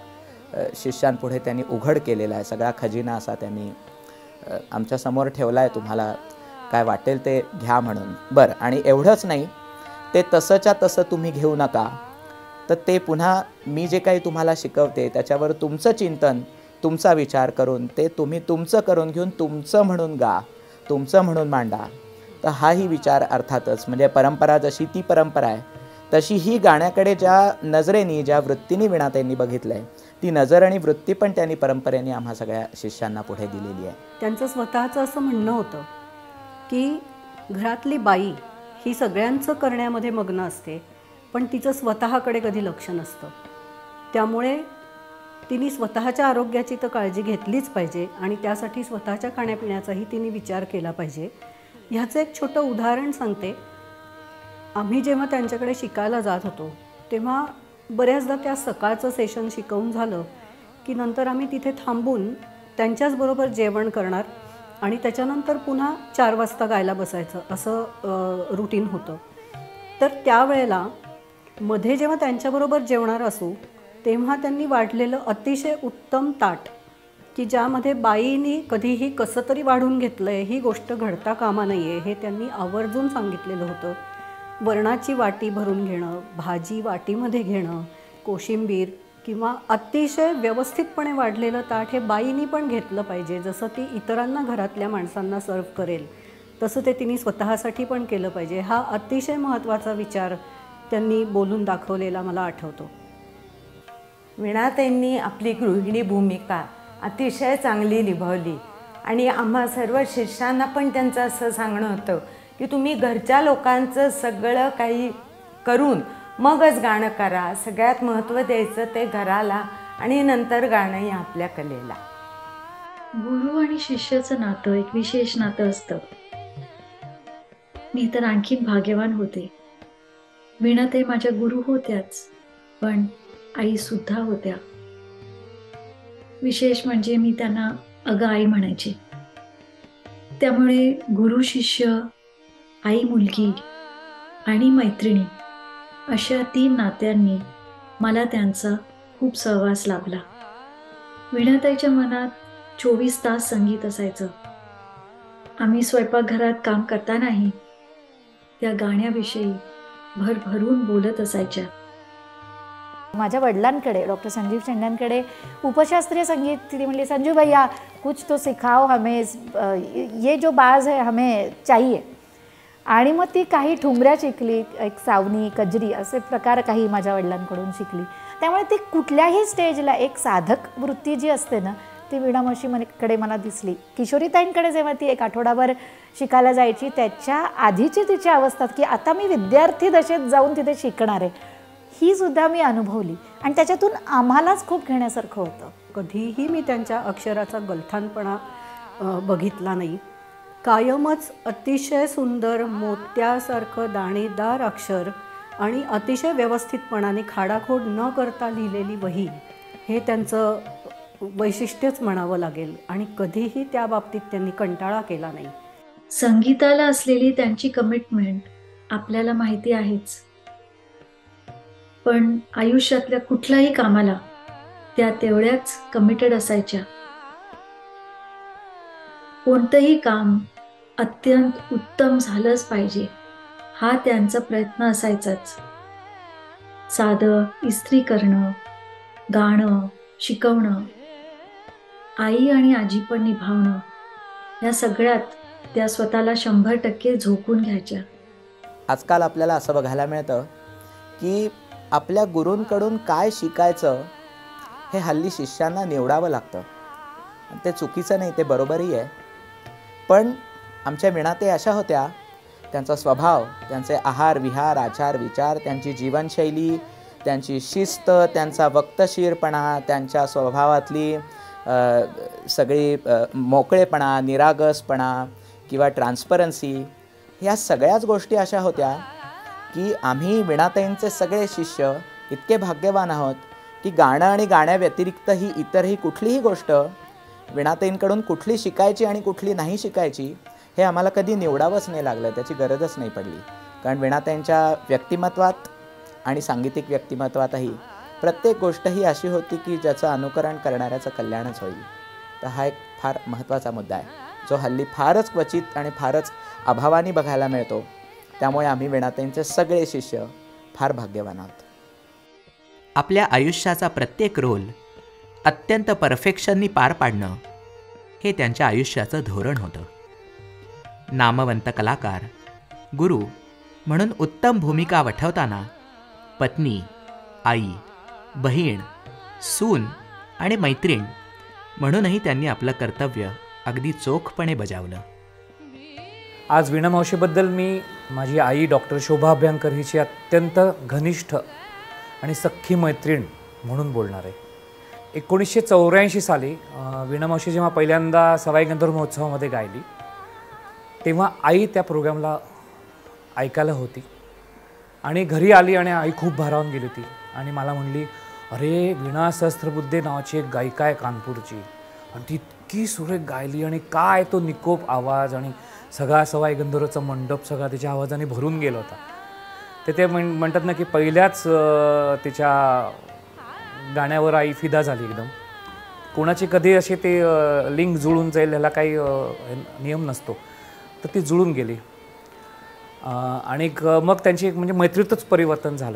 अ, शिष्यांपुढे त्यांनी उघड केलेला आहे. सगळा खजिना असा त्यांनी अ, आमच्यासमोर ठेवला आहे. तुम्हाला काय वाटेल ते घ्या म्हणून. बरं, आणि एवढंच नाही, ते तसंच्या तसं तुम्ही घेऊ नका, तर ते पुन्हा मी जे काही तुम्हाला शिकवते त्याच्यावर तुमचं चिंतन, तुमचा विचार करून ते तुम्ही तुमचं करून घेऊन तुमचं म्हणून गा, तुमचं म्हणून मांडा. तर हाही विचार अर्थातच म्हणजे परंपरा जशी ती परंपरा आहे तशी ही गाण्याकडे ज्या नजरेने ज्या वृत्तीने वीणाताईंनी बघितलं आहे ती नजर आणि वृत्ती पण त्यांनी परंपरेने आम्हा सगळ्या शिष्यांना पुढे दिलेली आहे. त्यांचं स्वतःचं असं म्हणणं होतं की घरातली बाई ही सगळ्यांचं करण्यामध्ये मग्न असते, पण तिचं स्वतःकडे कधी लक्ष नसतं. त्यामुळे तिने स्वतःच्या आरोग्याची तर काळजी घेतलीच पाहिजे आणि त्यासाठी स्वतःच्या खाण्यापिण्याचाही तिने विचार केला पाहिजे. ह्याचं एक छोटं उदाहरण सांगते. आम्ही जेव्हा त्यांच्याकडे शिकायला जात होतो तेव्हा बऱ्याचदा त्या सकाळचं सेशन शिकवून झालं की नंतर आम्ही तिथे थांबून त्यांच्याचबरोबर जेवण करणार आणि त्याच्यानंतर पुन्हा चार वाजता गायला बसायचं असं रुटीन होतं. तर त्यावेळेला मध्ये जेव्हा त्यांच्याबरोबर जेवणार असू तेव्हा त्यांनी वाढलेलं अतिशय उत्तम ताट की ज्यामध्ये बाईनी कधीही कसं तरी वाढून घेतलं आहे ही गोष्ट घडता कामा नाही आहे हे त्यांनी आवर्जून सांगितलेलं होतं. वरणाची वाटी भरून घेणं, भाजी वाटीमध्ये घेणं, कोशिंबीर किंवा अतिशय व्यवस्थितपणे वाढलेलं ताट हे बाईनी पण घेतलं पाहिजे. जसं ती इतरांना घरातल्या माणसांना सर्व करेल तसं ते तिने स्वतःसाठी पण केलं पाहिजे. हा अतिशय महत्त्वाचा विचार त्यांनी बोलून दाखवलेला मला आठवतो. वीणाताईंनी आपली गृहिणी भूमिका अतिशय चांगली निभावली आणि आम्हा सर्व शिष्यांना पण त्यांचं असं सांगणं होतं की तुम्ही घरच्या लोकांचं सगळं काही करून मगच गाणं करा. सगळ्यात महत्त्व द्यायचं ते घराला आणि नंतर गाणं या आपल्या कलेला. गुरु आणि शिष्याचं नातं एक विशेष नातं असतं. मी तर आणखीन भाग्यवान होते. वीणाताई माझ्या गुरु होत्याच, पण आई सुद्धा होत्या. विशेष म्हणजे मी त्यांना अगं आई म्हणायचे. त्यामुळे गुरु शिष्य, आई मुलगी आणि मैत्रिणी अशा तीन नात्यांनी मला त्यांचा खूप सहवास लाभला. वीणाताईच्या मनात चोवीस तास संगीत असायचं. आम्ही स्वयंपाकघरात काम करतानाही त्या गाण्याविषयी भरभरून बोलत असायच्या. माझ्या वडिलांकडे डॉक्टर संजीव शेंड्यांकडे उपशास्त्रीय संगीत थी म्हणली, संजू भैया कुछ तो सिखाओ हमें, ये जो बाज है हमें चाहिए. आणि मग ती काही ठुमऱ्या शिकली, एक सावनी, कजरी असे प्रकार काही माझ्या वडिलांकडून शिकली. त्यामुळे ती कुठल्याही स्टेजला एक साधक वृत्ती जी असते ना ती वीणा मावशीकडे मला दिसली. किशोरीताईंकडे जेव्हा ती एक आठवडाभर शिकायला जायची त्याच्या आधीची तिची अवस्था की आता मी विद्यार्थी दशेत जाऊन तिथे शिकणार आहे ही सुद्धा मी अनुभवली आणि त्याच्यातून आम्हालाच खूप घेण्यासारखं होतं. कधीही मी त्यांच्या अक्षराचा गलथानपणा बघितला नाही. कायमच अतिशय सुंदर मोत्यासारखं दाणेदार अक्षर आणि अतिशय व्यवस्थितपणाने खाडाखोड न करता लिहिलेली वही हे त्यांचं वैशिष्ट्यच म्हणावं लागेल आणि कधीही त्या बाबतीत त्यांनी कंटाळा केला नाही. संगीताला असलेली त्यांची कमिटमेंट आपल्याला माहिती आहेच, पण आयुष्यातल्या कुठल्याही कामाला त्या तेवढ्याच कमिटेड असायच्या. कोणतंही काम अत्यंत उत्तम झालंच पाहिजे हा त्यांचा प्रयत्न असायचाच. साधं इस्त्री करणं, गाणं, शिकवणं, आई आणि आजी पण निभावणं या सगळ्यात त्या स्वतःला शंभर टक्के झोकून घ्यायच्या. आजकाल आपल्याला असं बघायला मिळतं की आपल्या गुरूंकडून काय शिकायचं हे हल्ली शिष्यांना निवडावं लागतं. ते चुकीचं नाही, ते बरोबरही आहे. पण आमच्या वीणाताई अशा होत्या, त्यांचा स्वभाव, त्यांचे आहार विहार, आचार विचार, त्यांची जीवनशैली, त्यांची शिस्त, त्यांचा वक्तशीरपणा, त्यांच्या स्वभावातली सगळी मोकळेपणा, निरागसपणा किंवा ट्रान्सपरन्सी ह्या सगळ्याच गोष्टी अशा होत्या की आम्ही वीणाताईंचे सगळे शिष्य इतके भाग्यवान आहोत की गाणं आणि गाण्याव्यतिरिक्त ही इतरही कुठलीही गोष्ट वीणाताईंकडून कुठली शिकायची आणि कुठली नाही शिकायची हे आम्हाला कधी निवडावंच नाही लागलं, त्याची गरजच नाही पडली. कारण वीणाताईंच्या व्यक्तिमत्वात आणि सांगीतिक व्यक्तिमत्वातही प्रत्येक गोष्ट ही अशी होती की ज्याचं अनुकरण करणाऱ्याचं कल्याणच होईल. तर हा एक फार महत्त्वाचा मुद्दा आहे, जो हल्ली फारच क्वचित आणि फारच अभावाने बघायला मिळतो. त्यामुळे आम्ही वीणाताईंचे सगळे शिष्य फार भाग्यवान आहोत. आपल्या आयुष्याचा प्रत्येक रोल अत्यंत परफेक्शननी पार पाडणं हे त्यांच्या आयुष्याचं धोरण होतं. नामवंत कलाकार, गुरु म्हणून उत्तम भूमिका वठवताना पत्नी, आई, बहीण, सून आणि मैत्रीण म्हणूनही त्यांनी आपलं कर्तव्य अगदी चोखपणे बजावलं. आज वीणा मावशीबद्दल मी माझी आई डॉक्टर शोभा अभ्यंकर हिची अत्यंत घनिष्ठ आणि सख्खी मैत्रीण म्हणून बोलणार आहे. एकोणीसशे चौऱ्याऐंशी साली वीणा मावशी जेव्हा पहिल्यांदा सवाई गंधर्व महोत्सवामध्ये गायली, तेव्हा आई त्या प्रोग्रामला ऐकायला होती आणि घरी आली आणि आई खूप भारावून गेली होती आणि मला म्हणली, अरे वीणा सहस्त्रबुद्धे नावाची एक गायिका आहे कानपूरची आणि ती इतकी सुरेख गायली आणि काय तो निकोप आवाज आणि सगळा सवाई गंधर्वचा मंडप सगळा तिच्या आवाजाने भरून गेला होता. ते ते म्हण म्हणतात ना की पहिल्याच तिच्या गाण्यावर आई फिदा झाली एकदम. कोणाची कधी असे ते लिंक जुळून जाईल ह्याला काही नियम नसतो, तर ती जुळून गेली आणि मग त्यांची एक म्हणजे मैत्रीतच परिवर्तन झालं.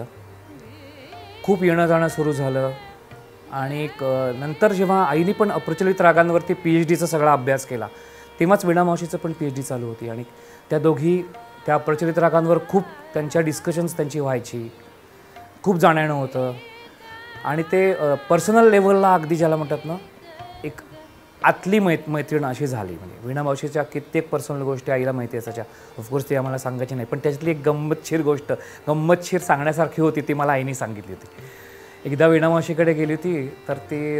खूप येणं जाणं सुरू झालं आणि नंतर जेव्हा आईने पण अप्रचलित रागांवरती पी एच डीचा सगळा अभ्यास केला, तेव्हाच वीणा मावशीचं पण पी एच डी चालू होती आणि त्या दोघी त्या प्रचलित रागांवर खूप त्यांच्या डिस्कशन्स त्यांची व्हायची, खूप जाणणं होतं आणि ते पर्सनल लेवलला अगदी ज्याला म्हणतात ना एक आतली मै मैत्रीण अशी झाली. म्हणजे वीणा मावशीच्या कित्येक पर्सनल गोष्टी आईला माहिती असायच्या, ऑफकोर्स ती आम्हाला सांगायची नाही, पण त्याच्यातली एक गंमतशीर गोष्ट गंमतशीर सांगण्यासारखी होती ती मला आईने सांगितली होती. एकदा वीणा मावशीकडे गेली होती तर ती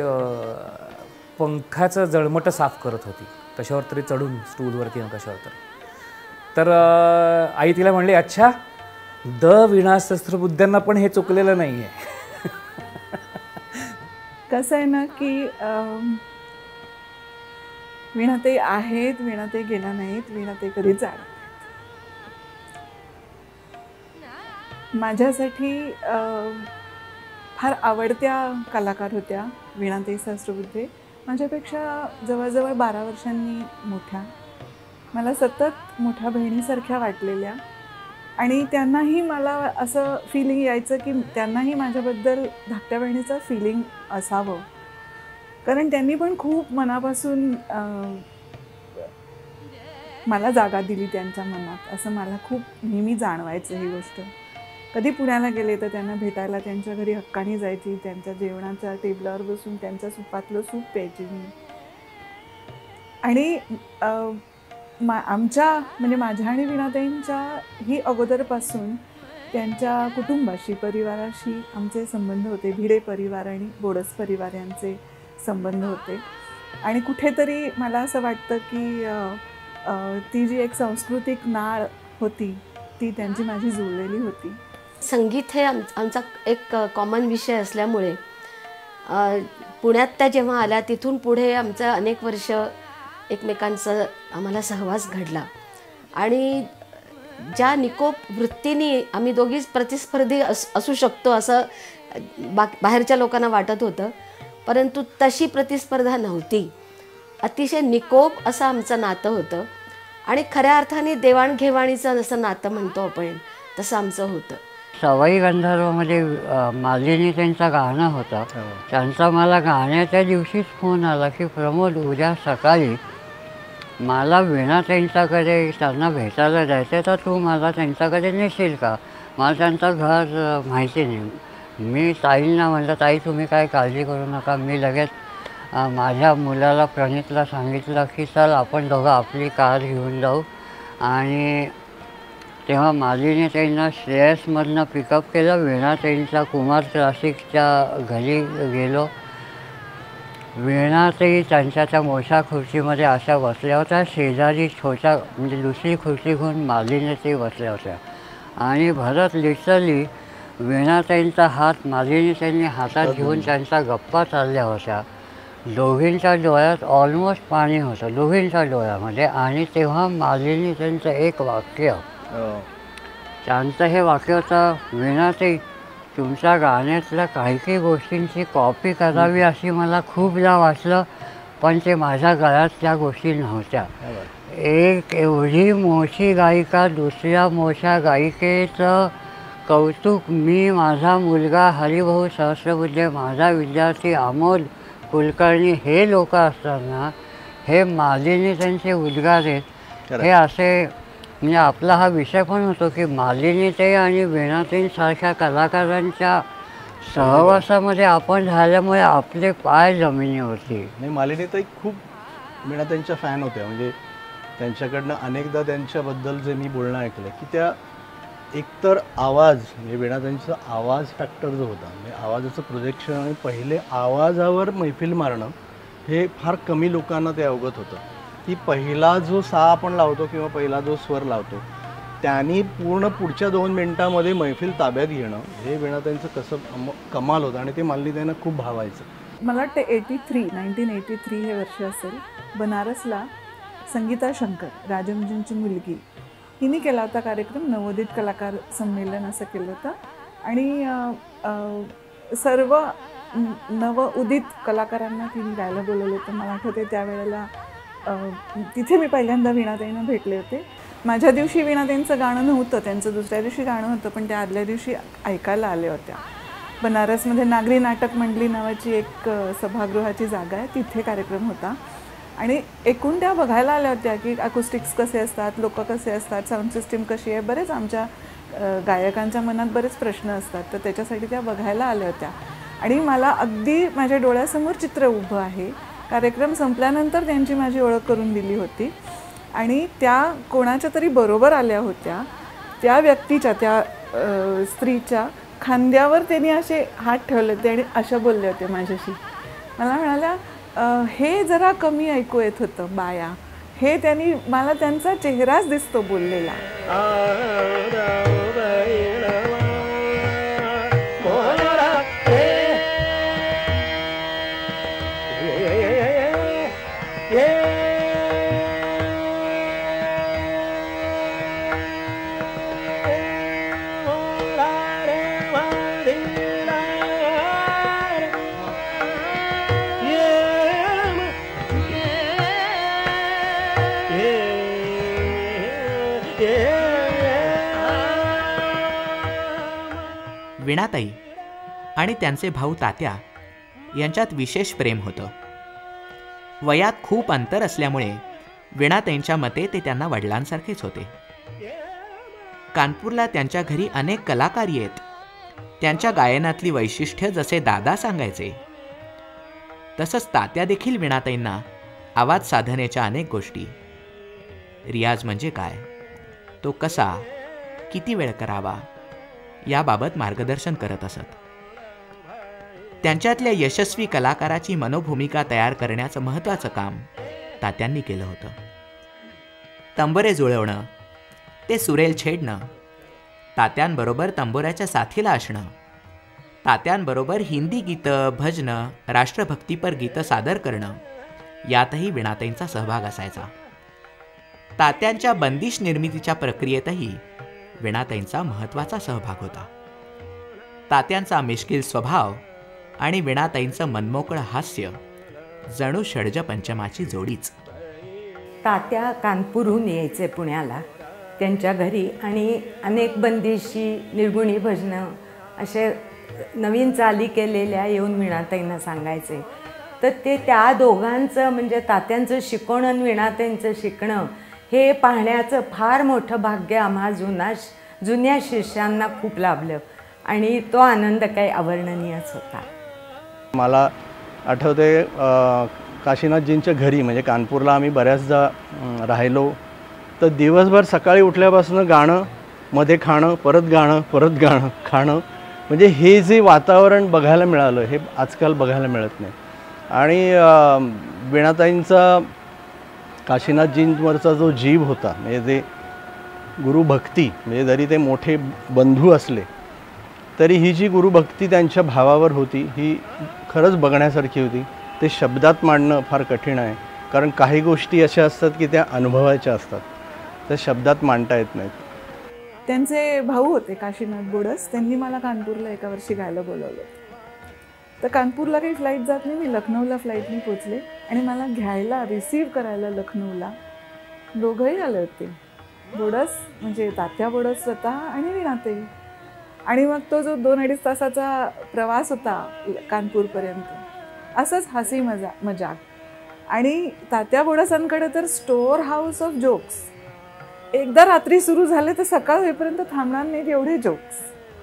पंखाचं जळमटं साफ करत होती, कशावर तरी चढून स्टूलवर किंवा कशावर तरी. तर आई तिला म्हणली, अच्छा द वीणा सहस्त्रबुद्ध्यांना पण हे चुकलेलं नाही आहे. कसं आहे ना की वीणाताई आहेत, वीणाताई गेल्या नाहीत, वीणाताई कधी जाणार. माझ्यासाठी फार आवडत्या कलाकार होत्या वीणाताई सहस्त्रबुद्धे. माझ्यापेक्षा जवळजवळ बारा वर्षांनी मोठ्या, मला सतत मोठ्या बहिणीसारख्या वाटलेल्या आणि त्यांनाही मला असं फिलिंग यायचं की त्यांनाही माझ्याबद्दल धाकट्या बहिणीचं फिलिंग असावं, कारण त्यांनी पण खूप मनापासून मला जागा दिली त्यांच्या मनात, असं मला खूप नेहमी जाणवायचं ही गोष्ट. कधी पुण्याला गेले तर त्यांना भेटायला त्यांच्या घरी हक्काने जायची, त्यांच्या जेवणाच्या टेबलावर बसून त्यांच्या सुपातलं सूप प्यायची मी. आणि मा आमच्या म्हणजे माझ्या आणि वीणाताईंच्या ही अगोदरपासून त्यांच्या कुटुंबाशी, परिवाराशी आमचे संबंध होते. भिडे परिवार आणि बोडस परिवार यांचे संबंध होते आणि कुठेतरी मला असं वाटतं की ती जी एक सांस्कृतिक नाळ होती ती त्यांची माझी जुळलेली होती. संगीत हे आम आमचा एक कॉमन विषय असल्यामुळे पुण्यात त्या जेव्हा आल्या तिथून पुढे आमचं अनेक वर्ष एकमेकांचं आम्हाला सहवास घडला आणि ज्या निकोप वृत्तीने आम्ही दोघीच प्रतिस्पर्धी अस असू शकतो असं बा बाहेरच्या लोकांना वाटत होतं, परंतु तशी प्रतिस्पर्धा नव्हती. अतिशय निकोप असं आमचं नातं होतं आणि खऱ्या अर्थाने देवाणघेवाणीचं जसं नातं म्हणतो आपण तसं आमचं होतं. सवाई गंधर्वमध्ये मालिनी त्यांचं गाणं होतं, त्यांचा मला गाण्याच्या दिवशीच फोन आला की प्रमोद उद्या सकाळी मला वीणा त्यांच्याकडे त्यांना भेटायला जायचं, तर तू मला त्यांच्याकडे नेशील का? मला त्यांचं घर माहिती नाही. मी ताईंना म्हटलं, ताई तुम्ही काय काळजी करू नका, मी लगेच माझ्या मुलाला प्रणितला सांगितलं की चल आपण दोघं आपली कार घेऊन जाऊ. आणि तेव्हा मालिनी त्यांना श्रेयसमधनं पिकअप केलं, वीणा त्यांच्या कुमार क्लासिकच्या घरी गेलो. वीणाताई त्यांच्या त्या मोठ्या खुर्चीमध्ये अशा बसल्या होत्या, शेजारी छोट्या म्हणजे दुसरी खुर्ची घेऊन मालिनी ते बसल्या होत्या आणि भरत लिटरली वीणाताईंचा हात मालिनी त्यांनी हातात घेऊन त्यांच्या गप्पा चालल्या होत्या. दोघींच्या डोळ्यात ऑलमोस्ट पाणी होतं, दोघींच्या डोळ्यामध्ये. आणि तेव्हा मालिनी त्यांचं एक वाक्य, त्यांचं हे वाक्य होतं, वीणाताई तुमच्या गाण्यातल्या काही काही गोष्टींची कॉपी करावी अशी मला खूपदा वाटलं, पण ते माझ्या गळ्यात त्या गोष्टी नव्हत्या. एक एवढी मोठी गायिका दुसऱ्या मोठ्या गायिकेचं कौतुक मी, माझा मुलगा हरिभाऊ सहस्रबुद्धे, माझा विद्यार्थी अमोल कुलकर्णी हे लोक असताना हे मालिनी त्यांचे उद्गार आहेत. हे असे म्हणजे आपला हा विषय पण होतो की मालिनी ते आणि वीणाताईंसारख्या कलाकारांच्या सहवासामध्ये आपण झाल्यामुळे आपले पाय जमिनीवरती. नाही, मालिनीताई खूप वीणाताईंच्या फॅन होत्या. म्हणजे त्यांच्याकडनं अनेकदा त्यांच्याबद्दल जे मी बोलणं ऐकलं की त्या एकतर आवाज म्हणजे वीणाताईंचा आवाज फॅक्टर जो होता, म्हणजे आवाजाचं प्रोजेक्शन आणि पहिले आवाजावर मैफिल मारणं हे फार कमी लोकांना ते अवगत होतं. की पहिला जो सा आपण लावतो किंवा पहिला जो स्वर लावतो त्यांनी पूर्ण पुढच्या दोन मिनिटांमध्ये मैफिल ताब्यात घेणं हे वीणाताईंचं कसं कमाल होतं आणि ते मालिनीताईंना खूप भावायचं. मला वाटतं eighty three nineteen eighty three हे वर्ष असेल. बनारसला संगीता शंकर राजमजींची मुलगी हिने केला होता कार्यक्रम, नवोदित कलाकार संमेलन असं केलं होतं. आणि सर्व नव उदित कलाकारांना तिने गायला बोलवलं होतं. मला आठवते त्यावेळेला तिथे मी पहिल्यांदा वीणाताईंना भेटले होते. माझ्या दिवशी वीणाताईंचं गाणं नव्हतं, त्यांचं दुसऱ्या दिवशी गाणं होतं, पण त्या आदल्या दिवशी ऐकायला आल्या होत्या. बनारसमध्ये नागरी नाटक मंडळी नावाची एक सभागृहाची जागा आहे, तिथे कार्यक्रम होता. आणि एकूण त्या बघायला आल्या होत्या की अकुस्टिक्स कसे असतात, लोक कसे असतात, साऊंड सिस्टीम कशी आहे. बरेच आमच्या गायकांच्या मनात बरेच प्रश्न असतात, तर त्याच्यासाठी त्या बघायला आल्या होत्या. आणि मला अगदी माझ्या डोळ्यासमोर चित्र उभं आहे. कार्यक्रम संपल्यानंतर त्यांची माझी ओळख करून दिली होती आणि त्या कोणाच्या तरी बरोबर आल्या होत्या. त्या व्यक्तीच्या, त्या स्त्रीच्या खांद्यावर त्यांनी असे हात ठेवले होते आणि अशा बोलले होते माझ्याशी. मला म्हणाल्या हे जरा कमी ऐकू येत होतं बाया, हे त्यांनी मला त्यांचा चेहराच दिसतो बोललेला. वीणाताई आणि त्यांचे भाऊ तात्या यांच्यात विशेष प्रेम होतं. वयात खूप अंतर असल्यामुळे वीणाताईंच्या मते ते त्यांना वडिलांसारखेच होते. कानपूरला त्यांच्या घरी अनेक कलाकार येत. त्यांच्या गायनातली वैशिष्ट्य जसे दादा सांगायचे तसंच तात्या देखील वीणाताईंना आवाज साधनेच्या अनेक गोष्टी, रियाज म्हणजे काय, तो कसा, किती वेळ करावा याबाबत मार्गदर्शन करत असत. त्यांच्यातल्या यशस्वी कलाकाराची मनोभूमिका तयार करण्याचं महत्त्वाचं काम तात्यांनी केलं होतं. तंबोरे जुळवणं, ते सुरेल छेडणं, तात्यांबरोबर तंबोऱ्याच्या साथीला असणं, तात्यांबरोबर हिंदी गीतं, भजनं, राष्ट्रभक्तीपर गीतं सादर करणं यातही वीणाताईंचा सहभाग असायचा. तात्यांच्या बंदिश निर्मितीच्या प्रक्रियेतही वीणाताईंचा महत्त्वाचा सहभाग होता. तात्यांचा मिश्किल स्वभाव आणि वीणाताईंचं मनमोकळं हास्य जणू षड्ज पंचमाची जोडीच. तात्या कानपूरहून यायचे पुण्याला त्यांच्या घरी आणि अनेक बंदिशी, निर्गुणी भजनं असे नवीन चाली केलेल्या येऊन वीणाताईंना सांगायचे. तर ते त्या दोघांचं म्हणजे तात्यांचं शिकवणं आणि वीणाताईंचं शिकणं हे पाहण्याचं फार मोठं भाग्य आम्हा जुना जुन्या शिष्यांना खूप लाभलं आणि तो आनंद काही अवर्णनीयच होता. मला आठवते काशीनाथजींच्या घरी म्हणजे कानपूरला आम्ही बऱ्याचदा राहिलो, तर दिवसभर सकाळी उठल्यापासून गाणं, मध्ये खाणं, परत गाणं, परत गाणं, खाणं, म्हणजे हे जे वातावरण बघायला मिळालं हे आजकाल बघायला मिळत नाही. आणि वीणाताईंचा काशीनाथजींवरचा जो जीव होता म्हणजे ते गुरुभक्ती, म्हणजे जरी ते मोठे बंधू असले तरी ही जी गुरुभक्ती त्यांच्या भावावर होती ही खरंच बघण्यासारखी होती. ते शब्दात मांडणं फार कठीण आहे, कारण काही गोष्टी अशा असतात की त्या अनुभवाच्या असतात, त्या शब्दात मांडता येत नाहीत. त्यांचे भाऊ होते काशीनाथ बोडस, त्यांनी मला कानपूरला एका वर्षी गायला बोलवलं. तर कानपूरला काही फ्लाईट जात नाही, मी लखनौला फ्लाईटनी पोचले आणि मला घ्यायला रिसीव्ह करायला लखनौला दोघंही आले होते, बोडस म्हणजे तात्या बोडस स्वतः आणि वीणाताई. आणि मग तो जो दोन अडीच तासाचा प्रवास होता कानपूरपर्यंत, असंच हसी मजा मजाक. आणि तात्या बोडसांकडे तर स्टोअर हाऊस ऑफ जोक्स, एकदा रात्री सुरू झाले तर सकाळ होईपर्यंत थांबणार नाहीत एवढे जोक्स.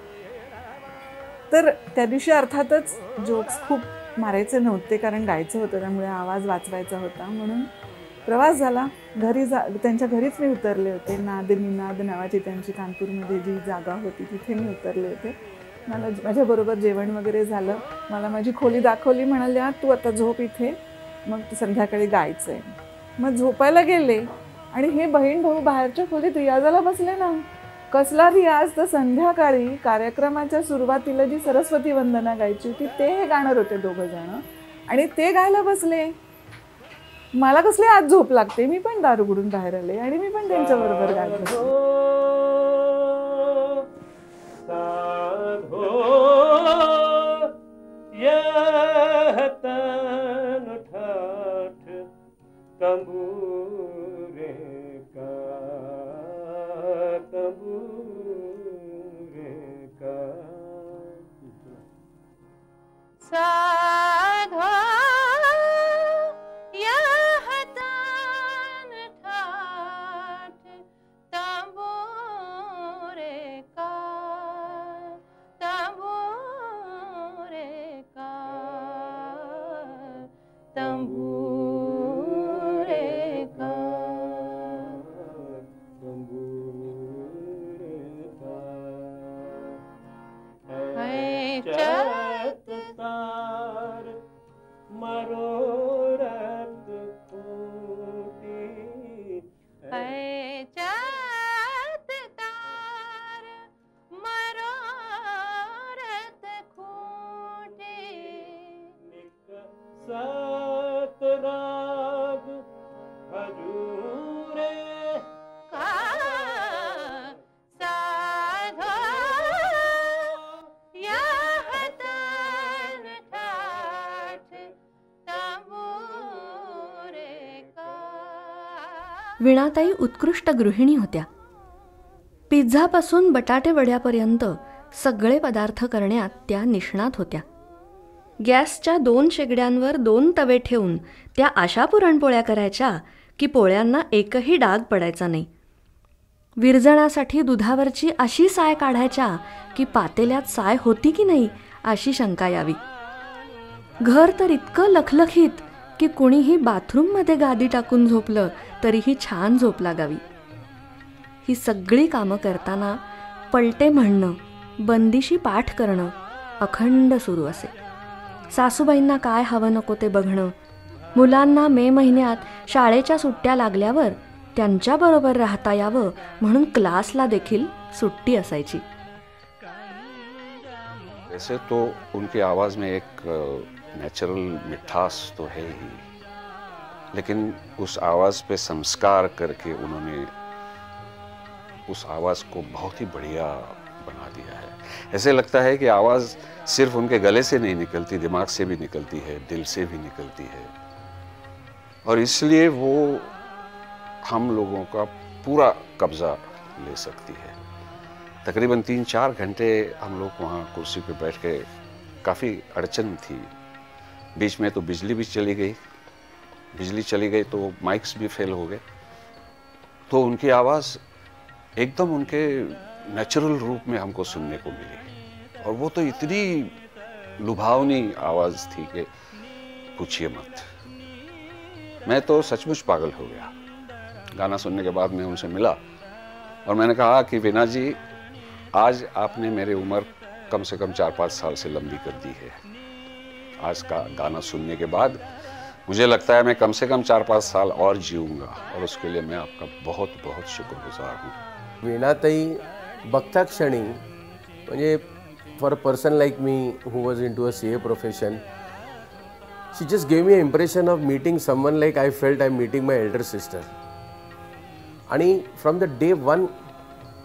तर त्या दिवशी अर्थातच जोक्स खूप मारायचे नव्हते, कारण गायचं होतं त्यामुळे आवाज वाचवायचा होता. म्हणून प्रवास झाला. घरी जा त्यांच्या घरीच मी उतरले होते. नाद निनाद नावाची त्यांची कानपूरमध्ये जी जागा होती तिथे मी उतरले होते. मला माझ्याबरोबर जेवण वगैरे झालं. मला माझी खोली दाखवली, म्हणाल्या तू आता झोप इथे, मग तू संध्याकाळी गायचं आहे. मग झोपायला गेले आणि हे बहीण भाऊ बाहेरच्या खोलीत रियाजाला बसले ना. कसला रियाज, तर संध्याकाळी कार्यक्रमाच्या सुरुवातीला जी सरस्वती वंदना गायची होती ते हे गाणार होते दोघं जण, आणि ते गायला बसले. मला कसली आज झोप लागते, मी पण दार उघडून बाहेर आले आणि मी पण त्यांच्याबरोबर गायला बसले. साधो या हातान ठाठ तांबोरे का तांबोरे का तांबोरे का है चत तार मरोरत खूटी है चत तार मरोरत खूटी सत राग हजूरे का साधो या हातान ठाठ तांबोरे का. वीणाताई उत्कृष्ट गृहिणी होत्या. पिझ्झापासून बटाटे वड्यापर्यंत सगळे पदार्थ करण्यात त्या निष्णात होत्या. गॅसच्या दोन शेगड्यांवर दोन तवे ठेवून त्या अशा पुरणपोळ्या करायच्या की पोळ्यांना एकही डाग पडायचा नाही. विरजणासाठी दुधावरची अशी साय काढायच्या की पातेल्यात साय होती की नाही अशी शंका यावी. घर तर इतकं लखलखीत की कुणीही बाथरूममध्ये गादी टाकून झोपलं तरीही छान झोप लागावी. ही सगळी कामं करताना पलटे म्हणणं, बंदिशी पाठ करणं अखंड सुरू असे. सासूबाईंना काय हवं नको ते बघणं, मुलांना मे महिन्यात शाळेच्या सुट्ट्या लागल्यावर त्यांच्याबरोबर राहता यावं म्हणून क्लासला देखील सुट्टी असायची. वैसे तो उनकी आवाज़ में एक नेचुरल मिठास तो है ही, लेकिन उस आवाज़ पे संस्कार करके उन्होंने उस आवाज़ को बहुत ही बढ़िया बना दिया है. ऐसे लगता है कि आवाज़ सिर्फ उनके गले से नहीं निकलती, दिमाग से भी निकलती है, दिल से भी निकलती है, और इसलिए वो हम लोगों का पूरा कब्ज़ा ले सकती है. तकरीबन तीन चार घंटे हम लोग वहाँ कुर्सी पे बैठ के, काफ़ी अड़चन थी. बीच में तो बिजली भी चली गई, बिजली चली गई तो माइक्स भी फेल हो गए, तो उनकी आवाज़ एकदम उनके नेचुरल रूप में हमको सुनने को मिली. और वो तो इतनी लुभावनी आवाज़ थी कि पूछिए मत. मैं तो सचमुच पागल हो गया. गाना सुनने के बाद मैं उनसे मिला और मैंने कहा कि वीणा जी, आज आपने मेरी उम्र कम से कम चार पाँच साल से लंबी कर दी है. आज का गाना सुनने के बाद मुझे लगता है मैं कम से कम चार पाँच साल और जीऊँगा, और उसके लिए मैं आपका बहुत बहुत शुक्रगुजार हूँ. वीणाताई बघता क्षणी, म्हणजे for a person like me who was into a C A profession, she just gave me a impression of meeting someone like I felt I am meeting my elder sister. आणि from the day one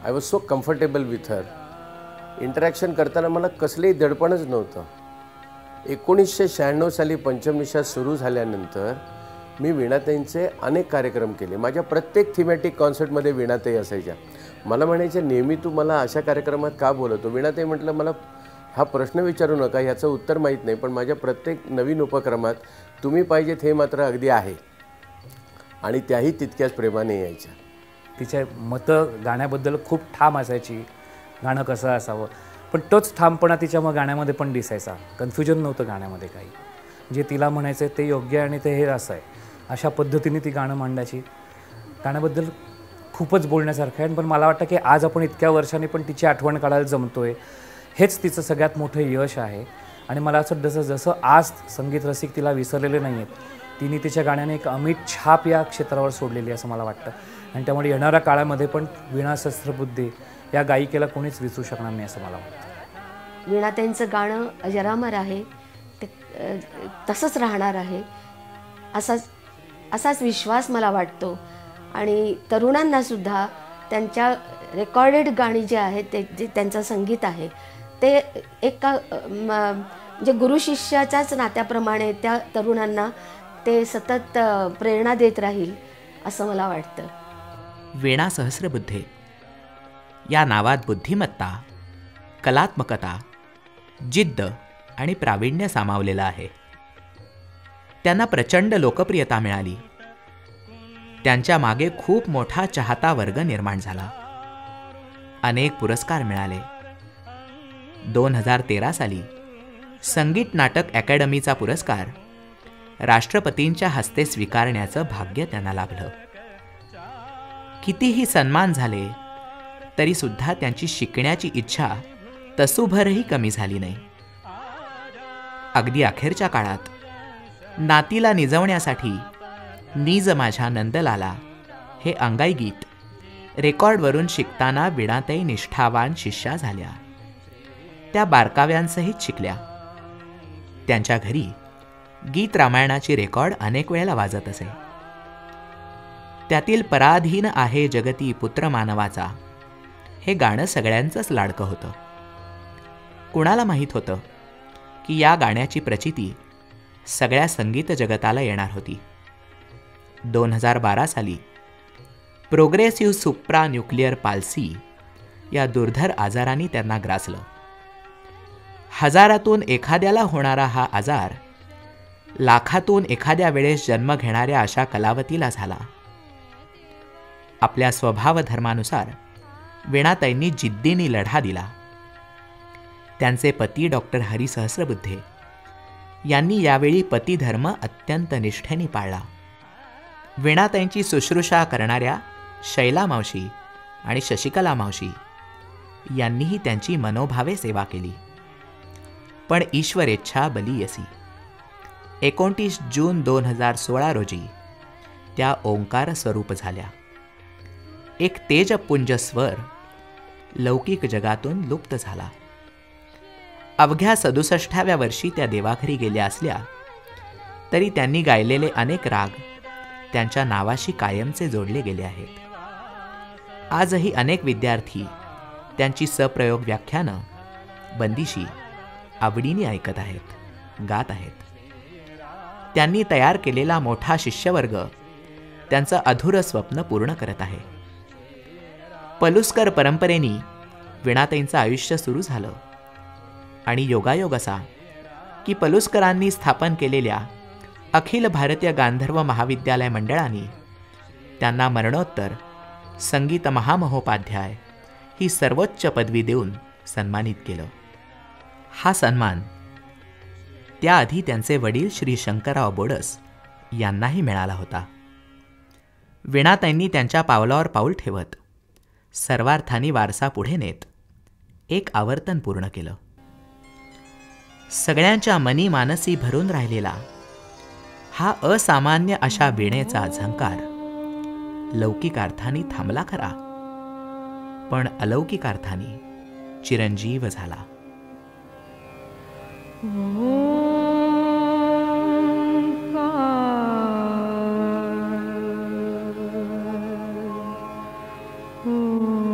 I was so comfortable with her. Interaction करताना मला कसलंही दडपणच नव्हतं. एकोणीसशे शहाण्णव साली पंचमनिशा सुरू झाल्यानंतर मी वीणाताईंचे अनेक कार्यक्रम केले. माझ्या प्रत्येक थिमॅटिक कॉन्सर्टमध्ये वीणाताई असायच्या. मला म्हणायचे, नेहमी तू मला अशा कार्यक्रमात का बोलवतो? वीणाताई म्हटलं, मला हा प्रश्न विचारू नका, ह्याचं उत्तर माहीत नाही, पण माझ्या प्रत्येक नवीन उपक्रमात तुम्ही पाहिजेत हे मात्र अगदी आहे. आणि त्याही तितक्याच प्रेमाने यायच्या. तिच्या मतं गाण्याबद्दल खूप ठाम असायची, गाणं कसं असावं, पण तोच ठामपणा तिच्या मग गाण्यामध्ये पण दिसायचा. कन्फ्युजन नव्हतं गाण्यामध्ये काही. जे तिला म्हणायचं ते योग्य आणि ते हे असं आहे, अशा पद्धतीने ती गाणं मांडायची. गाण्याबद्दल खूपच बोलण्यासारखं आहे. पण मला वाटतं की आज आपण इतक्या वर्षांनी पण तिची आठवण काढायला जमतोय, हेच तिचं सगळ्यात मोठं यश आहे. आणि मला असं जसं जसं आज संगीत रसिक तिला विसरलेले नाही आहेत, तिने तिच्या गाण्याने एक अमिट छाप या क्षेत्रावर सोडलेली असं मला वाटतं. आणि त्यामुळे येणाऱ्या काळामध्ये पण वीणा सहस्त्रबुद्धे या गायिकेला कोणीच विसरू शकणार नाही असं मला वाटतं. वीणाताईंचं गाणं अजरामर आहे, ते तसंच राहणार आहे असाच असाच विश्वास मला वाटतो. आणि तरुणांनासुद्धा त्यांच्या रेकॉर्डेड गाणी जे आहेत ते जे त्यांचं संगीत आहे ते एका म्हणजे गुरु शिष्याच्याच नात्याप्रमाणे त्या तरुणांना ते सतत प्रेरणा देत राहील असं मला वाटतं. वीणा सहस्त्रबुद्धे या नावात बुद्धिमत्ता, कलात्मकता, जिद्द आणि प्रावीण्य सामावलेलं आहे. त्यांना प्रचंड लोकप्रियता मिळाली. त्यांच्या मागे खूप मोठा चाहता वर्ग निर्माण झाला. अनेक पुरस्कार मिळाले. दोन हजार तेरा साली संगीत नाटक अकॅडमीचा पुरस्कार राष्ट्रपतींच्या हस्ते स्वीकारण्याचं भाग्य त्यांना लाभलं. कितीही सन्मान झाले तरी सुद्धा त्यांची शिकण्याची इच्छा तसूभरही कमी झाली नाही. अगदी अखेरच्या काळात नातीला निजवण्यासाठी नीज माझ्या नंदलाला हे अंगाई गीत रेकॉर्डवरून शिकताना वीणाताई निष्ठावान शिष्या झाल्या. त्या बारकाव्यांसहित शिकल्या. त्यांच्या घरी गीत रामायणाची रेकॉर्ड अनेक वेळेला वाजत असे. त्यातील पराधीन आहे जगती पुत्र मानवाचा हे गाणं सगळ्यांचंच लाडकं होतं. कुणाला माहीत होतं की या गाण्याची प्रचिती सगळ्या संगीत जगताला येणार होती. दोन हजार बारा साली प्रोग्रेसिव्ह सुप्रा न्यूक्लिअर पाल्सी या दुर्धर आजाराने त्यांना ग्रासलं. हजारातून एखाद्याला होणारा हा आजार लाखातून एखाद्या वेळेस जन्म घेणाऱ्या अशा कलावतीला झाला. आपल्या स्वभाव धर्मानुसार वीणाताईंनी जिद्दीने लढा दिला. त्यांचे पती डॉक्टर हरी सहस्त्रबुद्धे यांनी यावेळी पतिधर्म अत्यंत निष्ठेने पाळला. वीणाताईंची शुश्रूषा करणाऱ्या शैला मावशी आणि शशिकला मावशी यांनीही त्यांची मनोभावे सेवा केली. पण ईश्वरेच्छा बलियसी एकोणतीस जून दोन हजार सोळा रोजी त्या ओंकार स्वरूप झाल्या. एक तेजपुंज स्वर लौकिक जगातून लुप्त झाला. अवघ्या सदुसष्टाव्या वर्षी त्या देवाघरी गेल्या असल्या तरी त्यांनी गायलेले अनेक राग त्यांच्या नावाशी कायमचे जोडले गेले आहेत. आजही अनेक विद्यार्थी त्यांची सप्रयोग व्याख्यानं बंदिशी आवडीने ऐकत आहेत, गात आहेत. त्यांनी तयार केलेला मोठा शिष्यवर्ग त्यांचं अधुरं स्वप्न पूर्ण करत आहे. पलुस्कर परंपरेने वीणाताईंचं आयुष्य सुरू झालं आणि योगायोग असा की पलुस्करांनी स्थापन केलेल्या अखिल भारतीय गांधर्व महाविद्यालय मंडळाने त्यांना मरणोत्तर संगीत महामहोपाध्याय ही सर्वोच्च पदवी देऊन सन्मानित केलं. हा सन्मान त्याआधी त्यांचे वडील श्री शंकरराव बोडस यांनाही मिळाला होता. वीणाताईंनी त्यांच्या पावलावर पाऊल ठेवत सर्वार्थाने वारसा पुढे नेत एक आवर्तन पूर्ण केलं. सगळ्यांच्या मनी मानसी भरून राहिलेला हा असामान्य अशा वीणेचा झंकार लौकिक अर्थाने थांबला खरा, पण अलौकिक अर्थाने चिरंजीव झाला. Oh